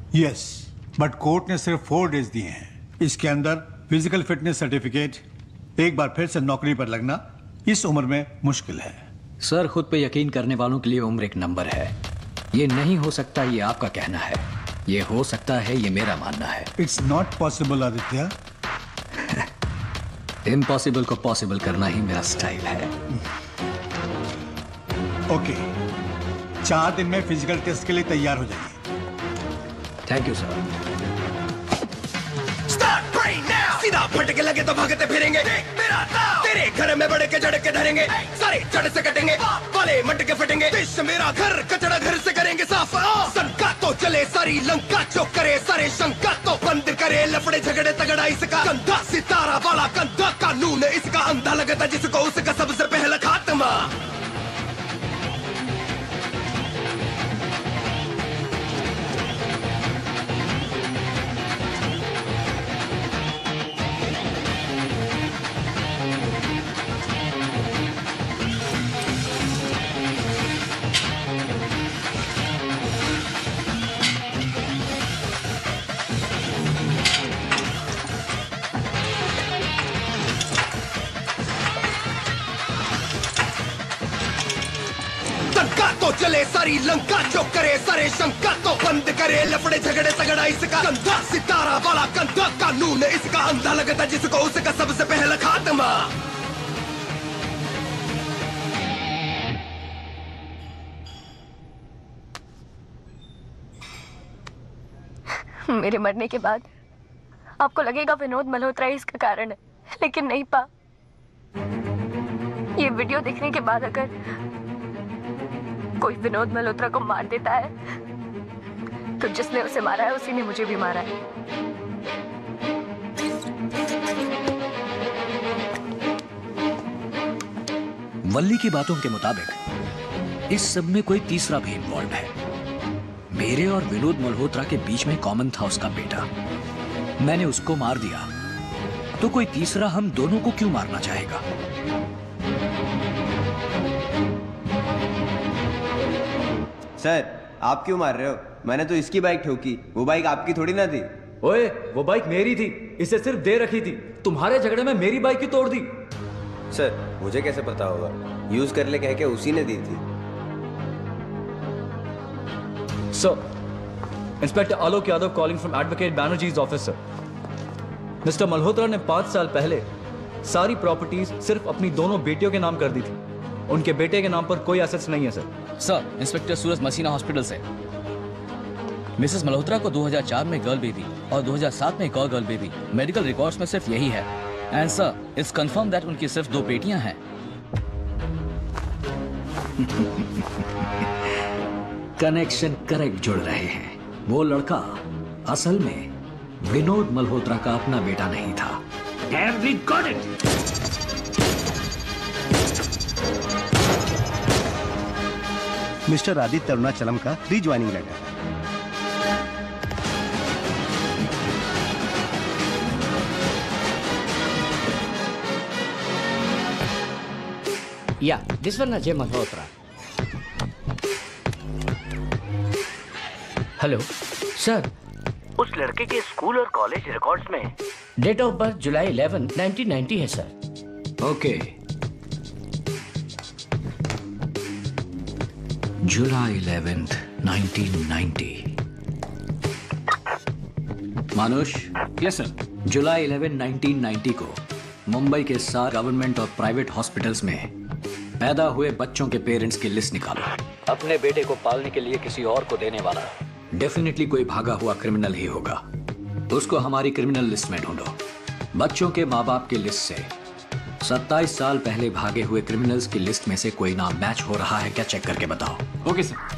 Yes, but court ने सिर्फ फोर डेज दिए हैं। इसके अंदर फिजिकल फिटनेस सर्टिफिकेट, एक बार फिर से नौकरी पर लगना इस उम्र में मुश्किल है। सर, खुद पे यकीन करने वालों के लिए उम्र एक नंबर है। ये नहीं हो सकता, ये आपका कहना है। ये हो सकता है, ये मेरा मानना है। It's not possible Aditya. Impossible को पॉसिबल करना ही मेरा स्टाइल है। ओके, चार दिन में फिजिकल टेस्ट के लिए तैयार हो जाइए। Thank you sir. सीधा फटके लगे तो भागते फिरेंगे, तेरे घर में बड़े के जड़ के धरेंगे, सारे जड़ से कटेंगे, वाले मटके फटेंगे। देश मेरा घर, कचरा घर से करेंगे साफ। शंका तो चले सारी लंका, जो करे सारे शंका तो बंद करे। लफड़े झगड़े तगड़ा इसका कंधा, सितारा वाला कंधा, कानून इसका अंधा लगता जिसको उसका सबसे पहला खात्मा। तो चले सारी लंका, जो करे सारे शंका तो बंद करे। लफड़े झगड़े तगड़ा इसका कंधा, सितारा वाला कंधा, कानून इसका अंधा लगता जिसको उसका सबसे पहला खात्मा। मेरे मरने के बाद आपको लगेगा विनोद मल्होत्रा इसका कारण है, लेकिन नहीं पा। ये वीडियो देखने के बाद अगर कोई विनोद मल्होत्रा को मार देता है तो जिसने उसे मारा है उसी ने मुझे भी मारा है। वल्ली की बातों के मुताबिक इस सब में कोई तीसरा भी इन्वॉल्व है। मेरे और विनोद मल्होत्रा के बीच में कॉमन था उसका बेटा। मैंने उसको मार दिया तो कोई तीसरा हम दोनों को क्यों मारना चाहेगा? सर, आप क्यों मार रहे हो? मैंने तो इसकी बाइक ठोकी, वो बाइक आपकी थोड़ी ना थी। ओए, वो बाइक मेरी थी, इसे सिर्फ दे रखी थी। तुम्हारे झगड़े में मेरी बाइक ही तोड़ दी। सर, मुझे कैसे पता होगा? यूज कर ले कह के उसी ने दी थी। Sir, inspector Alok Yadav calling from advocate Banerjee's office sir. Mister Malhotra ने पांच साल पहले सारी प्रॉपर्टीज सिर्फ अपनी दोनों बेटियों के नाम कर दी थी। उनके बेटे के नाम पर कोई एसेट्स नहीं है sir. Sir, inspector Suraj Masina hospital से। मिसेस मल्होत्रा को दो हज़ार चार में गर्ल बेबी और दो हज़ार सात में एक और गर्ल बेबी। मेडिकल रिकॉर्ड्स में सिर्फ यही है। And sir, it's confirm that उनकी सिर्फ दो बेटियां हैं। कनेक्शन करेक्ट जुड़ रहे हैं। वो लड़का असल में विनोद मल्होत्रा का अपना बेटा नहीं था। Have we got it? Mister Aditya Arunachalam का रीज्वाइनिंग लेटर। या this one Ajay Malhotra. Hello sir, उस लड़के के स्कूल और कॉलेज रिकॉर्ड्स में date of birth July eleven nineteen ninety है sir. Okay, July eleventh nineteen ninety. Manush. Yes sir. July eleven nineteen ninety को मुंबई के सात गवर्नमेंट और प्राइवेट हॉस्पिटल्स में पैदा हुए बच्चों के पेरेंट्स की लिस्ट निकालो। अपने बेटे को पालने के लिए किसी और को देने वाला डेफिनेटली कोई भागा हुआ क्रिमिनल ही होगा। उसको हमारी क्रिमिनल लिस्ट में ढूंढो। बच्चों के माँ बाप की लिस्ट से सत्ताईस साल पहले भागे हुए क्रिमिनल्स की लिस्ट में से कोई नाम मैच हो रहा है क्या, चेक करके बताओ। Okay sir.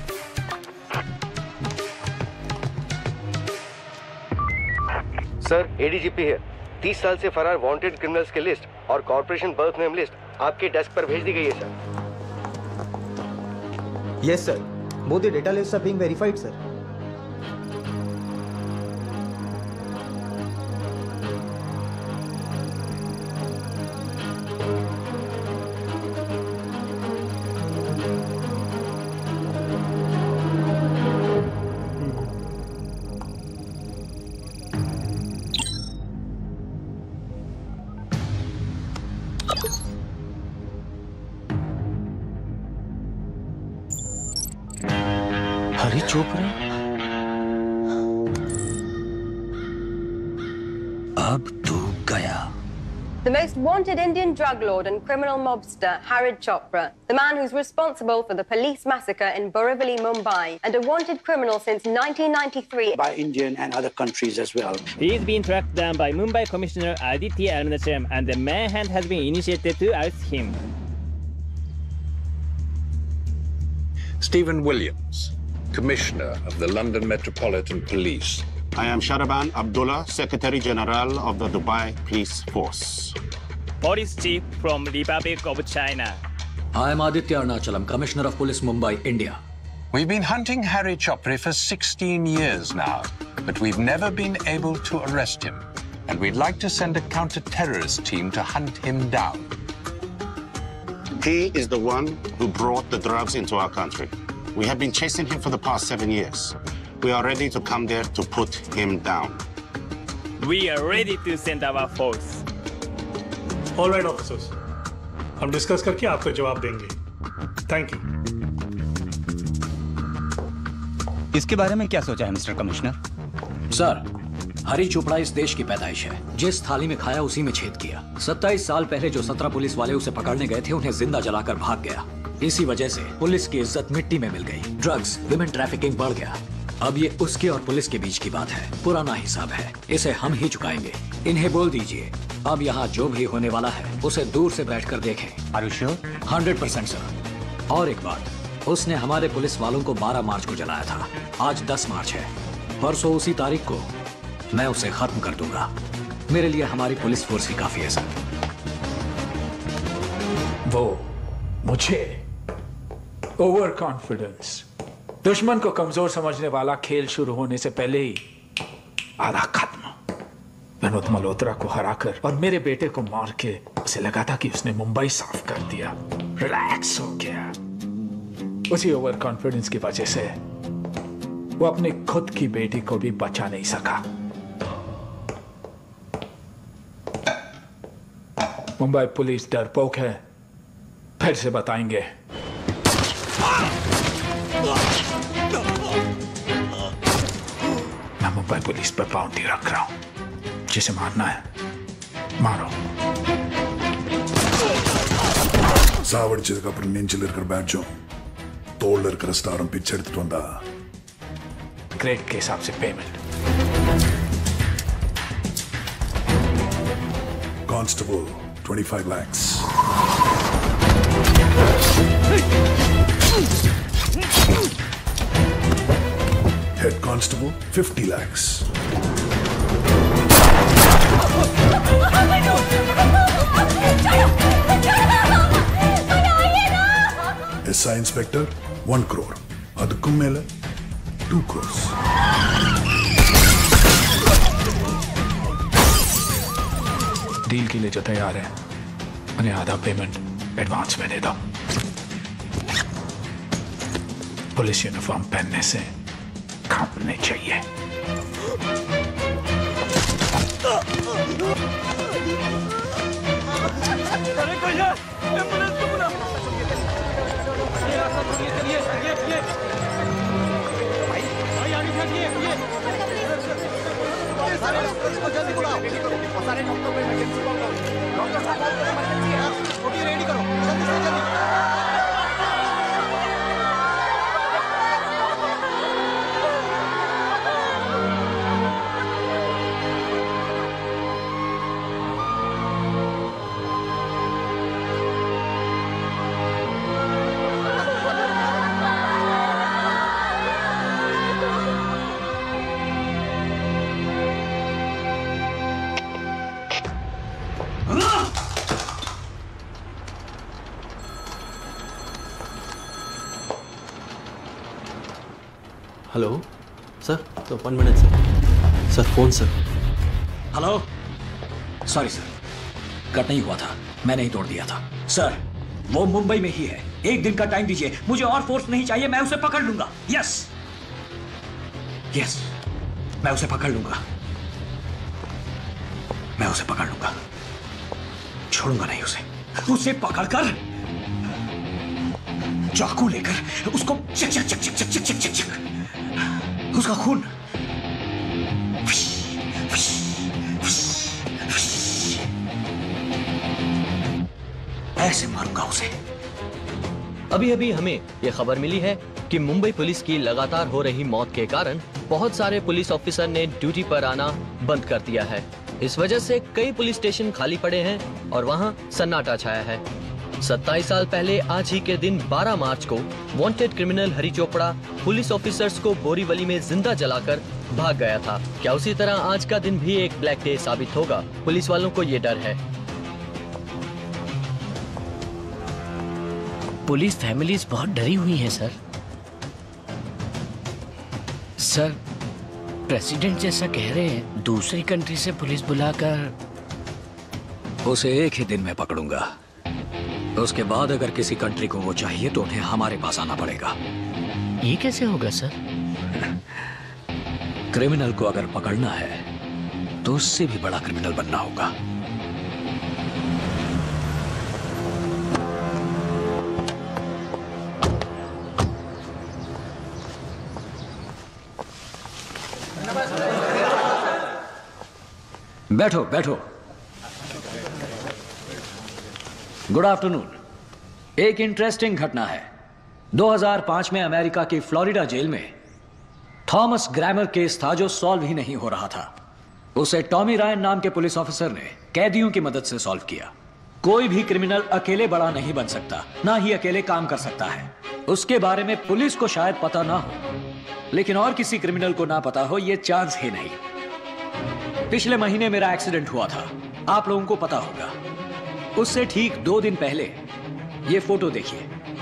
सर, एडीजीपी है। तीस साल से फरार वांटेड क्रिमिनल्स की लिस्ट और कॉर्पोरेशन बर्थ नेम लिस्ट आपके डेस्क पर भेज दी गई है sir. Yes sir, both the data lists are being verified sir. Chopra अब तू गया। The most wanted Indian drug lord and criminal mobster, Harid Chopra, the man who's responsible for the police massacre in Borivali, Mumbai, and a wanted criminal since nineteen ninety-three. By Indian and other countries as well. He is being tracked down by Mumbai Commissioner Aditya Arunacham, and the manhunt has been initiated to arrest him. Stephen Williams, Commissioner of the London Metropolitan Police. I am Sharaban Abdullah, Secretary General of the Dubai Police Force. Police Chief from Republic of China. I am Aditya Arunachalam, Commissioner of Police Mumbai, India. We've been hunting Harry Chopra for sixteen years now, but we've never been able to arrest him. And we'd like to send a counter-terrorist team to hunt him down. He is the one who brought the drugs into our country. We have been chasing him for the past seven years. We are ready to come there to put him down. We are ready to send our force. All right, officers. हम डिस्कस करके आपको जवाब देंगे. Thank you. इसके बारे में क्या सोचा है mister commissioner? Sir, Hari Chopra इस देश की पैदाइश है. जिस थाली में खाया उसी में छेद किया. सत्ताईस साल पहले जो सत्रह पुलिस वाले उसे पकड़ने गए थे उन्हें जिंदा जलाकर भाग गया. इसी वजह से पुलिस की इज्जत मिट्टी में मिल गई. ड्रग्स, विमेन ट्रैफिकिंग बढ़ गया. अब ये उसके और पुलिस के बीच की बात है. पुराना हिसाब है, इसे हम ही चुकाएंगे. इन्हें बोल दीजिए अब यहाँ जो भी होने वाला है उसे दूर से बैठकर देखें. Are you sure? Hundred percent sir. और एक बात, उसने हमारे पुलिस वालों को बारह मार्च को जलाया था. आज दस मार्च है. परसों उसी तारीख को मैं उसे खत्म कर दूंगा. मेरे लिए हमारी पुलिस फोर्स ही काफी है सर. वो मुझे ओवर कॉन्फिडेंस, दुश्मन को कमजोर समझने वाला खेल शुरू होने से पहले ही आधा खत्म. विनोद मल्होत्रा को हराकर और मेरे बेटे को मार के उसे लगा था कि उसने मुंबई साफ कर दिया. रिलैक्स हो गया. उसी ओवर कॉन्फिडेंस की वजह से वो अपनी खुद की बेटी को भी बचा नहीं सका. मुंबई पुलिस डरपोक है. फिर से बताएंगे. मैं मुंबई पुलिस पर बाउंड्री रख रहा हूं. जिसे मारना है मारो. సావడిచేటప్పుడు నేను చిల్లర బ్యాడ్జో తోళ్ళర్ కరెస్ట్ ఆరంభించెడుతూ ఉందా. ग्रेड के हिसाब से payment. Constable twenty-five lakhs. Head constable fifty lakhs. S I inspector one crore. Adukkum mele two crores. Deal के लिए जो तैयार है उन्हें आधा पेमेंट एडवांस में दे दो. पुलिस यूनिफॉर्म पहनने से कांपने चाहिए. रेडी करो जल्दी से जल्दी. Hello sir. तो one minute sir. Sir phone sir. Hello. Sorry sir, cut नहीं हुआ था. मैंने ही तोड़ दिया था. सर वो मुंबई में ही है. एक दिन का टाइम दीजिए. मुझे और फोर्स नहीं चाहिए. मैं उसे पकड़ लूंगा. यस यस मैं उसे पकड़ लूंगा. मैं उसे पकड़ लूंगा. छोड़ूंगा नहीं उसे. उसे पकड़कर चाकू लेकर उसको चक चक चक चक चक चक चक चक उसका खून। ऐसे मारूंगा उसे। अभी अभी हमें ये खबर मिली है कि मुंबई पुलिस की लगातार हो रही मौत के कारण बहुत सारे पुलिस ऑफिसर ने ड्यूटी पर आना बंद कर दिया है। इस वजह से कई पुलिस स्टेशन खाली पड़े हैं और वहां सन्नाटा छाया है। सत्ताईस साल पहले आज ही के दिन बारह मार्च को wanted criminal Hari Chopra police officers को बोरीवली में जिंदा जलाकर भाग गया था। क्या उसी तरह आज का दिन भी एक ब्लैक डे साबित होगा? पुलिस वालों को ये डर है। पुलिस फैमिलीज बहुत डरी हुई हैं सर। सर, प्रेसिडेंट जैसा कह रहे हैं दूसरी कंट्री से पुलिस बुलाकर। उसे एक ही दिन में पकड़ूंगा। उसके बाद अगर किसी कंट्री को वो चाहिए तो उन्हें हमारे पास आना पड़ेगा। ये कैसे होगा सर? क्रिमिनल को अगर पकड़ना है तो उससे भी बड़ा क्रिमिनल बनना होगा। बैठो बैठो। Good afternoon. एक इंटरेस्टिंग घटना है। दो हज़ार पाँच में अमेरिका की फ्लोरिडा जेल में थॉमस ग्रामर केस था जो सॉल्व ही नहीं हो रहा था। उसे टॉमी रायन नाम के पुलिस ऑफिसर ने कैदियों की मदद से सॉल्व किया। कोई भी क्रिमिनल अकेले बड़ा नहीं बन सकता, ना ही अकेले काम कर सकता है। उसके बारे में पुलिस को शायद पता ना हो, लेकिन और किसी क्रिमिनल को ना पता हो, यह चांस ही नहीं। पिछले महीने मेरा एक्सीडेंट हुआ था, आप लोगों को पता होगा। उससे ठीक दो दिन पहले ये फोटो देखिए।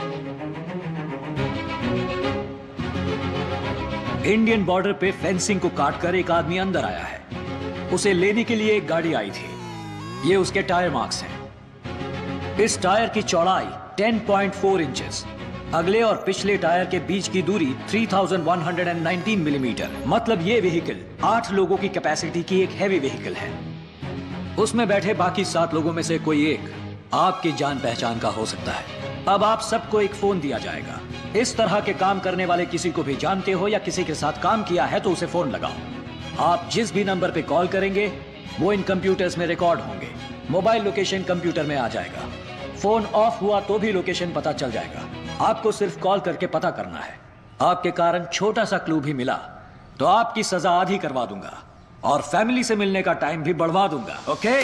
इंडियन बॉर्डर पे फेंसिंग को काटकर एक आदमी अंदर आया है। उसे लेने के लिए एक गाड़ी आई थी। ये उसके टायर मार्क्स हैं। इस टायर की चौड़ाई दस पॉइंट चार इंचेस, अगले और पिछले टायर के बीच की दूरी तीन हज़ार एक सौ उन्नीस मिलीमीटर। मतलब ये व्हीकल आठ लोगों की कैपेसिटी की एक हैवी व्हीकल है। उसमें बैठे बाकी सात लोगों में से कोई एक आपकी जान पहचान का हो सकता है। अब आप सबको एक फोन दिया जाएगा। इस तरह के काम करने वाले किसी को भी जानते हो या किसी के साथ काम किया है तो उसे फोन लगाओ। आप जिस भी नंबर पे कॉल करेंगे वो इन कंप्यूटर्स में रिकॉर्ड होंगे। मोबाइल लोकेशन कंप्यूटर में आ जाएगा। फोन ऑफ हुआ तो भी लोकेशन पता चल जाएगा। आपको सिर्फ कॉल करके पता करना है। आपके कारण छोटा सा क्लू भी मिला तो आपकी सजा आधी करवा दूंगा और फैमिली से मिलने का टाइम भी बढ़वा दूंगा। ओके?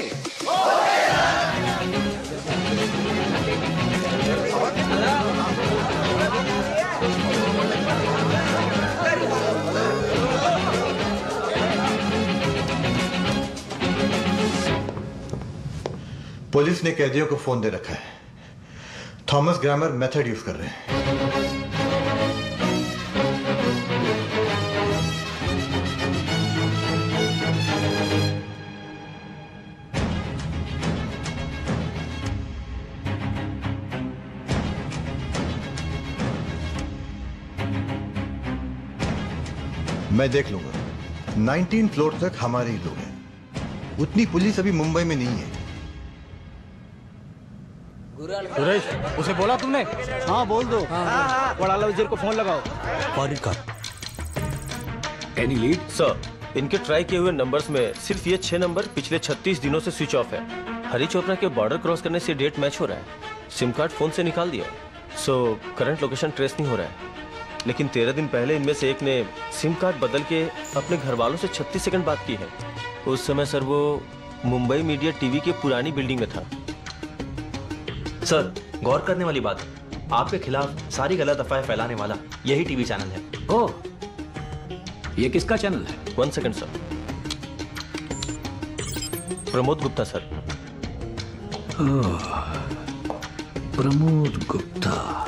पुलिस ने कैदियों को फोन दे रखा है। थॉमस ग्रामर मेथड यूज कर रहे हैं। मैं देख लूंगा। उन्नीस फ्लोर तक हमारे ही लोग हैं। उतनी पुलिस अभी मुंबई में नहीं है। सुरेश, उसे बोला तुमने? हाँ बोल दो। बड़ा वजीर को फोन लगाओ। Any lead? सर, इनके ट्राई किए हुए नंबर्स में सिर्फ ये छह नंबर पिछले छत्तीस दिनों से स्विच ऑफ है। हरी चोपड़ा के बॉर्डर क्रॉस करने से डेट मैच हो रहा है। सिम कार्ड फोन से निकाल दिया, सो करंट लोकेशन ट्रेस नहीं हो रहा है। लेकिन तेरह दिन पहले इनमें से एक ने सिम कार्ड बदल के अपने घर वालों से छत्तीस सेकंड बात की है। उस समय सर वो मुंबई मीडिया टीवी की पुरानी बिल्डिंग में था। सर, गौर करने वाली बात है, आपके खिलाफ सारी गलत अफवाहें फैलाने वाला यही टीवी चैनल है। ओह, ये किसका चैनल है? One second sir. Pramod Gupta sir. Oh, Pramod Gupta.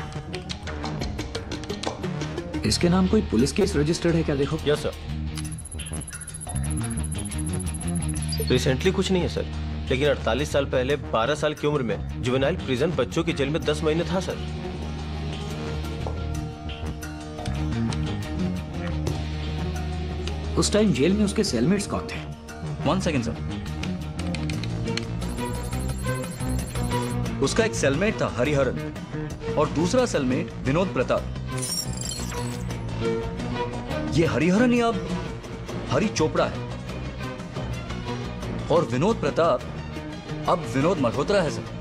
इसके नाम कोई पुलिस केस रजिस्टर्ड है क्या? देखो। Yes sir. रिसेंटली कुछ नहीं है सर, लेकिन अड़तालीस साल पहले बारह साल की उम्र में जुवेनाइल प्रिजन बच्चों की जेल में दस महीने था सर। उस टाइम जेल में उसके सेलमेट्स कौन थे? One second sir. उसका एक सेलमेट था हरिहरन और दूसरा सेलमेट विनोद प्रताप। ये हरिहरन अब हरि चोपड़ा है और विनोद प्रताप अब विनोद मल्होत्रा है सर।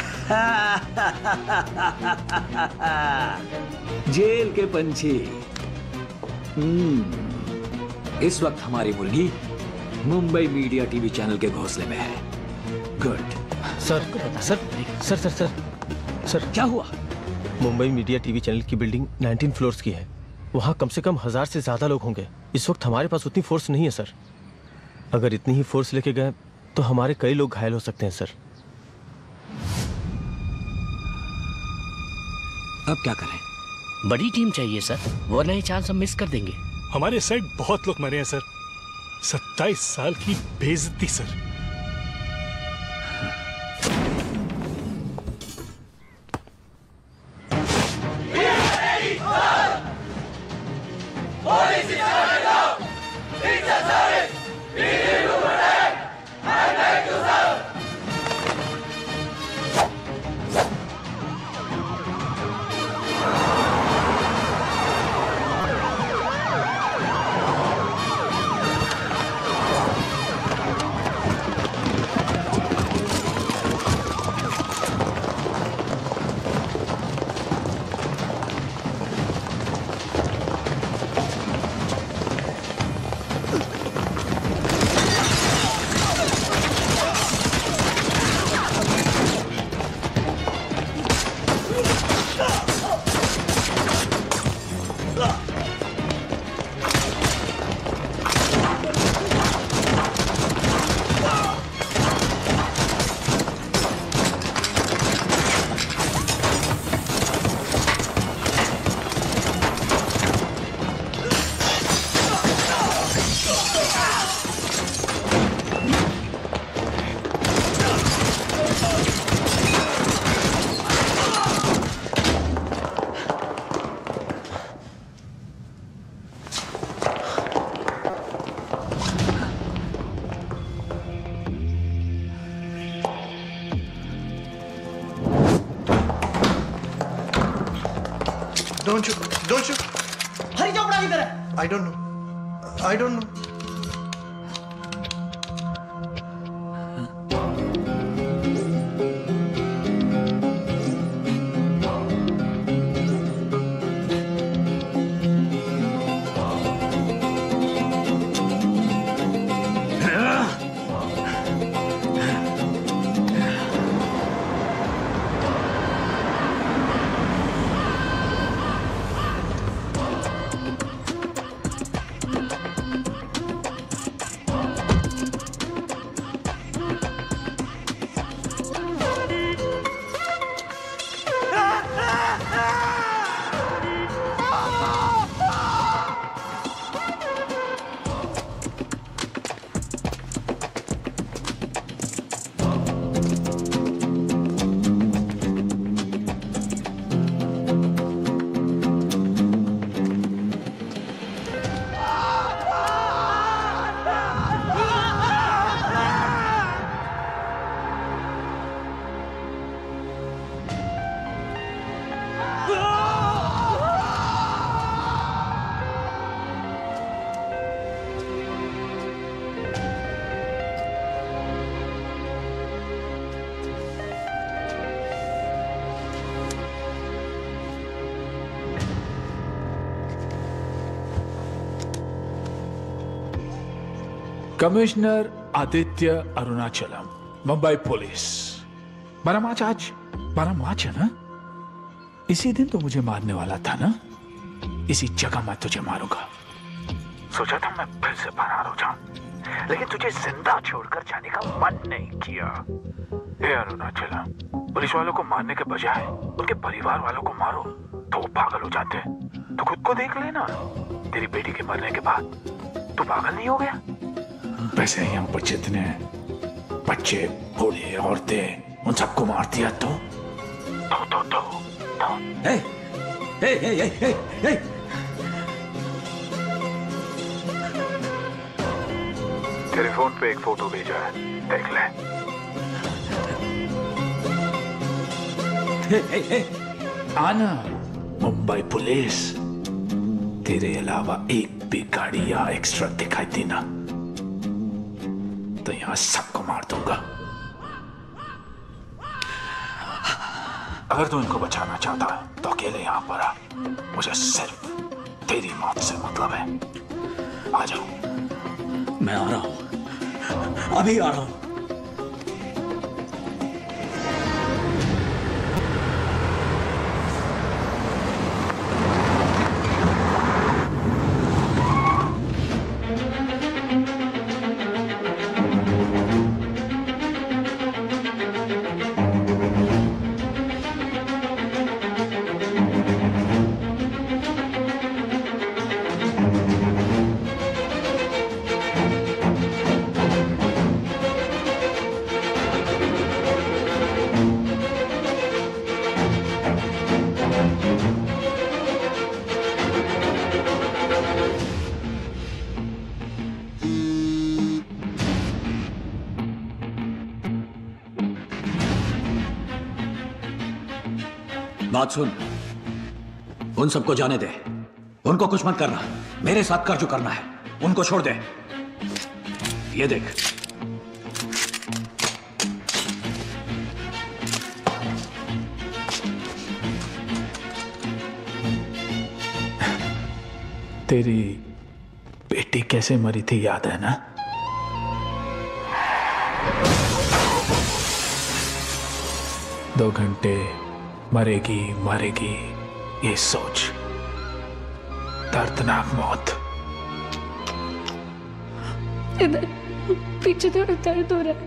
जेल के पंछी। हम्म, इस वक्त हमारी मुर्गी मुंबई मीडिया टीवी चैनल के घोंसले में है। Good. Sir sir sir sir sir sir क्या हुआ? मुंबई मीडिया टीवी चैनल की बिल्डिंग नाइनटीन फ्लोर्स की है। वहाँ कम से कम हजार से ज्यादा लोग होंगे। इस वक्त हमारे पास उतनी फोर्स नहीं है सर। अगर इतनी ही फोर्स लेके गए तो हमारे कई लोग घायल हो सकते हैं सर। अब क्या करें? बड़ी टीम चाहिए सर, वरना ये चांस हम मिस कर देंगे। हमारे साइड बहुत लोग मरे हैं सर। सत्ताईस साल की बेइज्जती sir. Don't you? Don't you? Hari Chopra किधर है? I don't know. I don't know. Commissioner Aditya Arunachalam, Mumbai police. बारह मार्च आज बारह मार्च है ना? इसी दिन तो मुझे मारने वाला था ना? इसी जगह मैं तुझे मारूंगा। सोचा था मैं फिर से फरार हो जाऊं, लेकिन तुझे जिंदा छोड़कर जाने का मन नहीं किया। हे अरुणाचलम, पुलिस वालों को मारने के बजाय उनके परिवार वालों को मारो तो वो पागल हो जाते हैं। तो खुद को देख लेना, तेरी बेटी के मरने के बाद तू पागल नहीं हो गया? वैसे यहाँ पर जितने बच्चे, बूढ़े, औरतें, उन सबको मार दिया तो तो तो तो, तो। हे, हे, हे, हे, हे, हे। तेरे फोन पे एक फोटो भेजा है, देख ले। हे, हे, हे। आना मुंबई पुलिस, तेरे अलावा एक भी गाड़ी या एक्स्ट्रा दिखाई दी ना तो यहां सबको मार दूंगा। अगर तू इनको बचाना चाहता है तो अकेले यहां पर आ। मुझे सिर्फ तेरी मौत से मतलब है। आ जाओ। मैं आ रहा हूं, अभी आ रहा हूं। बात सुन, उन सबको जाने दे, उनको कुछ मत करना। मेरे साथ कर जो करना है, उनको छोड़ दे। ये देख, तेरी बेटी कैसे मरी थी याद है ना? दो घंटे मरेगी मरेगी ये सोच, दर्दनाक मौत। इधर पीछे थोड़ा दर्द हो रहा है।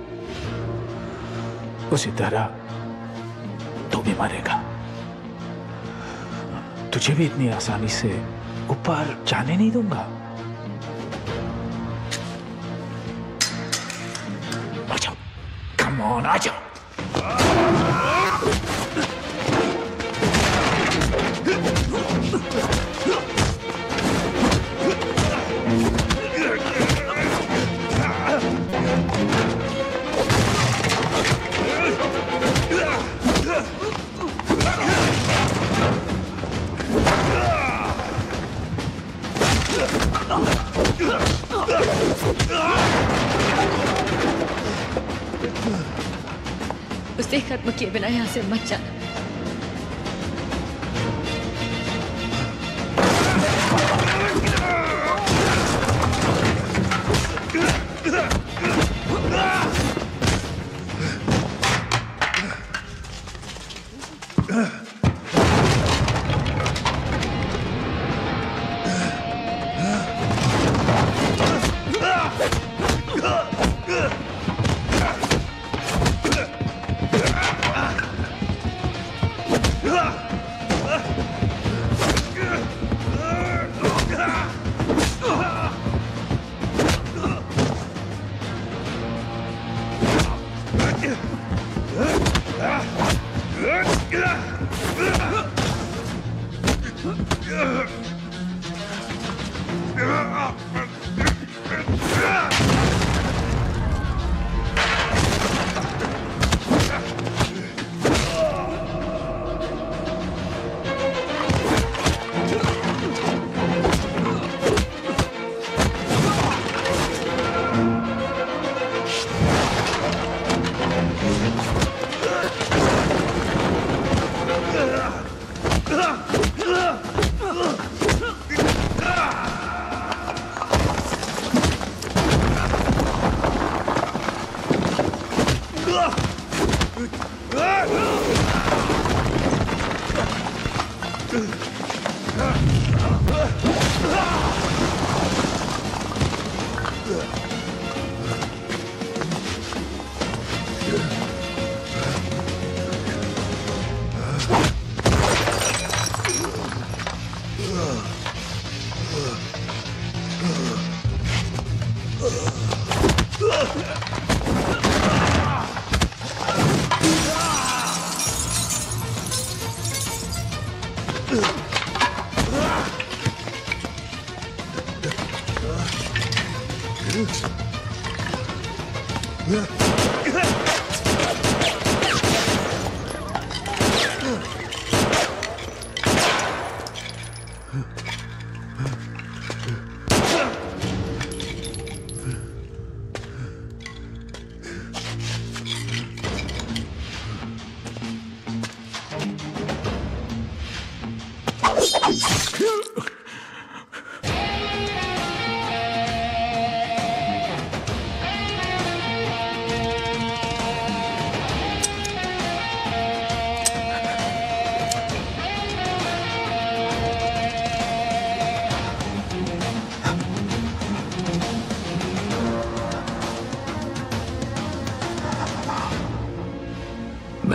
उसी तरह तू भी मरेगा। तुझे भी इतनी आसानी से ऊपर जाने नहीं दूंगा। आ जाओ, कम ऑन, आ जाओ। उसे खत्म किए बिना यहाँ से मत जाना।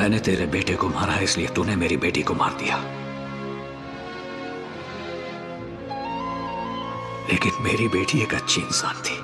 मैंने तेरे बेटे को मारा है, इसलिए तूने मेरी बेटी को मार दिया। लेकिन मेरी बेटी एक अच्छी इंसान थी।